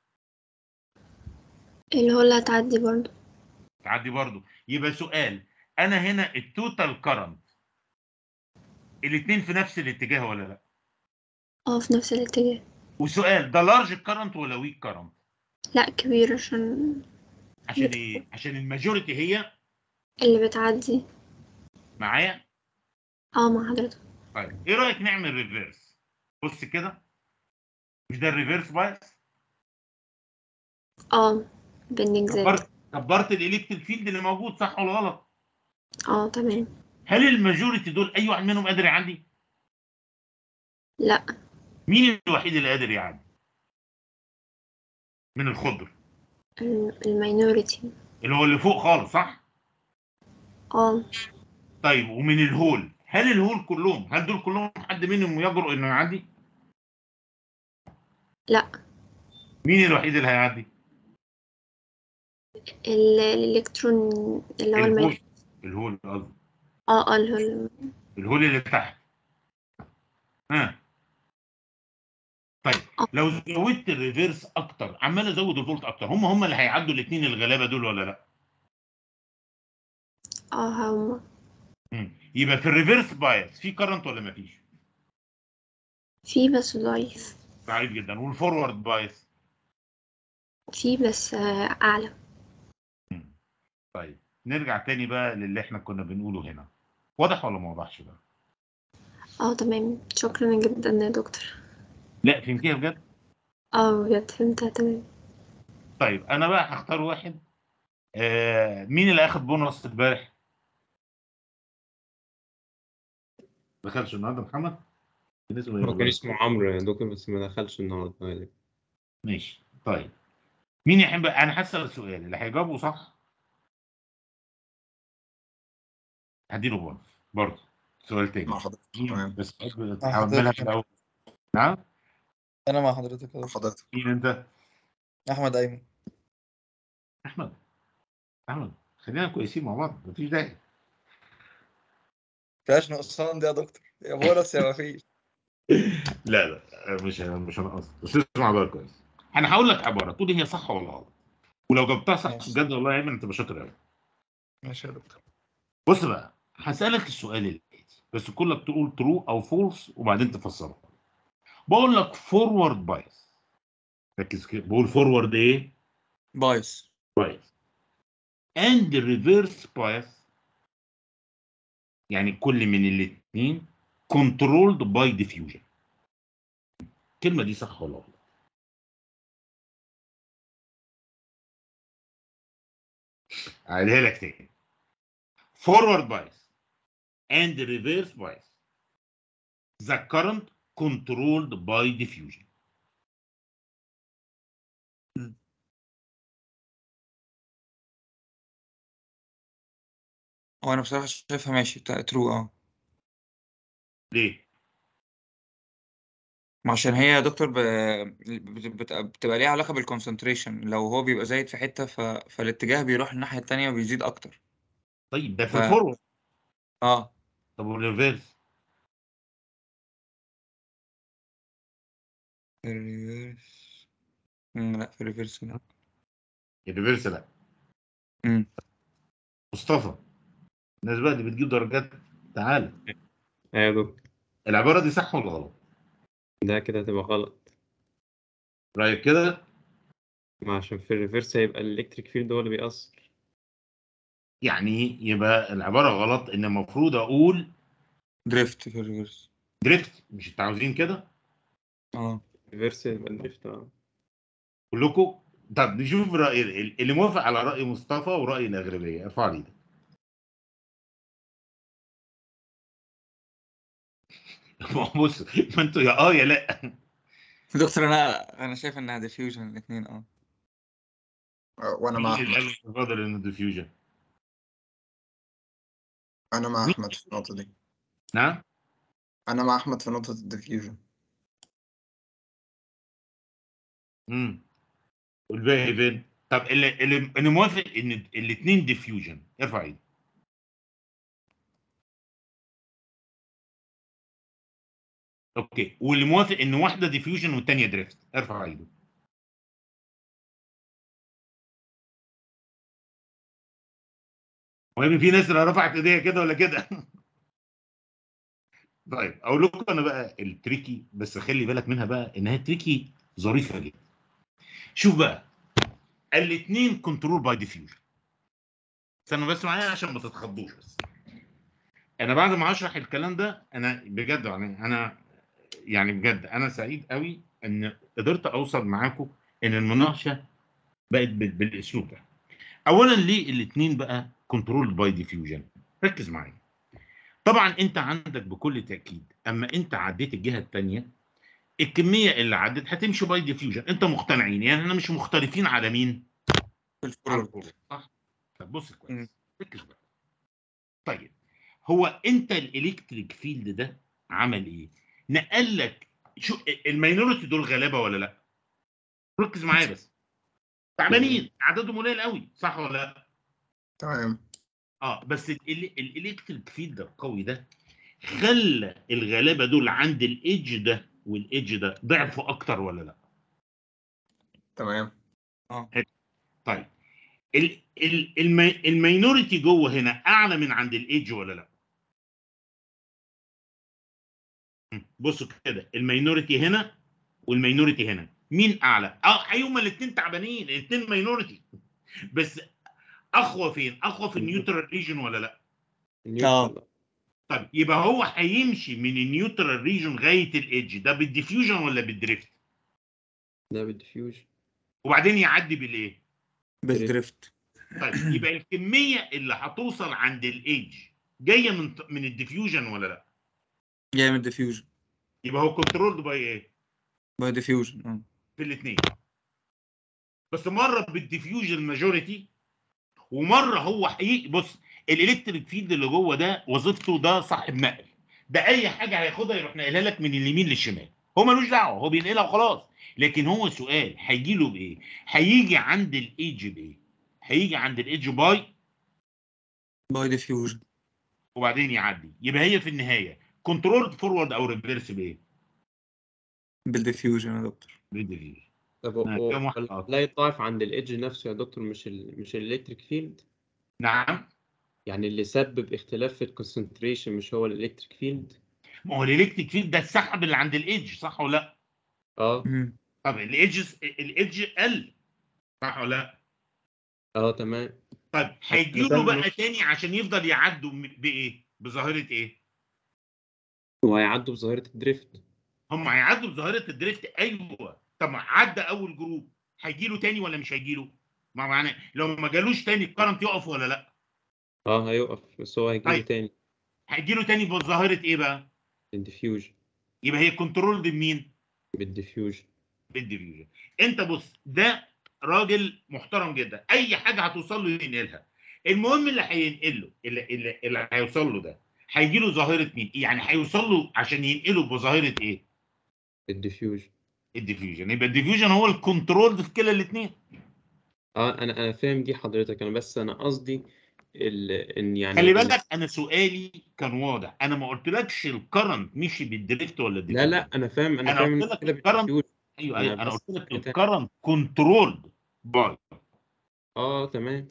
اللي هو اللي هتعدي برضو. تعدي برضه. يبقى سؤال، انا هنا التوتال كرنت الاثنين في نفس الاتجاه ولا لا؟ اه في نفس الاتجاه. وسؤال، ده لارج كرنت ولا ويك كرنت؟ لا كبير عشان عشان ايه؟ عشان الماجوريتي هي اللي بتعدي. معايا؟ اه مع حضرتك. طيب ايه رايك نعمل ريفيرس؟ بص كده، مش ده الريفيرس بايس؟ اه بندنج زاد. كبرت كبرت الالكتريك فيلد اللي موجود، صح ولا غلط؟ اه تمام. هل الماجوريتي دول اي واحد منهم قادر يعدي؟ لا. مين الوحيد اللي قادر يعدي من الخضر؟ الماينورتي. اللي هو اللي فوق خالص، صح؟ اه. طيب ومن الهول، هل الهول كلهم، هل دول كلهم حد منهم يجرؤ انه يعدي؟ لا. مين الوحيد اللي هيعدي؟ ال- الالكترون اللي هو الهول. الماينورتي. الهول قصدي. اه اه اللي هو الم- الهول اللي تحت. ها. طيب اه لو زودت الريفيرس اكتر، عمال ازود الفولت اكتر، هم هم اللي هيعدوا الاثنين الغلابه دول ولا لا؟ اه هما. مم. يبقى في الريفيرس بايس في كرنت ولا مفيش؟ في بس ضعيف. ضعيف جدا. والفورورد بايس؟ في بس آه، أعلى. مم. طيب نرجع تاني بقى للي احنا كنا بنقوله هنا، واضح ولا ما وضحش بقى؟ اه تمام شكرا جدا يا دكتور. لا فهمتيها بجد؟ اه بجد فهمتها تمام. طيب انا بقى هختار واحد. آه مين اللي اخد بونص امبارح؟ ما دخلش النهارده محمد؟ كان اسمه ايه هو كان والله؟ اسمه عمرو يا دكتور بس ما دخلش النهارده غالبا. ماشي. طيب مين يحب؟ انا هسأل السؤال اللي هيجاوبه صح هديله بونص برضه. سؤال تاني مع حضرتك. مين تمام. بس تحب مع تعملها في حضرتك. الاول؟ نعم؟ انا مع حضرتك يا مع دكتور. حضرتك. مين انت؟ احمد ايمن. احمد. احمد خلينا كويسين مع بعض، مفيش داعي. فيهاش نقصان دي يا دكتور، يا بونص يا مفيش. لا لا مش مش هنقص، بس اسمع بقى كويس. انا هقول لك عباره تقول لي هي صح ولا غلط، ولو جبتها صح ماشي بجد والله يا ايمن انت شاطر قوي. ماشي يا دكتور. بص بقى هسألك السؤال الاتي بس كلك تقول ترو او فولس وبعدين تفسره. بقول لك فورورد بايس، ركز كده، بقول فورورد ايه؟ بايس. بايس and reverse bias يعني كل من الاثنين controlled by diffusion. الكلمة دي صح ولا غلط؟ أعيدها لك تاني. forward bias and reverse bias the current controlled by diffusion. هو انا بصراحة شايفها ماشي ترو. اه ليه؟ ما عشان هي يا دكتور ب... بت- بت- بتبقى ليها علاقة بالكونسنتريشن. لو هو بيبقى زايد في حتة ف... فالاتجاه بيروح الناحية التانية وبيزيد أكتر. طيب ده ف... في الفورورد. اه طب والريفيرس؟ في الريفيرس. مم، لا في الريفيرس لا. الريفيرس لا. مم. مصطفى الناس بقى اللي بتجيب درجات، تعالى ايوه يا دكتور، العبارة دي صح ولا غلط؟ ده كده هتبقى غلط. رأيك كده؟ ما عشان في الريفرس هيبقى الالكتريك فيلد هو اللي بيأثر. يعني يبقى العبارة غلط، ان المفروض اقول دريفت في الريفيرس. دريفت. مش انتوا عاوزين كده اه الريفرس يبقى الدريفت. اه كلكم؟ طب نشوف رأي اللي موافق على رأي مصطفى ورأي الأغلبية، ارفع لي ده. بص، ما انتوا يا اه يا لا. دكتور انا انا شايف انها ديفيوجن الاثنين. اه آه، وانا مع مين اللي احمد. قال تفضل انه ديفيوجن؟ انا مع مين؟ احمد في النقطة دي. نعم؟ انا مع احمد في نقطة الديفيوجن. امم والباقي فين؟ طب اللي اللي اللي موافق ان الاثنين ديفيوجن ارفع ايدك. اوكي، واللي موافق ان واحده ديفيوجن والثانيه دريفت ارفع ايدك. المهم في ناس اللي رفعت ايديها كده ولا كده. طيب اقول لكم انا بقى التريكي، بس خلي بالك منها بقى انها تريكي ظريفه جدا. شوف بقى، الاثنين كنترول باي ديفيوجن. استنوا بس معايا عشان ما تتخضوش. بس انا بعد ما اشرح الكلام ده انا بجد يعني انا يعني بجد انا سعيد قوي ان قدرت اوصل معاكم ان المناقشه بقت بال- بالاسلوب ده. اولا ليه الاثنين بقى كنترول باي ديفيوجن؟ ركز معايا. طبعا انت عندك بكل تاكيد اما انت عديت الجهه الثانيه الكميه اللي عدت هتمشي باي ديفيوجن. انت مقتنعين يعني احنا مش مختلفين على مين؟ في على الفورورد. الفورورد صح؟ طب بص مم. كويس، ركز بقى. طيب هو انت الالكتريك فيلد ده عمل ايه؟ نقل لك شو الماينورتي دول غلابه ولا لا؟ ركز معايا بس. تعبانين عددهم قليل قوي صح ولا لا؟ تمام. اه بس ال- الالكتريك فيلد القوي ده خلى الغلابه دول عند الايدج ده والايدج ده ضعفوا اكتر ولا لا؟ تمام. اه طيب ال ال المي الماينورتي جوه هنا اعلى من عند الايدج ولا لا؟ بصوا كده، الماينورتي هنا والماينورتي هنا مين اعلى؟ اه هيهما الاثنين تعبانين، الاثنين ماينورتي، بس اقوى فين؟ اقوى في النيوترال ريجن ولا لا؟ النيوترال. طب يبقى هو هيمشي من النيوترال ريجن لغايه الايدج ده بالديفيوجن ولا بالدريفت؟ ده بالديفيوجن. وبعدين يعدي بالايه؟ بالدريفت. طيب يبقى الكميه اللي هتوصل عند الايدج جايه من من الديفيوجن ولا لا؟ جاي من الديفيوجن. يبقى هو كنترولد باي ايه؟ باي ديفيوجن. اه في الاثنين، بس مره بالديفيوجن ماجوريتي ومره هو حقيقي. بص الالكتريك فيلد اللي جوه ده وظيفته ده صاحب نقل، ده اي حاجه هياخدها يروح ناقلها لك من اليمين للشمال، هو ملوش دعوه، هو بينقلها وخلاص. لكن هو سؤال هيجي له بايه؟ هيجي عند الايدج بايه؟ هيجي عند الايدج باي باي ديفيوجن. وبعدين يعدي. يبقى هي في النهايه كنترول فورورد او ريفرس بايه؟ بالديفيوجن يا دكتور. بالديفيوجن. طب آه، هو كم واحد هو قاطع؟ لا يتضاعف عند الايدج نفسه يا دكتور، مش ال مش الالكتريك فيلد. نعم. يعني اللي سبب اختلاف في الكونسنتريشن مش هو الالكتريك فيلد؟ ما هو الالكتريك فيلد ده السحب اللي عند الايدج صح ولا لا؟ اه مم. طب الايدج الايدج قل صح ولا لا؟ اه تمام. طيب أنا هيجي له فاهم بقى تاني عشان يفضل يعدوا م- بايه؟ بظاهره ايه؟ وهيعدوا بظاهرة الدريفت. هم هيعدوا بظاهره الدريفت، ايوه. طب ما عدى اول جروب، هيجي له تاني ولا مش هيجي له؟ ما معناه لو ما جالوش تاني الكرنت يقف ولا لا؟ اه هيقف، بس هو هيجيله طيب تاني هيجي له تاني بظاهره ايه بقى؟ بالديفيوجن. يبقى هي كنترول بمين؟ بالديفيوجن. بالديفيوجن. انت بص، ده راجل محترم جدا، اي حاجه هتوصل له ينقلها. المهم اللي هينقله، اللي, اللي, اللي هيوصل له ده هيجي له ظاهره مين؟ يعني هيوصل له عشان ينقله بظاهره ايه؟ الديفيوجن. الديفيوجن. يبقى الديفيوجن هو الكنترول في كلا الاثنين. اه انا انا فاهم دي حضرتك، انا بس انا قصدي ال... ان خلي يعني ال... بالك انا سؤالي كان واضح، انا ما قلتلكش الكرنت مشي بالدريفت ولا لا لا الديفيوجن. انا فاهم، انا انا فاهم قلت ان لك كده الكرنت، بالديفيوجن. ايوه انا ايوه، انا بس قلت لك حاجة تانية. الكرنت كنترولد باي. اه تمام.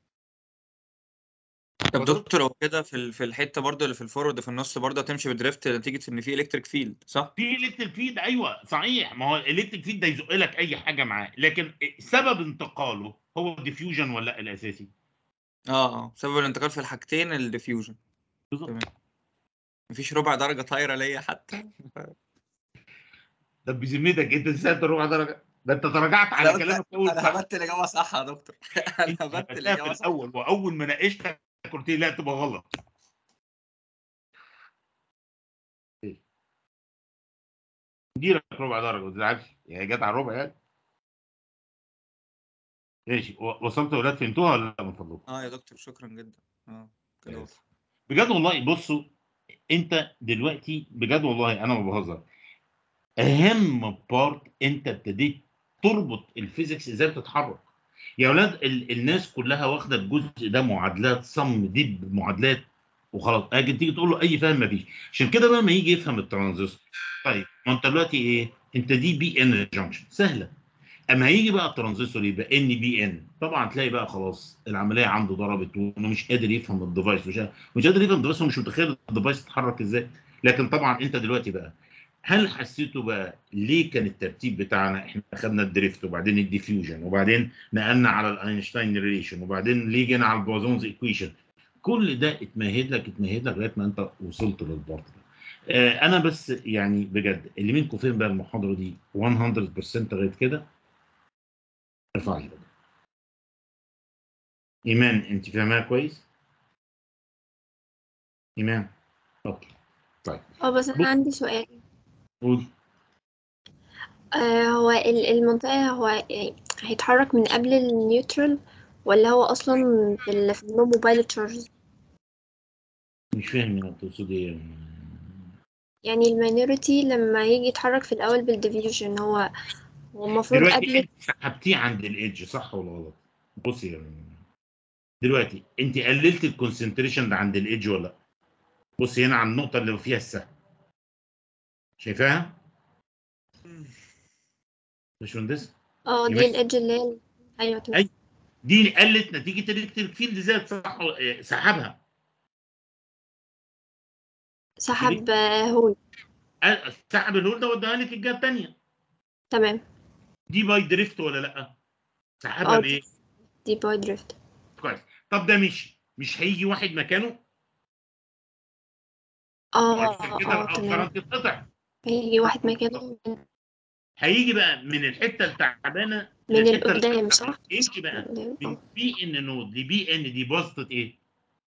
طب وصلت؟ دكتور، هو كده في ال- في الحته برضه اللي في الفورورد في النص برضه هتمشي بدريفت نتيجه ان في الكتريك فيلد، صح؟ في الكتريك فيد، ايوه صحيح. ما هو الالكتريك فيد ده يزق لك اي حاجه معاه، لكن سبب انتقاله هو الديفيوجن ولا لأ الاساسي؟ اه اه سبب الانتقال في الحاجتين الديفيوجن. بالظبط. تمام. مفيش ربع درجه طايره ليا حتى. طب بذمتك انت سالت ربع درجه؟ ده انت تراجعت انا على قلت كلامك في اول انا سؤال. هبت الاجابه صح يا دكتور. انا انت هبت هبتها في الاجابه صح. الاول، واول ما ناقشتك قلت لي لا تبقى غلط. إيه؟ دي لك ربع درجه ما تزعلش، هي جت على الربع يعني. ماشي، و- وصلت يا اولاد، فهمتوها ولا لا من فضلكم؟ اه يا دكتور شكرا جدا. اه كده واضح. بجد والله. بصوا، انت دلوقتي بجد والله انا ما بهزر، اهم بارت انت ابتديت تربط الفيزيكس ازاي بتتحرك. يا اولاد ال الناس كلها واخده الجزء ده معادلات صم دب معادلات وخلاص، اجي تيجي تقول له اي فهم مفيش. عشان كده بقى ما يجي يفهم الترانزستور، طيب ما انت دلوقتي ايه؟ انت دي بي ان جانكشن سهله. اما هيجي بقى الترانزستور يبقى ان بي ان، طبعا تلاقي بقى خلاص العمليه عنده ضربت، وانه مش قادر يفهم الديفايس، مش مش قادر يفهم الديفايس، ومش متخيل الديفايس يتحرك ازاي. لكن طبعا انت دلوقتي بقى، هل حسيتوا بقى ليه كان الترتيب بتاعنا؟ احنا خدنا الدريفت وبعدين الديفيوجن وبعدين نقلنا على الاينشتاين ريليشن وبعدين ليه جينا على البوازونز ايكويشن. كل ده اتمهد لك اتمهد لك لغايه ما انت وصلت للبارت ده. آه انا بس يعني بجد اللي منكم فهم بقى المحاضره دي مية بالمية لغايه كده ارفع لي. ايمان انت فاهمها كويس؟ ايمان اوكي. طيب اه بس بص، انا عندي سؤال. قول. آه هو ال- المنطقة هو يعني هيتحرك من قبل النيوترال، ولا هو اصلا في ال في النو موبايل تشارج؟ مش فاهم انت تقصد ايه. يعني الماينوريتي لما يجي يتحرك في الاول بالديفيوجن، هو هو المفروض دلوقتي قبل. انت سحبتيه عند الايدج صح ولا غلط؟ بصي يا مان. دلوقتي انت قللت الكونسنتريشن ده عند الايدج ولا لا؟ بصي هنا على النقطه اللي فيها السهم، شايفاها باشمهندس اه ايمان؟ دي الإدج اللي هي. ايوه تمام. اي، دي قلت نتيجه الالكتريك فيلد زاد صح؟ اه، سحبها. مش دي سحب آه، هول. اه، سحب الهول ده وداها لك الجهه الثانيه. تمام. دي باي دريفت ولا لا؟ سحبها اه دي بايه؟ دي باي دريفت. كويس. طب ده مشي، مش هيجي واحد مكانه؟ اه وعشان كده اه تمام. الكرنت اتقطع. هيجي واحد مكانه من هيجي بقى من الحته التعبانه من للحته القدام التعبانه، صح؟ يمشي من بقى القدام من اه. بي ان نود لبي ان، دي بواسطه ايه؟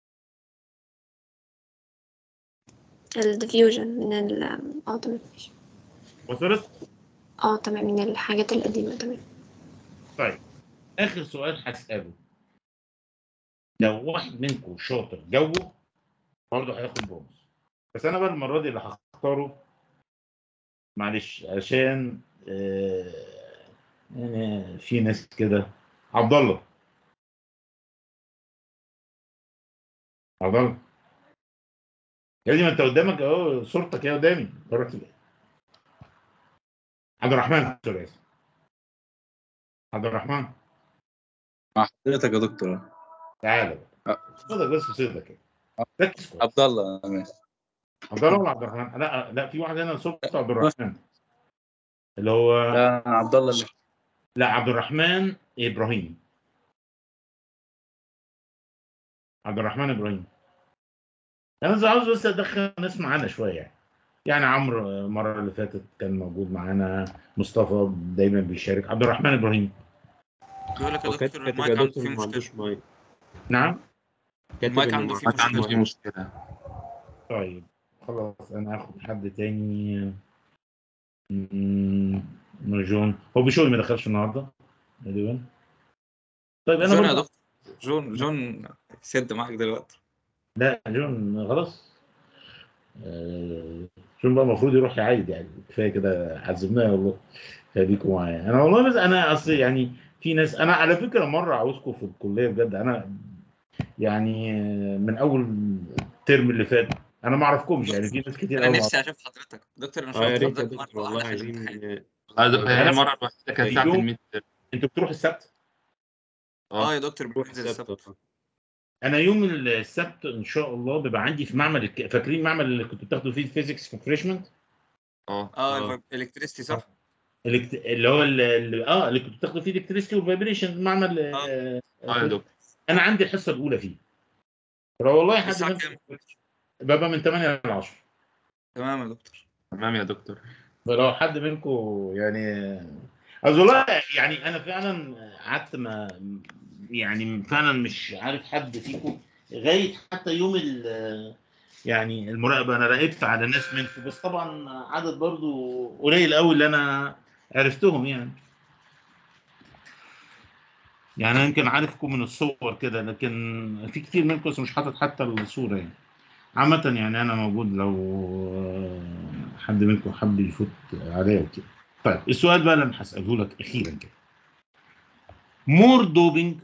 الديفيوجن من ال اه تمام ماشي. وصلت؟ اه تمام من الحاجات القديمة تمام. طيب اخر سؤال هساله، لو واحد منكم شاطر جاوبه برضه هياخد بونص، بس انا بقى المره دي اللي هختاره معلش عشان آه يعني في ناس كده. عبد الله، عبد الله يا ابني، ما انت قدامك اهو صورتك يا قدامي، رحت فين؟ عبد الرحمن سوري اسف. عبد الرحمن مع حضرتك يا دكتور. تعالى أ- بقى، صدق بس صدق كده، ركز كويس. عبد الله ماشي. عبد الله ولا عبد الرحمن؟ لا لا، في واحد هنا صورته عبد الرحمن اللي هو، لا أنا عبد الله اللي لا عبد الرحمن ابراهيم. عبد الرحمن ابراهيم. انا بس عاوز بس ادخل ناس معانا شويه يعني يعني عمرو المره اللي فاتت كان موجود معانا، مصطفى دايما بيشارك. عبد الرحمن ابراهيم. بيقول لك يا هو كاتب دكتور كاتب يا المايك عنده دكتور فيه ما مشكلة. عندوش مايك. نعم. كاتب المايك إنه عنده ما فيه عندوش عنده مشكلة. فيه مشكلة. طيب خلاص انا هاخد حد تاني. م- جون هو بيشوي ما دخلش النهارده تقريبا. طيب انا جون يا برضه دكتور، جون جون سد معاك دلوقتي. لا جون خلاص. آه، جون بقى المفروض يروح يعيد يعني كفايه كده عزمناه والله. خليكم معايا انا والله. بس انا اصل يعني في ناس انا على فكره مره عاوزكم في الكليه بجد. انا يعني آه، من اول الترم اللي فات انا ما اعرفكمش يعني. في ناس كتير انا قوي ما نفسي اشوف حضرتك دكتور، انا اه يا شفت ريت يا حضرتك دكتور مرة والله واحدة في عايزين الامتحان. هذا- هي انا المرة الوحيدة كانت ساعة اليوم الميد ترم. انتوا بتروحوا السبت. اه اه يا دكتور روح بننزل السبت. السبت. اه انا يوم السبت ان شاء الله بيبقى عندي في معمل الك... فاكرين المعمل اللي كنتوا بتاخدوا فيه الفيزيكس في فريشمان؟ اه اه الكتريستي صح؟ الكت... اللي هو اللي... اه اللي كنتوا بتاخدوا فيه الكتريستي والفايبريشن معمل اه آه... اه يا دكتور. انا عندي الحصه الاولى فيه. لو والله حد الساعة منكم كام؟ بابا من ثمانية ل عشرة. تمام يا دكتور. تمام يا دكتور. فلو حد منكم يعني عاوز والله يعني انا فعلا قعدت ما يعني فعلا مش عارف حد فيكم لغايه حتى يوم ال يعني المراقبه. انا راقبت على ناس منكم بس طبعا عدد برضو قليل قوي اللي انا عرفتهم يعني. يعني انا يمكن عارفكم من الصور كده لكن في كتير منكم بس مش حاطط حتى الصوره يعني. عامة يعني أنا موجود لو آه، حد منكم حب يفوت عليا وكده. طيب السؤال بقى اللي أنا هسأله لك أخيرا كده. مور دوبينج.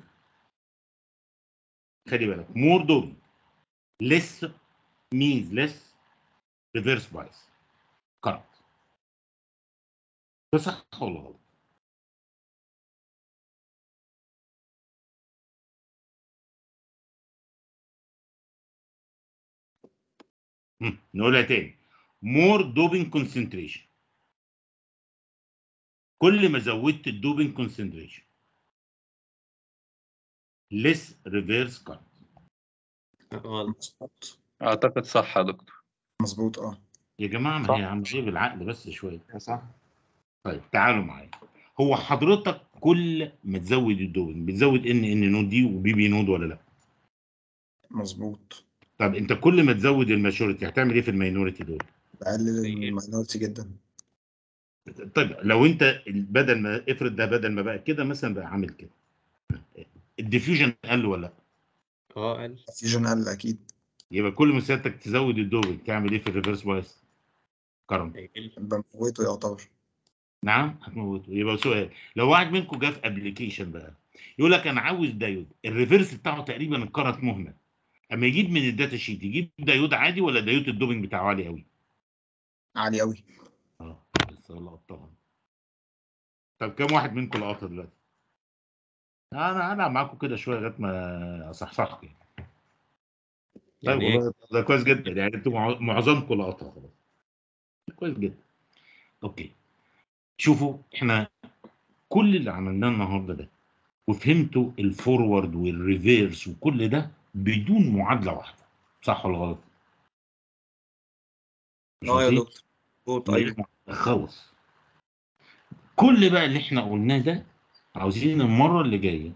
خلي بالك مور دوبينج less means less reverse bias current. ده صح ولا غلط؟ مم، نقولها تاني. مور دوبينج concentration. كل ما زودت الدوبينج concentration less reverse current. غلط. مظبوط اعتقد صح يا دكتور. مظبوط اه يا جماعة ما صح. هي عملية بالعقل بس شوية. صح. طيب تعالوا معايا. هو حضرتك كل ما تزود الدوبينج بتزود ان ان نود دي وبي بي نود ولا لا؟ مظبوط. طب انت كل ما تزود الماجوريتي هتعمل ايه في الماينوريتي دول؟ بقلل الماينورتي جدا. طيب لو انت بدل ما افرض ده بدل ما بقى كده مثلا بقى عامل كده الديفيوجن قل ولا لا؟ اه قال. فيجن قل اكيد. يبقى كل ما سيادتك تزود الدوبينج تعمل ايه في الريفرس بايس؟ كرم. هيقل. بموته يعتبر. نعم هتموته. يبقى سؤال لو واحد منكم جه في ابلكيشن بقى يقول لك انا عاوز دايود الريفرس بتاعه تقريبا الكرنت مهمل، اما يجيب من الداتا شيت يجيب دايود عادي ولا دايود الدوبينج بتاعه عالي قوي؟ عالي قوي. اه لسه لقطتها. طب كم واحد منكم لقطها دلوقتي؟ انا انا معاكم كده شويه لغايه ما اصحصحكم يعني. طيب يعني ايه؟ والله ده كويس جدا يعني انتوا مع- معظمكم لقطها خلاص. كويس جدا. اوكي شوفوا احنا كل اللي عملناه النهارده ده وفهمتوا الفورورد والريفيرس وكل ده بدون معادله واحده. صح ولا غلط؟ مش اه يا غلطين؟ دكتور مظبوط من غير ايوه. معادلة خالص. كل بقى اللي احنا قلناه ده عاوزين المره اللي جايه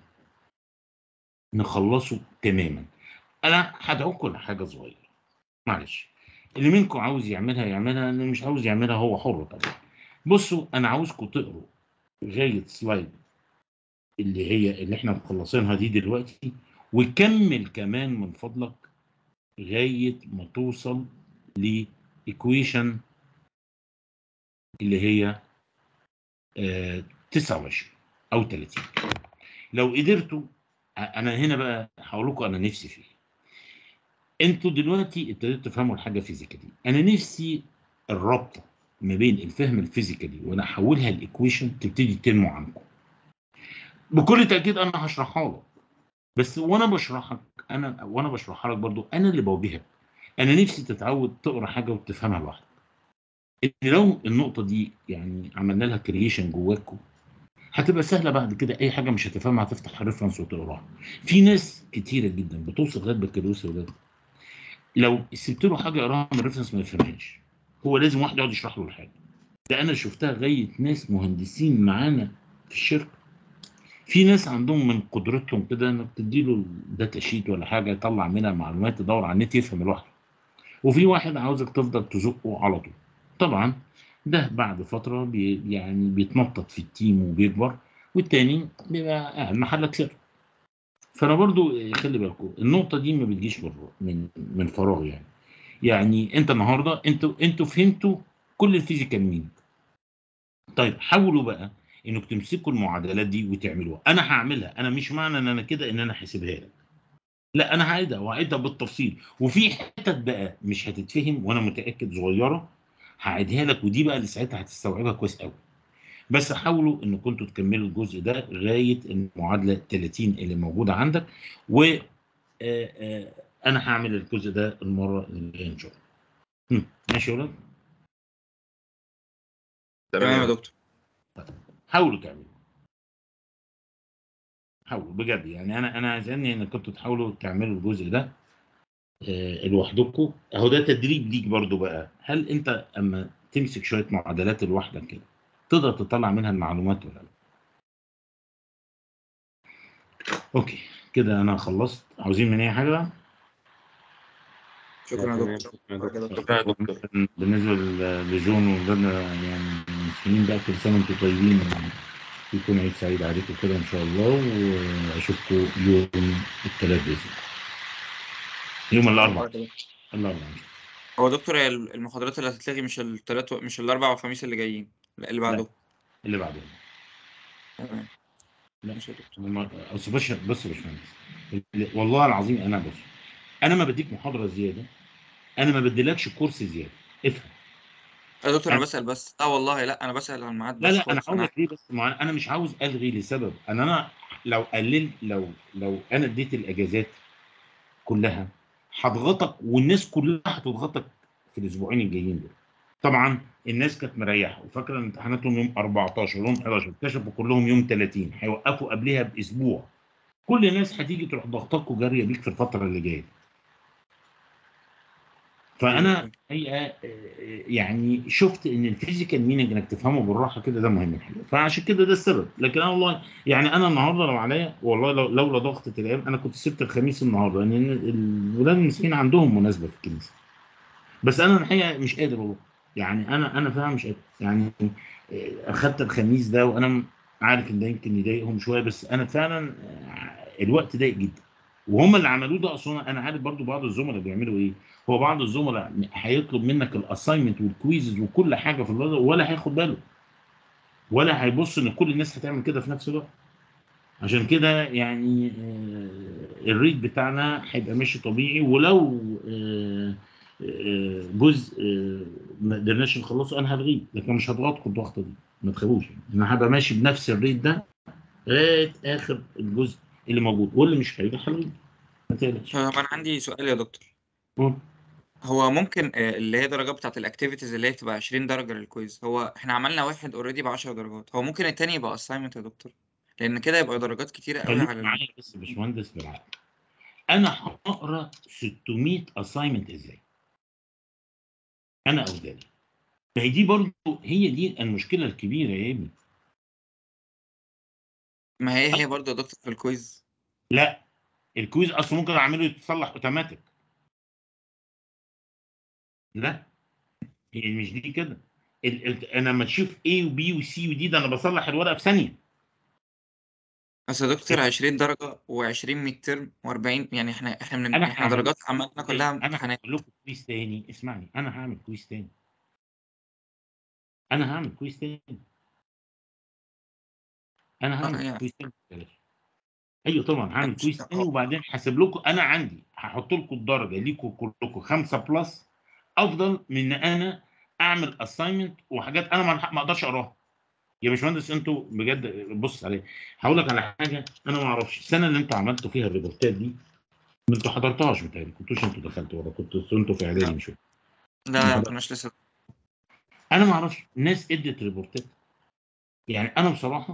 نخلصه تماما. انا هدعوكم لحاجه صغيره معلش. اللي منكم عاوز يعملها يعملها، اللي مش عاوز يعملها هو حر طبعا. بصوا انا عاوزكم تقروا لغايه سلايد اللي هي اللي احنا مخلصينها دي دلوقتي وكمل كمان من فضلك لغايه ما توصل لايكويشن اللي هي آه تسعة وعشرين او ثلاثين. لو قدرتوا انا هنا بقى هقول لكم انا نفسي فيه. انتوا دلوقتي ابتديتوا تفهموا الحاجه فيزيكالي. انا نفسي الرابطه ما بين الفهم الفيزيكالي وانا احولها لايكويشن تبتدي تنمو عندكم. بكل تاكيد انا هشرحها لك بس وانا بشرحك انا وانا بشرحها لك برضو انا اللي بوجهك. انا نفسي تتعود تقرا حاجه وتفهمها لوحدك. ان لو النقطه دي يعني عملنا لها كرييشن جواكم هتبقى سهله بعد كده، اي حاجه مش هتفهمها هتفتح الريفرنس وتقراها. في ناس كتيره جدا بتوصل لغايه بكالوريوس يا ولاد، لو سبت له حاجه يقراها من الريفرنس ما يفهمهاش، هو لازم واحد يقعد يشرح له الحاجه. ده انا شفتها لغايه ناس مهندسين معانا في الشركه، في ناس عندهم من قدرتهم كده انك تدي له داتا شيت ولا حاجه يطلع منها معلومات، تدور على النت يفهم لوحده، وفي واحد عاوزك تفضل تزقه على طول. طبعا ده بعد فتره بي يعني بيتنطط في التيم وبيكبر، والتاني بيبقى قاعد محلك سر. فانا برضو خلي بالكم النقطه دي ما بتجيش من من من فراغ يعني. يعني انت النهارده انتوا انتوا فهمتوا كل الفيزيكال مين. طيب حاولوا بقى انك تمسكوا المعادلات دي وتعملوها. انا هعملها، انا مش معنى ان انا كده ان انا هسيبها لك، لا انا هعيدها وهعيدها بالتفصيل، وفي حتت بقى مش هتتفهم وانا متاكد صغيره هعيدها لك، ودي بقى اللي ساعتها هتستوعبها كويس قوي. بس حاولوا ان كنتوا تكملوا الجزء ده لغايه المعادله ثلاثين اللي موجوده عندك، و آه، آه، انا هعمل الجزء ده المره اللي جايه ان شاء الله. هم، ماشي يا ولاد؟ تمام يا دكتور. حاولوا تعملوا، حاولوا بجد يعني. انا انا عايزني ان كنتوا تحاولوا تعملوا الجزء ده آه، لوحدكم. اهو ده تدريب ليك برضو بقى. هل انت اما تمسك شويه معادلات لوحدك كده تقدر تطلع منها المعلومات ولا لا؟ اوكي كده انا خلصت. عاوزين مني اي حاجه بقى؟ شكرا يا دكتور. شكرا يا دكتور. شكرا يا دكتور. بالنسبه ل- لجون وولادنا يعني المسلمين بقى، كل سنه وانتم طيبين، يكون عيد سعيد عليكم كده ان شاء الله، واشوفكم يوم الثلاث باذن الله، يوم الاربعاء. الاربعاء هو دكتور هي المحاضرات اللي هتتلغي مش التلات و... مش الاربع والخميس اللي جايين، لا اللي لا بعده. اللي بعدين. تمام لا ماشي يا دكتور. هم- اصل بص بص يا باشمهندس، والله العظيم انا بص، انا ما بديك محاضره زياده، انا ما بديلكش كورس زياده، افهم. يا دكتور انا أنا بسأل بس، اه والله لا انا بسأل على الميعاد لا بس لا انا خالص هقول انا. لك ليه، بس ما انا مش عاوز الغي لسبب ان انا لو قللت، لو لو انا اديت الاجازات كلها هضغطك، والناس كلها هتضغطك في الاسبوعين الجايين دول. طبعا الناس كانت مريحه وفاكره ان امتحاناتهم يوم أربعتاشر يوم حداشر، اكتشفوا كلهم يوم ثلاثين، هيوقفوا قبلها باسبوع. كل الناس هتيجي تروح ضغطك وجاريه بيك في الفتره اللي جايه. ايوه فانا ايوه حقيقه يعني شفت ان الفيزيكال ميننج انك تفهمه بالراحه كده ده مهم الحقيقه، فعشان كده ده السبب. لكن انا والله يعني انا النهارده لو عليا والله لو لولا ضغطه الايام انا كنت سبت الخميس النهارده، لان الولاد المسكين عندهم مناسبه في الكنيسه. بس انا الحقيقه مش قادر والله، يعني انا انا فعلا مش قادر يعني. اخدت الخميس ده وانا عارف ان ده يمكن يضايقهم شويه، بس انا فعلا الوقت ضيق جدا. وهم اللي عملوه ده اصلا انا عارف برضو بعض الزملاء بيعملوا ايه. هو بعض الزملاء هيطلب منك الاساينمنت والكويزز وكل حاجه في الوضع ولا هياخد باله، ولا هيبص ان كل الناس هتعمل كده في نفس الوقت. عشان كده يعني آه، الريت بتاعنا هيبقى ماشي طبيعي، ولو آه، آه، جزء آه، ما قدرناش نخلصه انا هلغيه، لكن مش هضغطكم الضغطه دي، ما تخافوش يعني. انا هبقى ماشي بنفس الريت ده لغايه اخر الجزء اللي موجود، واللي مش هيجي هلغيه، ما تقلقش. طب انا عندي سؤال يا دكتور. قول. هو ممكن آه، اللي هي درجات بتاعت الاكتيفيتيز اللي هي بتبقى عشرين درجة للكويز، هو احنا عملنا واحد اوريدي ب عشر درجات، هو ممكن التاني يبقى اساينمنت يا دكتور؟ لان كده يبقى درجات كتيرة قوي خليك على ال... معايا بس يا باشمهندس بالعقل. انا هقرا ستمية اساينمنت ازاي؟ انا او ده، ما هي دي برضه هي دي المشكله الكبيره يا ابني. ما هي هي برضه يا دكتور في الكويز. لا الكويز اصلا ممكن اعمله يتصلح اوتوماتيك. لا هي مش دي كده. ال... ال... انا لما تشوف A وB وC ودي ده انا بصلح الورقه في ثانيه. بس يا دكتور عشرين درجة و20 ميد ترم و40، يعني احنا احنا من انا احنا هعمل درجات لكم عملنا كويز كلها تاني. انا امتحانات. هعمل لكم كويز تاني، اسمعني انا هعمل كويز تاني. انا هعمل كويز تاني. انا اه هعمل يعني كويز تاني بلاش. ايوه طبعا هعمل مش كويز تاني، وبعدين حاسب لكم. انا عندي هحط لكم الدرجه ليكم كلكم خمسة بلس، افضل من ان انا اعمل اساينمنت وحاجات انا ما ما اقدرش اقراها. يا باشمهندس انتوا بجد بص عليه، هقول لك على حاجه. انا ما اعرفش السنه اللي انتوا عملتوا فيها الريبورتات دي انتوا حضرتهاش، متهيألي كنتوش انتوا دخلتوا ولا كنتوا انتوا في اعدادي لا مش فاكر. ما لا ما حضرت. كناش لسه. انا ما اعرفش الناس ادت ريبورتات. يعني انا بصراحه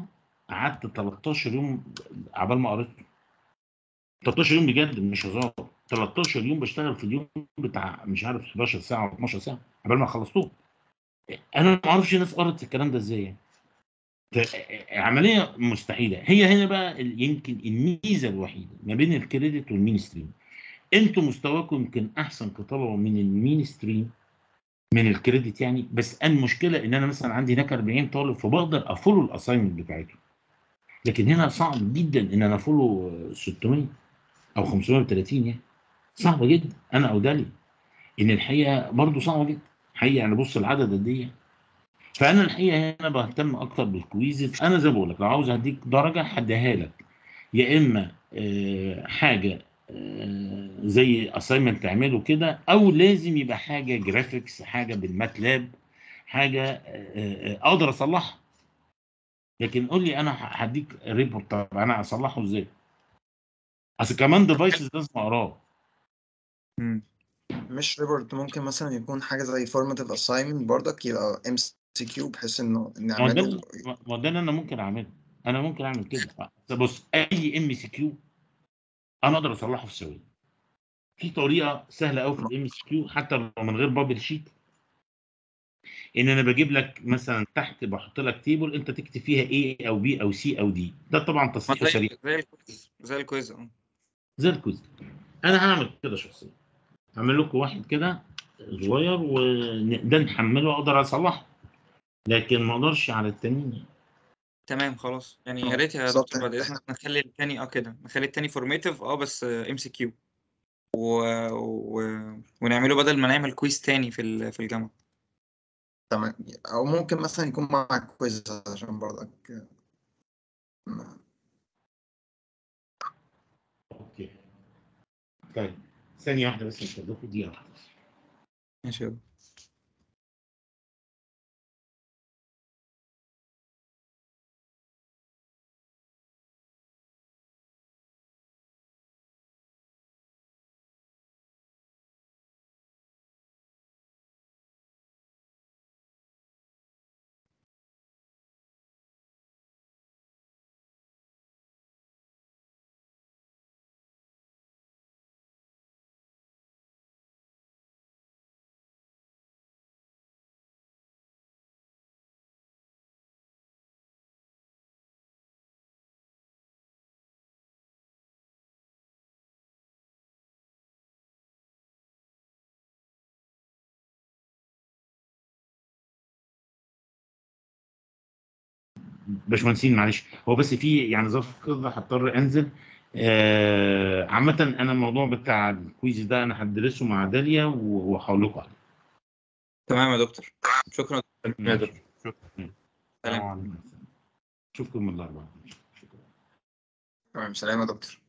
قعدت تلتاشر يوم عبال ما قريته. تلتاشر يوم بجد مش هزار. تلتاشر يوم بشتغل في اليوم بتاع مش عارف حداشر ساعه و اتناشر ساعه عبال ما خلصتوه. انا ما اعرفش الناس قرت الكلام ده ازاي يعني. عمليه مستحيله. هي هنا بقى يمكن الميزه الوحيده ما بين الكريدت والمين ستريم. انتوا مستواكم يمكن احسن كطلبه من المين ستريم من الكريدت يعني، بس المشكله ان انا مثلا عندي هناك اربعين طالب فبقدر افولو الاساينمنت بتاعتهم. لكن هنا صعب جدا ان انا افولو ستمية او خمسمية وتلاتين يعني. صعبه جدا. انا او دالي ان الحقيقه برضو صعبه جدا. حقيقه يعني بص العدد قد ايه. فانا الحقيقه هنا بهتم اكتر بالكويزز. انا زي ما بقول لك لو عاوز اديك درجه هديها لك يا اما آه، حاجه آه، زي اساينمنت تعمله كده، او لازم يبقى حاجه جرافيكس، حاجه بالماتلاب، حاجه آه، آه، اقدر اصلحها. لكن قول لي انا هديك ريبورت طب انا اصلحه ازاي؟ اصل كمان ديفايسز لازم اقراه. مم. مش ريبورت، ممكن مثلا يكون حاجة زي formative assignment برضك يبقى ام سي كيو بحيث انه ما هو ده نعمله. اللي- ما هو ده اللي انا ممكن اعمله. انا ممكن اعمل كده. بس بص اي ام سي كيو انا اقدر اصلحه في ثواني. في طريقه سهله قوي في الام سي كيو حتى لو من غير بابل شيت، ان انا بجيب لك مثلا تحت بحط لك تيبل انت تكتب فيها ايه او بي او سي او دي. ده طبعا ما تصحيحه زي سريع زي الكويز زي الكويز اه زي الكويز. انا هعمل كده شخصيا. هعمل لكم واحد كده صغير وده نحمله اقدر اصلحه، لكن ما اقدرش على التانيين يعني. تمام خلاص. يعني يا اه ريت يا بالظبط. دكتور بعد احنا اذنك نخلي التاني اه كده نخلي التاني فورميتيف اه بس ام سي كيو و... و... ونعمله بدل ما نعمل كويز تاني في ال... في الجامعة. تمام، او ممكن مثلا يكون مع كويز عشان برضك اوكي طيب ثانيه واحده بس مش هدوكوا دقيقه واحده. ماشي يا دكتور. باشمهندسين معلش هو بس في يعني ظرف كده هضطر انزل. آه عامة انا الموضوع بتاع الكويز ده انا هدرسه مع داليا و- وهقول لكم عليه. تمام يا دكتور. شكرا. يا ماشي. دكتور شكرا. السلام سلام. عليكم. اشوفكم من الاربعاء. شكرا. تمام. سلام يا دكتور.